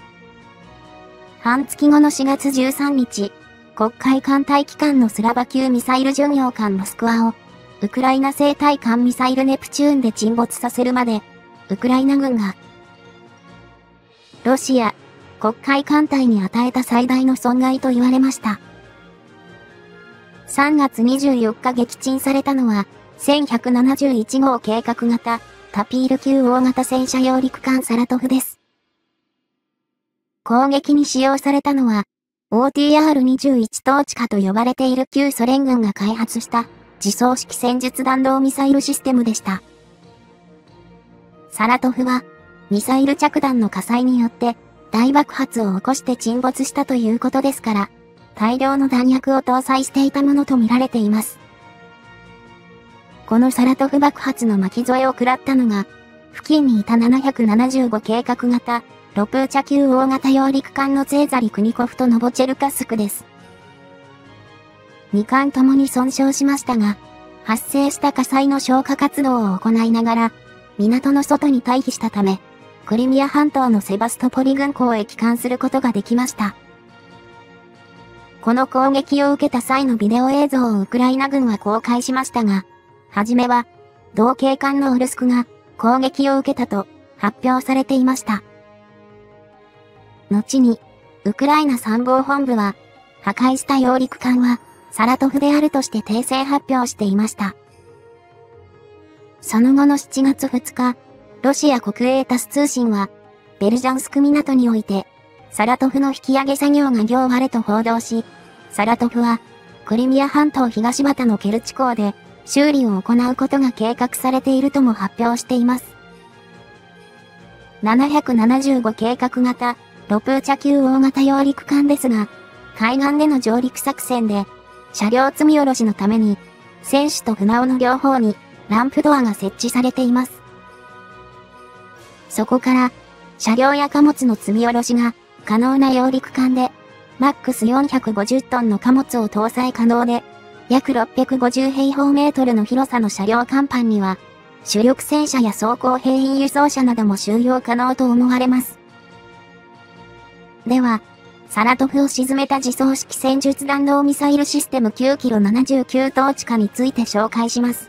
半月後のしがつじゅうさんにち、黒海艦隊機関のスラバ級ミサイル巡洋艦モスクワをウクライナ製対艦ミサイルネプチューンで沈没させるまで、ウクライナ軍がロシア黒海艦隊に与えた最大の損害と言われました。さんがつにじゅうよっか撃沈されたのは、せんひゃくななじゅういちごう計画型タピール級大型戦車揚陸艦サラトフです。攻撃に使用されたのは、オーティーアールにじゅういち トーチカと呼ばれている旧ソ連軍が開発した自走式戦術弾道ミサイルシステムでした。サラトフは、ミサイル着弾の火災によって大爆発を起こして沈没したということですから、大量の弾薬を搭載していたものとみられています。このサラトフ爆発の巻き添えを食らったのが、付近にいたななひゃくななじゅうご計画型、ロプーチャ級大型揚陸艦のツェーザリ・クニコフとノボチェルカスクです。に艦ともに損傷しましたが、発生した火災の消火活動を行いながら、港の外に退避したため、クリミア半島のセバストポリ軍港へ帰還することができました。この攻撃を受けた際のビデオ映像をウクライナ軍は公開しましたが、はじめは、同型艦のオルスクが攻撃を受けたと発表されていました。後に、ウクライナ参謀本部は、破壊した揚陸艦はサラトフであるとして訂正発表していました。その後のしちがつふつか、ロシア国営タス通信は、ベルジャンスク港において、サラトフの引き上げ作業が行われと報道し、サラトフは、 クリミア半島東端のケルチ港で修理を行うことが計画されているとも発表しています。ななひゃくななじゅうご計画型、ロプーチャ級大型揚陸艦ですが、海岸での上陸作戦で、車両積み下ろしのために、船首と船尾の両方にランプドアが設置されています。そこから、車両や貨物の積み下ろしが可能な揚陸艦で、マックスよんひゃくごじゅうトンの貨物を搭載可能で、約ろっぴゃくごじゅう平方メートルの広さの車両甲板には、主力戦車や装甲兵員輸送車なども収容可能と思われます。では、サラトフを沈めた自走式戦術弾道ミサイルシステムきゅうキロななじゅうきゅう統地下について紹介します。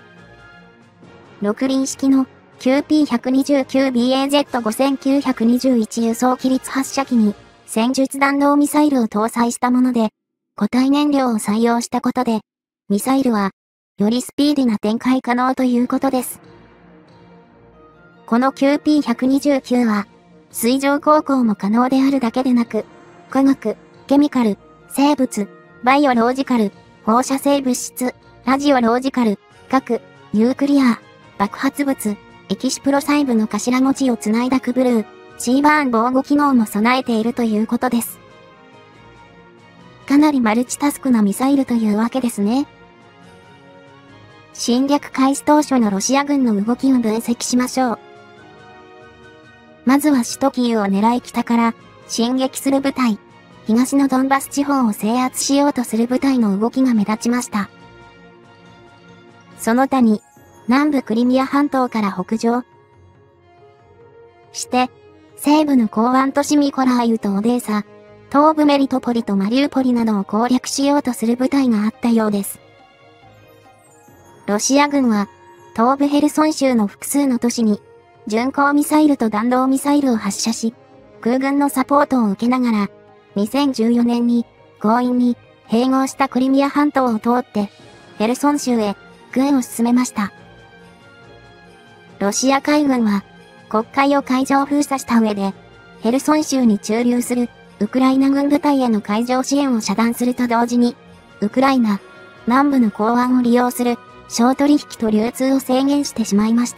六輪式の キューピーひゃくにじゅうきゅうビーエーゼットごせんきゅうひゃくにじゅういち 輸送機列発射機に戦術弾道ミサイルを搭載したもので、固体燃料を採用したことで、ミサイルはよりスピーディな展開可能ということです。この キューピーひゃくにじゅうきゅう は、水上航行も可能であるだけでなく、化学、ケミカル、生物、バイオロージカル、放射性物質、ラジオロージカル、核、ニュークリアー、爆発物、エキシプロ細部の頭文字をつないだクブルー、シーバーン防護機能も備えているということです。かなりマルチタスクなミサイルというわけですね。侵略開始当初のロシア軍の動きを分析しましょう。まずは首都キーウを狙い北から進撃する部隊、東のドンバス地方を制圧しようとする部隊の動きが目立ちました。その他に、南部クリミア半島から北上して、西部の港湾都市ミコライウとオデーサ、東部メリトポリとマリウポリなどを攻略しようとする部隊があったようです。ロシア軍は、東部ヘルソン州の複数の都市に、巡航ミサイルと弾道ミサイルを発射し、空軍のサポートを受けながら、にせんじゅうよねんに強引に併合したクリミア半島を通って、ヘルソン州へ軍を進めました。ロシア海軍は、黒海を海上封鎖した上で、ヘルソン州に駐留するウクライナ軍部隊への海上支援を遮断すると同時に、ウクライナ南部の港湾を利用する商取引と流通を制限してしまいました。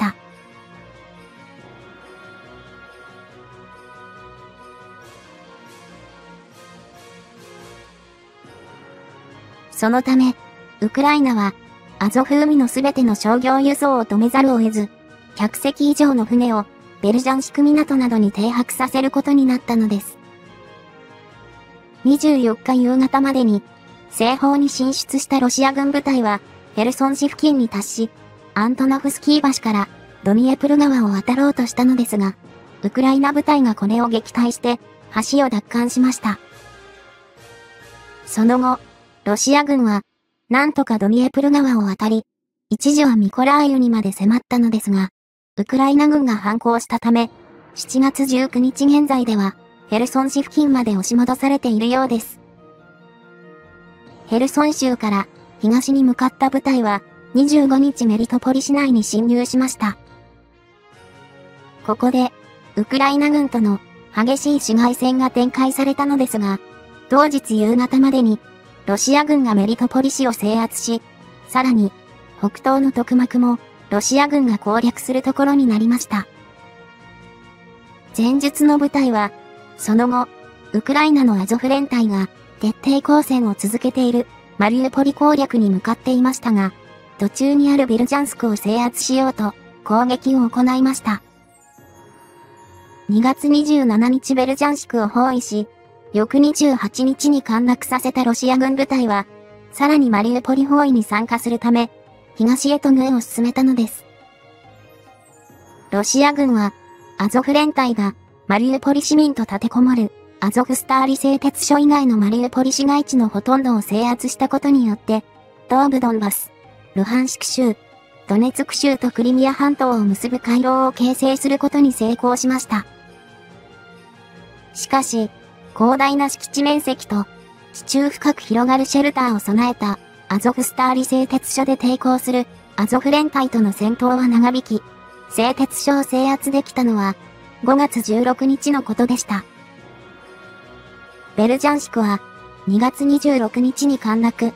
そのため、ウクライナは、アゾフ海のすべての商業輸送を止めざるを得ず、ひゃくせき以上の船をベルジャンシク港などに停泊させることになったのです。にじゅうよっか夕方までに、西方に進出したロシア軍部隊は、ヘルソン市付近に達し、アントノフスキー橋からドニエプル川を渡ろうとしたのですが、ウクライナ部隊がこれを撃退して、橋を奪還しました。その後、ロシア軍は、なんとかドニエプル川を渡り、一時はミコラーイウにまで迫ったのですが、ウクライナ軍が反攻したため、しちがつじゅうくにち現在では、ヘルソン市付近まで押し戻されているようです。ヘルソン州から東に向かった部隊は、にじゅうごにちメリトポリ市内に侵入しました。ここで、ウクライナ軍との激しい市街戦が展開されたのですが、同日夕方までに、ロシア軍がメリトポリ市を制圧し、さらに、北東のトクマクも、ロシア軍が攻略するところになりました。前述の部隊は、その後、ウクライナのアゾフ連隊が、徹底抗戦を続けている、マリウポリ攻略に向かっていましたが、途中にあるベルジャンスクを制圧しようと、攻撃を行いました。にがつにじゅうしちにちベルジャンシクを包囲し、翌にじゅうはちにちに陥落させたロシア軍部隊は、さらにマリウポリ包囲に参加するため、東へと軍を進めたのです。ロシア軍は、アゾフ連隊が、マリウポリ市民と立てこもる、アゾフスターリ製鉄所以外のマリウポリ市街地のほとんどを制圧したことによって、東部ドンバス、ルハンシク州、ドネツク州とクリミア半島を結ぶ回廊を形成することに成功しました。しかし、広大な敷地面積と、地中深く広がるシェルターを備えた、アゾフスターリ製鉄所で抵抗する、アゾフ連隊との戦闘は長引き、製鉄所を制圧できたのは、ごがつじゅうろくにちのことでした。ベルジャンシクは、にがつにじゅうろくにちに陥落。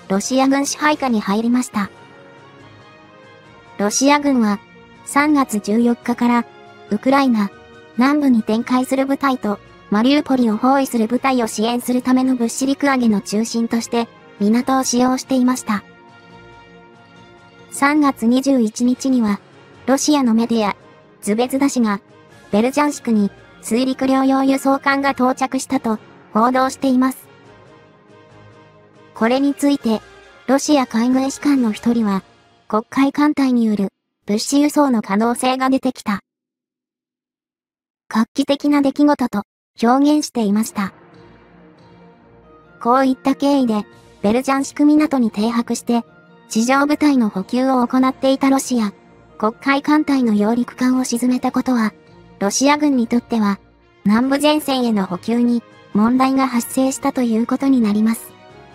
ロシア軍支配下に入りました。ロシア軍はさんがつじゅうよっかからウクライナ南部に展開する部隊とマリウポリを包囲する部隊を支援するための物資陸揚げの中心として港を使用していました。さんがつにじゅういちにちにはロシアのメディアズベズダ紙がベルジャンシクに水陸両用輸送艦が到着したと報道しています。これについてロシア海軍士官の一人は黒海艦隊による物資輸送の可能性が出てきた。画期的な出来事と表現していました。こういった経緯でベルジャンシク港に停泊して地上部隊の補給を行っていたロシア黒海艦隊の揚陸艦を沈めたことはロシア軍にとっては南部前線への補給に問題が発生したということになります。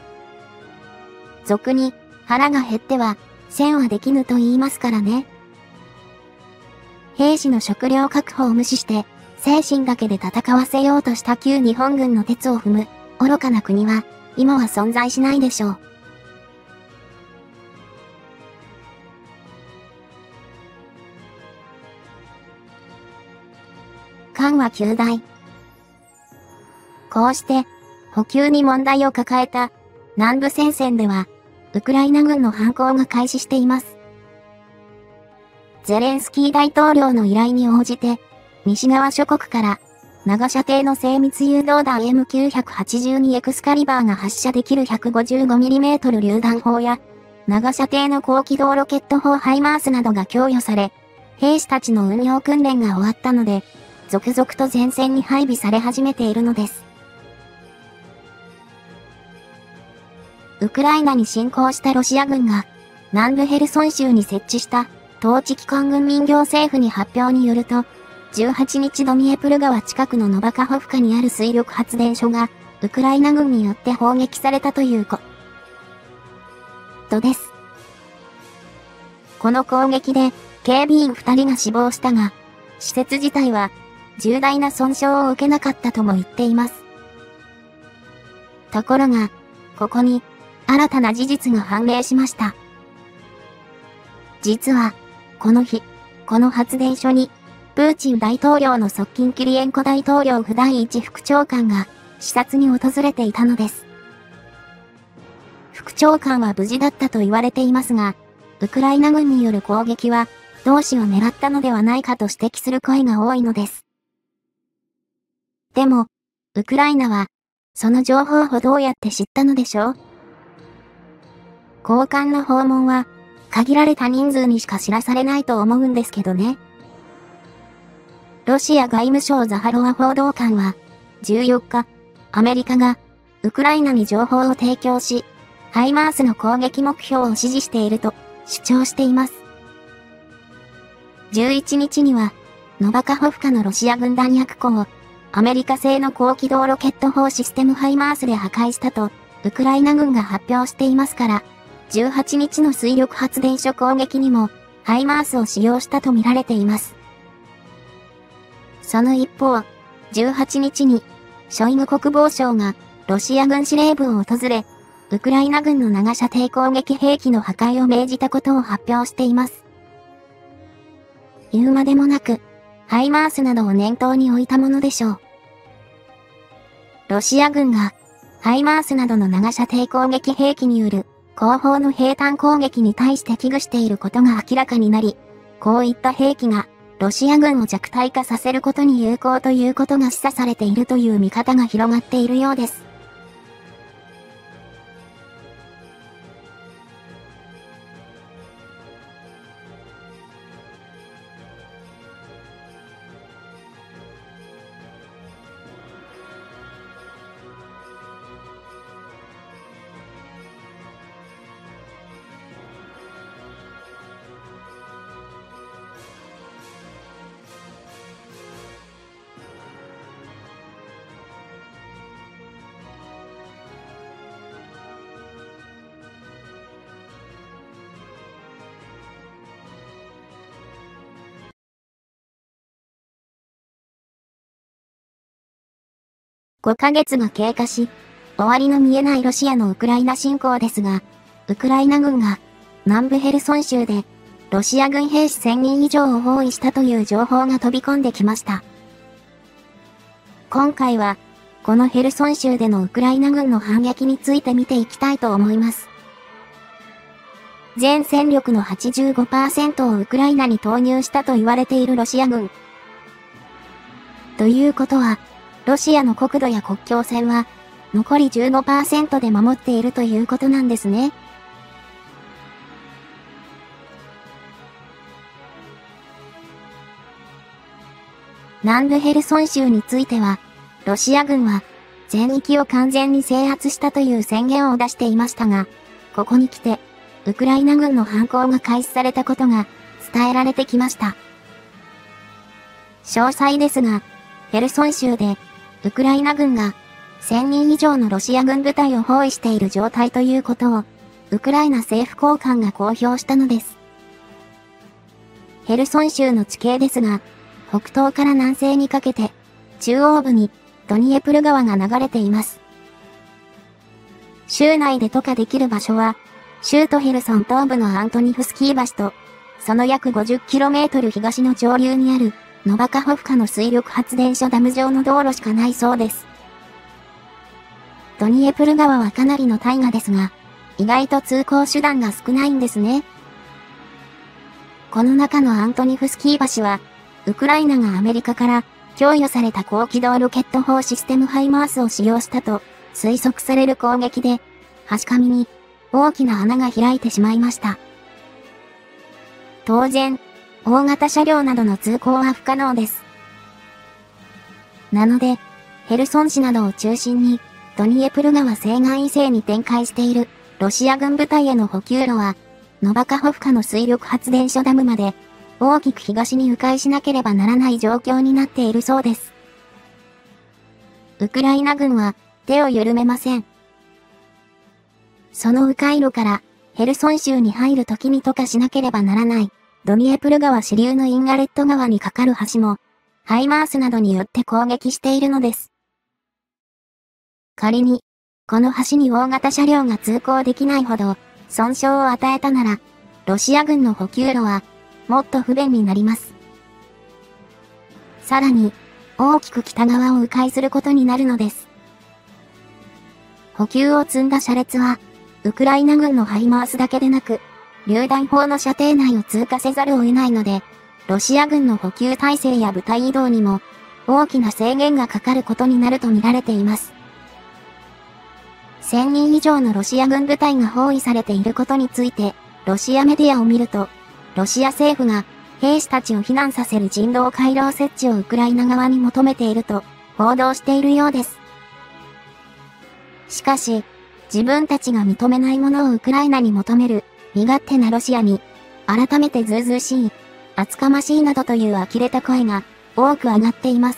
俗に腹が減っては戦はできぬと言いますからね。兵士の食料確保を無視して精神だけで戦わせようとした旧日本軍の鉄を踏む愚かな国は今は存在しないでしょう。艦はきゅうだい。こうして補給に問題を抱えた南部戦線ではウクライナ軍の反攻が開始しています。ゼレンスキー大統領の依頼に応じて西側諸国から長射程の精密誘導弾 エムきゅうはちに エクスカリバーが発射できる ひゃくごじゅうごミリメートル 榴弾砲や長射程の高機動ロケット砲ハイマースなどが供与され、兵士たちの運用訓練が終わったので、続々と前線に配備され始めているのです。ウクライナに侵攻したロシア軍が南部ヘルソン州に設置した統治機関軍民行政府に発表によると、じゅうはちにちドニエプル川近くのノバカホフカにある水力発電所がウクライナ軍によって砲撃されたということです。この攻撃で警備員ふたりが死亡したが、施設自体は重大な損傷を受けなかったとも言っています。ところが、ここに新たな事実が判明しました。実は、この日、この発電所に、プーチン大統領の側近キリエンコ大統領府第一副長官が視察に訪れていたのです。副長官は無事だったと言われていますが、ウクライナ軍による攻撃は、同志を狙ったのではないかと指摘する声が多いのです。でも、ウクライナは、その情報をどうやって知ったのでしょう？高官の訪問は、限られた人数にしか知らされないと思うんですけどね。ロシア外務省ザハロワ報道官は、じゅうよっか、アメリカが、ウクライナに情報を提供し、ハイマースの攻撃目標を指示していると主張しています。じゅういちにちには、ノバカホフカのロシア軍弾薬庫を、アメリカ製の高機動ロケット砲システムハイマースで破壊したと、ウクライナ軍が発表していますから、じゅうはちにちの水力発電所攻撃にも、ハイマースを使用したと見られています。その一方、じゅうはちにちに、ショイグ国防相が、ロシア軍司令部を訪れ、ウクライナ軍の長射程攻撃兵器の破壊を命じたことを発表しています。言うまでもなく、ハイマースなどを念頭に置いたものでしょう。ロシア軍が、ハイマースなどの長射程攻撃兵器による、後方の兵隊攻撃に対して危惧していることが明らかになり、こういった兵器が、ロシア軍を弱体化させることに有効ということが示唆されているという見方が広がっているようです。ごかげつが経過し、終わりの見えないロシアのウクライナ侵攻ですが、 ウクライナ軍が南部ヘルソン州でロシア軍兵士せんにん以上を包囲したという情報が飛び込んできました。今回はこのヘルソン州でのウクライナ軍の反撃について見ていきたいと思います。全戦力の はちじゅうごパーセント をウクライナに投入したと言われているロシア軍。ということは、ロシアの国土や国境線は残り じゅうごパーセント で守っているということなんですね。南部ヘルソン州については、ロシア軍は全域を完全に制圧したという宣言を出していましたが、ここに来て、ウクライナ軍の反攻が開始されたことが伝えられてきました。詳細ですが、ヘルソン州でウクライナ軍がせんにん以上のロシア軍部隊を包囲している状態ということを、ウクライナ政府高官が公表したのです。ヘルソン州の地形ですが、北東から南西にかけて、中央部にドニエプル川が流れています。州内で渡河できる場所は、州都ヘルソン東部のアントニフスキー橋と、その約 ごじゅっキロメートル 東の上流にある、ノバカホフカの水力発電所ダム上の道路しかないそうです。ドニエプル川はかなりの大河ですが、意外と通行手段が少ないんですね。この中のアントニフスキー橋は、ウクライナがアメリカから供与された高機動ロケット砲システムハイマースを使用したと推測される攻撃で、橋上に大きな穴が開いてしまいました。当然、大型車両などの通行は不可能です。なので、ヘルソン市などを中心に、ドニエプル川西岸以西に展開しているロシア軍部隊への補給路は、ノバカホフカの水力発電所ダムまで、大きく東に迂回しなければならない状況になっているそうです。ウクライナ軍は手を緩めません。その迂回路からヘルソン州に入るときに渡河しなければならないドニエプル川支流のインガレット川に架かる橋もハイマースなどによって攻撃しているのです。仮にこの橋に大型車両が通行できないほど損傷を与えたならロシア軍の補給路はもっと不便になります。さらに大きく北側を迂回することになるのです。補給を積んだ車列はウクライナ軍のハイマースだけでなく、榴弾砲の射程内を通過せざるを得ないので、ロシア軍の補給体制や部隊移動にも大きな制限がかかることになると見られています。せんにん以上のロシア軍部隊が包囲されていることについて、ロシアメディアを見ると、ロシア政府が兵士たちを避難させる人道回廊設置をウクライナ側に求めていると報道しているようです。しかし、自分たちが認めないものをウクライナに求める身勝手なロシアに、改めてずうずうしい、厚かましいなどという呆れた声が多く上がっています。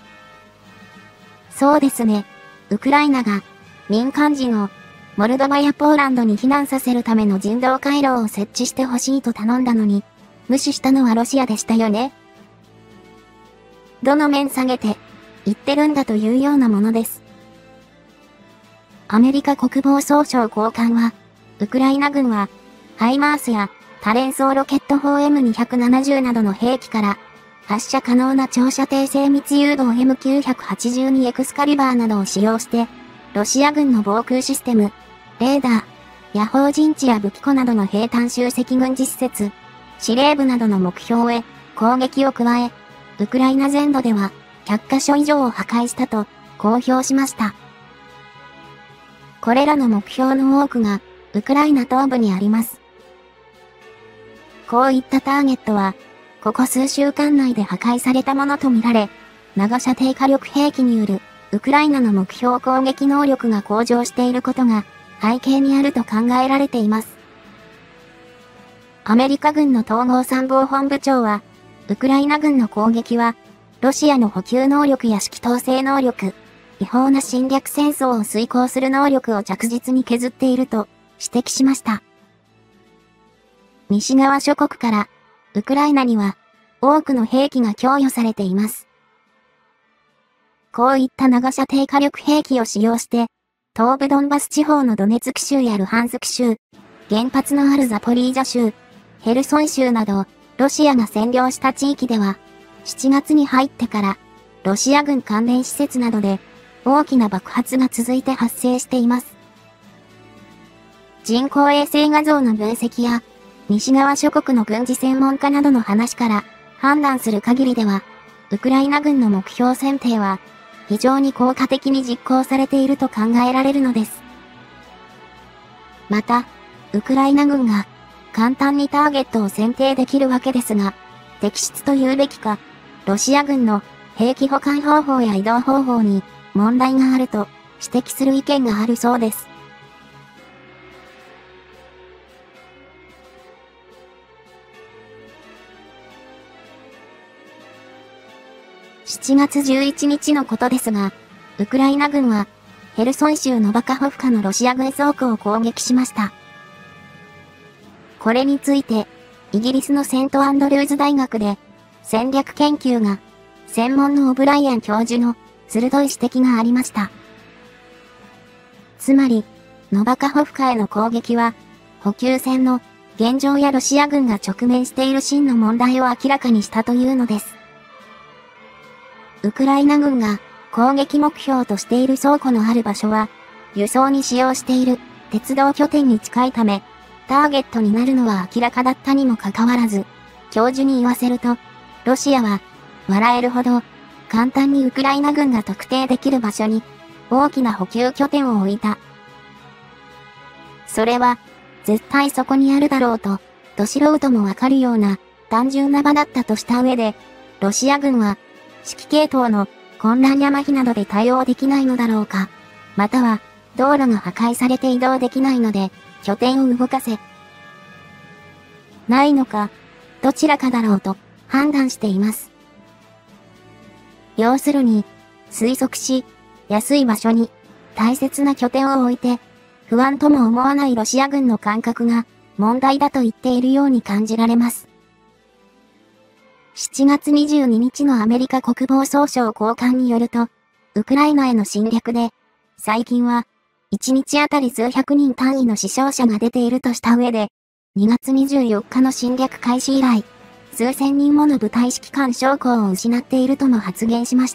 そうですね、ウクライナが民間人をモルドバやポーランドに避難させるための人道回廊を設置してほしいと頼んだのに、無視したのはロシアでしたよね。どの面下げて言ってるんだというようなものです。アメリカ国防総省高官は、ウクライナ軍は、ハイマースや多連装ロケット砲 エムにひゃくななじゅう などの兵器から、発射可能な長射程精密誘導 エムきゅうはちに エクスカリバーなどを使用して、ロシア軍の防空システム、レーダー、野砲陣地や武器庫などの兵隊集積軍事施設、司令部などの目標へ攻撃を加え、ウクライナ全土ではひゃっかしょ以上を破壊したと公表しました。これらの目標の多くがウクライナ東部にあります。こういったターゲットは、ここ数週間内で破壊されたものとみられ、長射程火力兵器によるウクライナの目標攻撃能力が向上していることが背景にあると考えられています。アメリカ軍の統合参謀本部長は、ウクライナ軍の攻撃は、ロシアの補給能力や指揮統制能力、違法な侵略戦争を遂行する能力を着実に削っていると指摘しました。西側諸国から、ウクライナには多くの兵器が供与されています。こういった長射程火力兵器を使用して、東部ドンバス地方のドネツク州やルハンスク州、 原発のあるザポリージャ州、ヘルソン州など、ロシアが占領した地域では、しちがつに入ってから、ロシア軍関連施設などで、大きな爆発が続いて発生しています。人工衛星画像の分析や、西側諸国の軍事専門家などの話から判断する限りでは、ウクライナ軍の目標選定は、非常に効果的に実行されていると考えられるのです。また、ウクライナ軍が簡単にターゲットを選定できるわけですが、適質と言うべきか、ロシア軍の兵器保管方法や移動方法に問題があると指摘する意見があるそうです。しちがつじゅういちにちのことですが、ウクライナ軍は、ヘルソン州ノバカホフカのロシア軍倉庫を攻撃しました。これについて、イギリスのセントアンドリューズ大学で、戦略研究が、専門のオブライアン教授の鋭い指摘がありました。つまり、ノバカホフカへの攻撃は、補給線の現状やロシア軍が直面している真の問題を明らかにしたというのです。ウクライナ軍が攻撃目標としている倉庫のある場所は、輸送に使用している鉄道拠点に近いため、ターゲットになるのは明らかだったにもかかわらず、教授に言わせると、ロシアは、笑えるほど、簡単にウクライナ軍が特定できる場所に、大きな補給拠点を置いた。それは、絶対そこにあるだろうと、ど素人もわかるような、単純な場だったとした上で、ロシア軍は、指揮系統の混乱や麻痺などで対応できないのだろうか。または、道路が破壊されて移動できないので、拠点を動かせ。ないのか、どちらかだろうと判断しています。要するに、推測し、安い場所に大切な拠点を置いて、不安とも思わないロシア軍の感覚が問題だと言っているように感じられます。しちがつにじゅうににちのアメリカ国防総省高官によると、ウクライナへの侵略で、最近は、いちにちあたり数百人単位の死傷者が出ているとした上で、にがつにじゅうよっかの侵略開始以来、数千人もの部隊指揮官将校を失っているとも発言しました。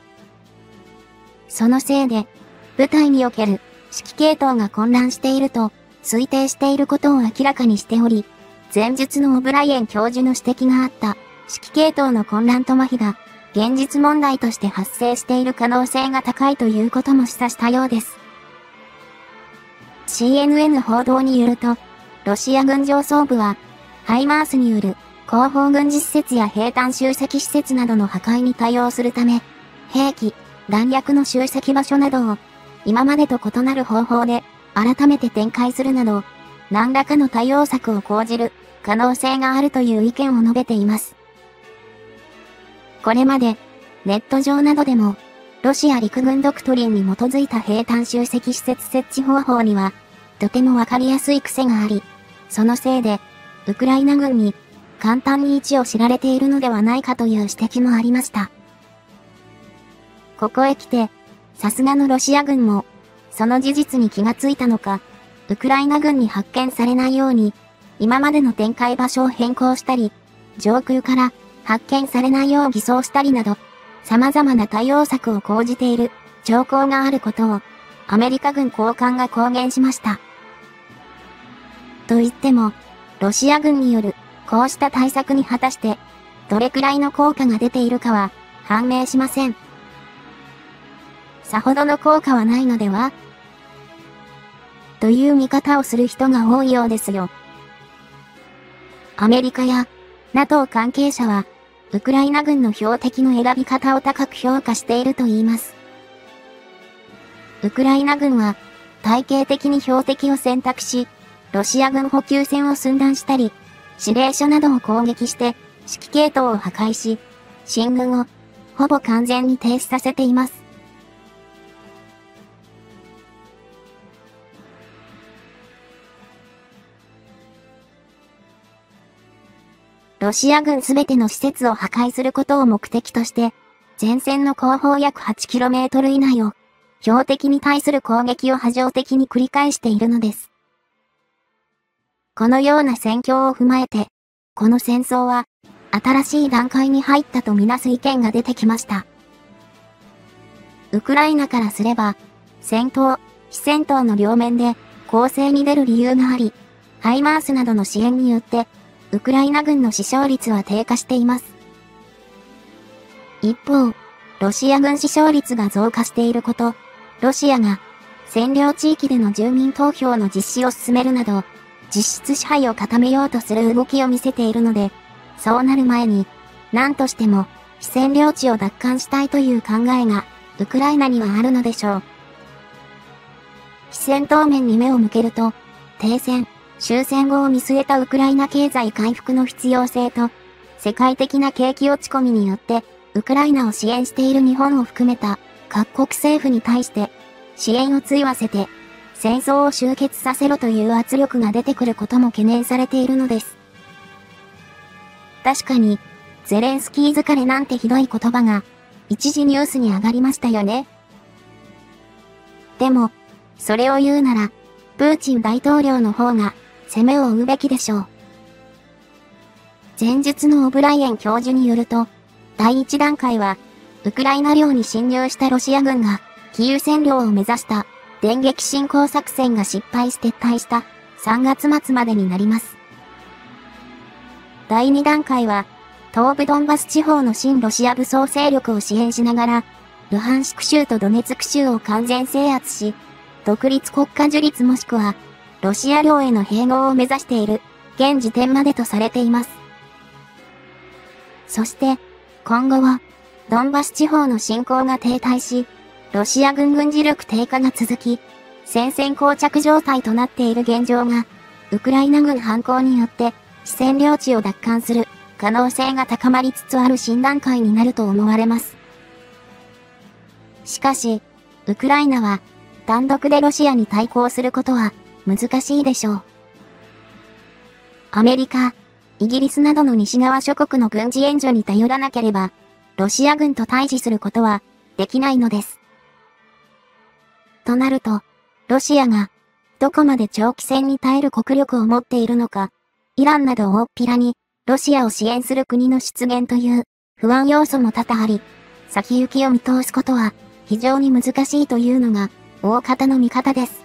そのせいで、部隊における指揮系統が混乱していると推定していることを明らかにしており、前述のオブライエン教授の指摘があった、指揮系統の混乱と麻痺が、現実問題として発生している可能性が高いということも示唆したようです。シーエヌエヌ 報道によると、ロシア軍上層部は、ハイマースによる後方軍事施設や兵站集積施設などの破壊に対応するため、兵器、弾薬の集積場所などを、今までと異なる方法で、改めて展開するなど、何らかの対応策を講じる可能性があるという意見を述べています。これまで、ネット上などでも、ロシア陸軍ドクトリンに基づいた兵站集積施設設置方法には、とてもわかりやすい癖があり、そのせいで、ウクライナ軍に簡単に位置を知られているのではないかという指摘もありました。ここへ来て、さすがのロシア軍も、その事実に気がついたのか、ウクライナ軍に発見されないように、今までの展開場所を変更したり、上空から発見されないよう偽装したりなど、様々な対応策を講じている兆候があることを、アメリカ軍高官が公言しました。と言っても、ロシア軍によるこうした対策に果たして、どれくらいの効果が出ているかは判明しません。さほどの効果はないのでは？という見方をする人が多いようですよ。アメリカや ナトー 関係者は、ウクライナ軍の標的の選び方を高く評価していると言います。ウクライナ軍は、体系的に標的を選択し、ロシア軍補給線を寸断したり、指令所などを攻撃して、指揮系統を破壊し、進軍を、ほぼ完全に停止させています。ロシア軍すべての施設を破壊することを目的として、前線の後方約 はちキロメートル 以内を、標的に対する攻撃を波状的に繰り返しているのです。 このような戦況を踏まえて、この戦争は新しい段階に入ったとみなす意見が出てきました。ウクライナからすれば、戦闘、非戦闘の両面で攻勢に出る理由があり、ハイマースなどの支援によって、ウクライナ軍の死傷率は低下しています。一方、ロシア軍死傷率が増加していること、ロシアが占領地域での住民投票の実施を進めるなど、実質支配を固めようとする動きを見せているので、そうなる前に、何としても非占領地を奪還したいという考えが、ウクライナにはあるのでしょう。非戦闘面に目を向けると、停戦、終戦後を見据えたウクライナ経済回復の必要性と、世界的な景気落ち込みによって、ウクライナを支援している日本を含めた各国政府に対して、支援を強わせて、戦争を終結させろという圧力が出てくることも懸念されているのです。確かに、ゼレンスキー疲れなんてひどい言葉が、一時ニュースに上がりましたよね。でも、それを言うなら、プーチン大統領の方が、攻めを追うべきでしょう。前述のオブライエン教授によると、第一段階は、ウクライナ領に侵入したロシア軍が、キーウ占領を目指した、電撃侵攻作戦が失敗し撤退した、さんがつ末までになります。第二段階は、東部ドンバス地方の親ロシア武装勢力を支援しながら、ルハンシク州とドネツク州を完全制圧し、独立国家樹立もしくは、ロシア領への併合を目指している、現時点までとされています。そして、今後は、ドンバス地方の侵攻が停滞し、ロシア軍軍事力低下が続き、戦線膠着状態となっている現状が、ウクライナ軍反攻によって、非占領地を奪還する可能性が高まりつつある新段階になると思われます。しかし、ウクライナは、単独でロシアに対抗することは難しいでしょう。アメリカ、イギリスなどの西側諸国の軍事援助に頼らなければ、ロシア軍と対峙することはできないのです。となると、ロシアがどこまで長期戦に耐える国力を持っているのか、イランなど大っぴらにロシアを支援する国の出現という不安要素も多々あり、先行きを見通すことは非常に難しいというのが大方の見方です。